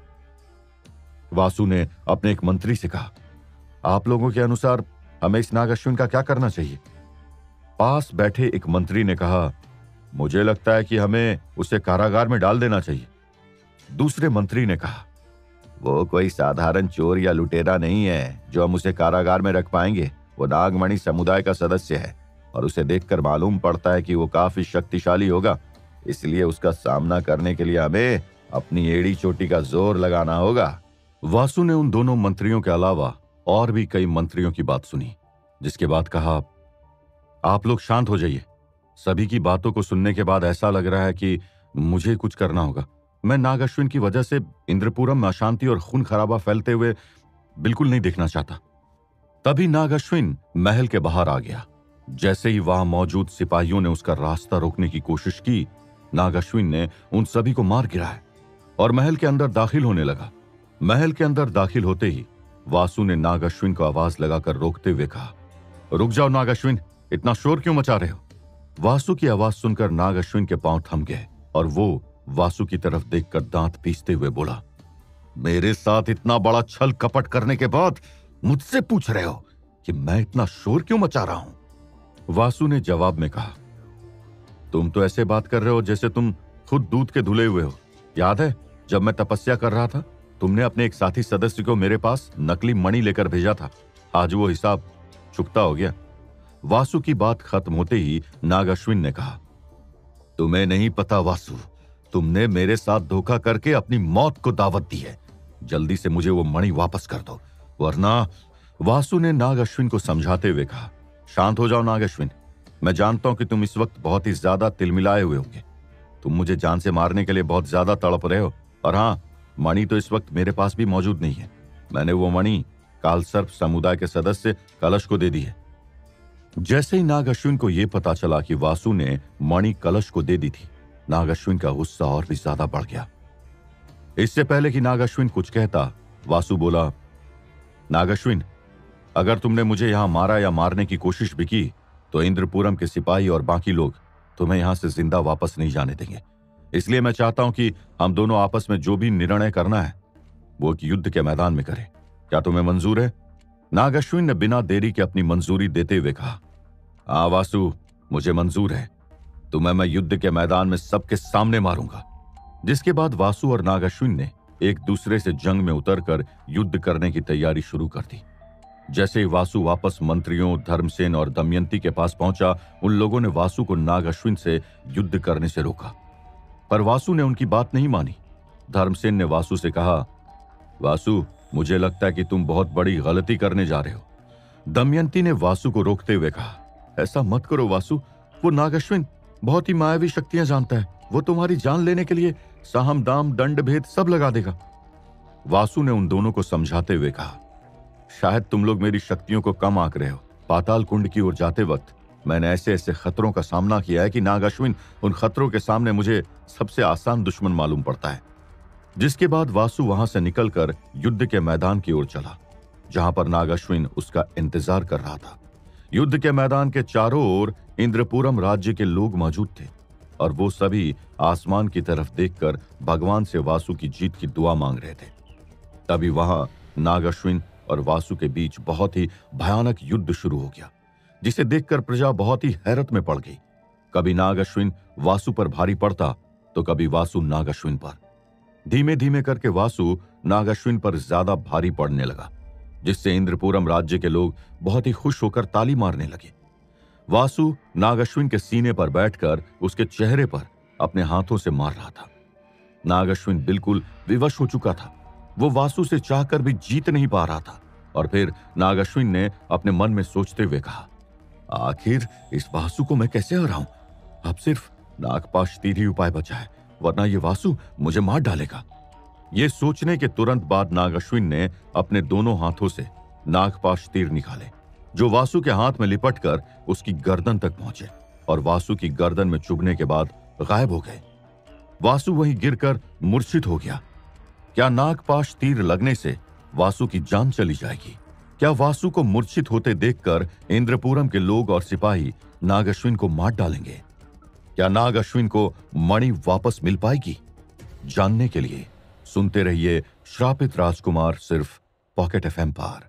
वासु ने अपने एक मंत्री से कहा, आप लोगों के अनुसार हमें इस नाग अश्विन का क्या करना चाहिए? पास बैठे एक मंत्री ने कहा, मुझे लगता है कि हमें उसे कारागार में डाल देना चाहिए। दूसरे मंत्री ने कहा, वो कोई साधारण चोर या लुटेरा नहीं है जो हम उसे कारागार में रख पाएंगे। वो नागमणि समुदाय का सदस्य है और उसे देखकर मालूम पड़ता है कि वो काफी शक्तिशाली होगा, इसलिए उसका सामना करने के लिए हमें अपनी एड़ी चोटी का जोर लगाना होगा। वासु ने उन दोनों मंत्रियों के अलावा और भी कई मंत्रियों की बात सुनी, जिसके बाद कहा, आप लोग शांत हो जाइए। सभी की बातों को सुनने के बाद ऐसा लग रहा है कि मुझे कुछ करना होगा। मैं नाग अश्विन की वजह से इंद्रपुरम में अशांति और खून खराबा फैलते हुए बिल्कुल नहीं देखना चाहता। तभी नाग अश्विन महल के बाहर आ गया। जैसे ही वहां मौजूद सिपाहियों ने उसका रास्ता रोकने की कोशिश की, नाग अश्विन ने उन सभी को मार गिराया और महल के अंदर दाखिल होने लगा। महल के अंदर दाखिल होते ही वासु ने नाग अश्विन को आवाज लगाकर रोकते हुए कहा, रुक जाओ नाग अश्विन, इतना शोर क्यों मचा रहे हो? वासु की आवाज सुनकर नाग अश्विन के पांव थम गए और वो वासु की तरफ देखकर दांत पीसते हुए बोला, मेरे साथ इतना बड़ा छल कपट करने के बाद मुझसे पूछ रहे हो कि मैं इतना शोर क्यों मचा रहा हूं? वासु ने जवाब में कहा, तुम तो ऐसे बात कर रहे हो जैसे तुम खुद दूध के धुले हुए हो। याद है जब मैं तपस्या कर रहा था, तुमने अपने एक साथी सदस्य को मेरे पास नकली मणि लेकर भेजा था। आज वो हिसाब चुकता हो गया। वासु की बात खत्म होते ही नाग अश्विन ने कहा, तुम्हें नहीं पता वासु, तुमने मेरे साथ धोखा करके अपनी मौत को दावत दी है। जल्दी से मुझे वो मणि वापस कर दो, वरना। वासु ने नाग अश्विन को समझाते हुए कहा, शांत हो जाओ नाग अश्विन, मैं जानता हूं कि तुम इस वक्त बहुत ही ज्यादा तिलमिलाए हुए होंगे। तुम मुझे जान से मारने के लिए बहुत ज्यादा तड़प रहे हो। और हाँ, मणि तो इस वक्त मेरे पास भी मौजूद नहीं है। मैंने वो मणि कालसर्प समुदाय के सदस्य कलश को दे दी है। जैसे ही नाग अश्विन को यह पता चला कि वासु ने मणि कलश को दे दी थी, नाग अश्विन का गुस्सा और भी ज्यादा बढ़ गया। इससे पहले कि नाग अश्विन कुछ कहता, वासु बोला, नाग अश्विन, अगर तुमने मुझे यहां मारा या मारने की कोशिश भी की तो इंद्रपुरम के सिपाही और बाकी लोग तुम्हें यहां से जिंदा वापस नहीं जाने देंगे। इसलिए मैं चाहता हूं कि हम दोनों आपस में जो भी निर्णय करना है वो एक युद्ध के मैदान में करें। क्या तुम्हें मंजूर है? नाग अश्विन ने बिना देरी के अपनी मंजूरी देते हुए कहा, हाँ वासु, मुझे मंजूर है। तुम्हें मैं युद्ध के मैदान में सबके सामने मारूंगा। जिसके बाद वासु और नाग अश्विन ने एक दूसरे से जंग में उतरकर युद्ध करने की तैयारी शुरू कर दी। जैसे ही वासु वापस मंत्रियों, धर्मसेन और दमयंती के पास पहुंचा, उन लोगों ने वासु को नाग अश्विन से युद्ध करने से रोका, पर वासु ने उनकी बात नहीं मानी। धर्मसेन ने वासु से कहा, वासु, मुझे लगता है कि तुम बहुत बड़ी गलती करने जा रहे हो। दमयंती ने वासु को रोकते हुए कहा, ऐसा मत करो वासु, वो नाग अश्विन बहुत ही मायावी शक्तियां जानता है। वो तुम्हारी जान लेने के लिए साहम दाम दंड भेद सब लगा देगा। वासु ने उन दोनों को समझाते हुए कहा, शायद तुम लोग मेरी शक्तियों को कम आंक रहे हो। पाताल कुंड की ओर जाते वक्त मैंने ऐसे ऐसे खतरों का सामना किया है कि नाग अश्विन उन खतरों के सामने मुझे सबसे आसान दुश्मन मालूम पड़ता है। जिसके बाद वासु वहां से निकलकर युद्ध के मैदान की ओर चला, जहां पर नाग अश्विन उसका इंतजार कर रहा था। युद्ध के मैदान के चारों ओर इंद्रपुरम राज्य के लोग मौजूद थे और वो सभी आसमान की तरफ देखकर भगवान से वासु की जीत की दुआ मांग रहे थे। तभी वहां नाग अश्विन और वासु के बीच बहुत ही भयानक युद्ध शुरू हो गया, जिसे देखकर प्रजा बहुत ही हैरत में पड़ गई। कभी नाग अश्विन वासु पर भारी पड़ता तो कभी वासु नाग अश्विन पर। धीमे धीमे करके वासु नाग अश्विन पर ज्यादा भारी पड़ने लगा, जिससे इंद्रपुरम राज्य के लोग बहुत ही खुश होकर ताली मारने लगे। वासु नाग अश्विन के सीने पर बैठकर उसके चेहरे पर अपने हाथों से मार रहा था। नाग अश्विन बिल्कुल विवश हो चुका था। वो वासु से चाहकर भी जीत नहीं पा रहा था। और फिर नाग अश्विन ने अपने मन में सोचते हुए कहा, आखिर इस वासु को मैं कैसे हराऊं? अब सिर्फ नागपाश तीर ही उपाय बचा है, वरना ये वासु मुझे मार डालेगा। ये सोचने के तुरंत बाद नाग अश्विन ने अपने दोनों हाथों से नागपाश तीर निकाले, जो वासु के हाथ में लिपटकर उसकी गर्दन तक पहुंचे और वासु की गर्दन में चुभने के बाद गायब हो गए। वासु वहीं गिरकर मूर्छित हो गया। क्या नागपाश तीर लगने से वासु की जान चली जाएगी? क्या वासु को मूर्छित होते देखकर इंद्रपुरम के लोग और सिपाही नाग अश्विन को मार डालेंगे? क्या नाग अश्विन को मणि वापस मिल पाएगी? जानने के लिए सुनते रहिए श्रापित राजकुमार, सिर्फ पॉकेट एफएम पर।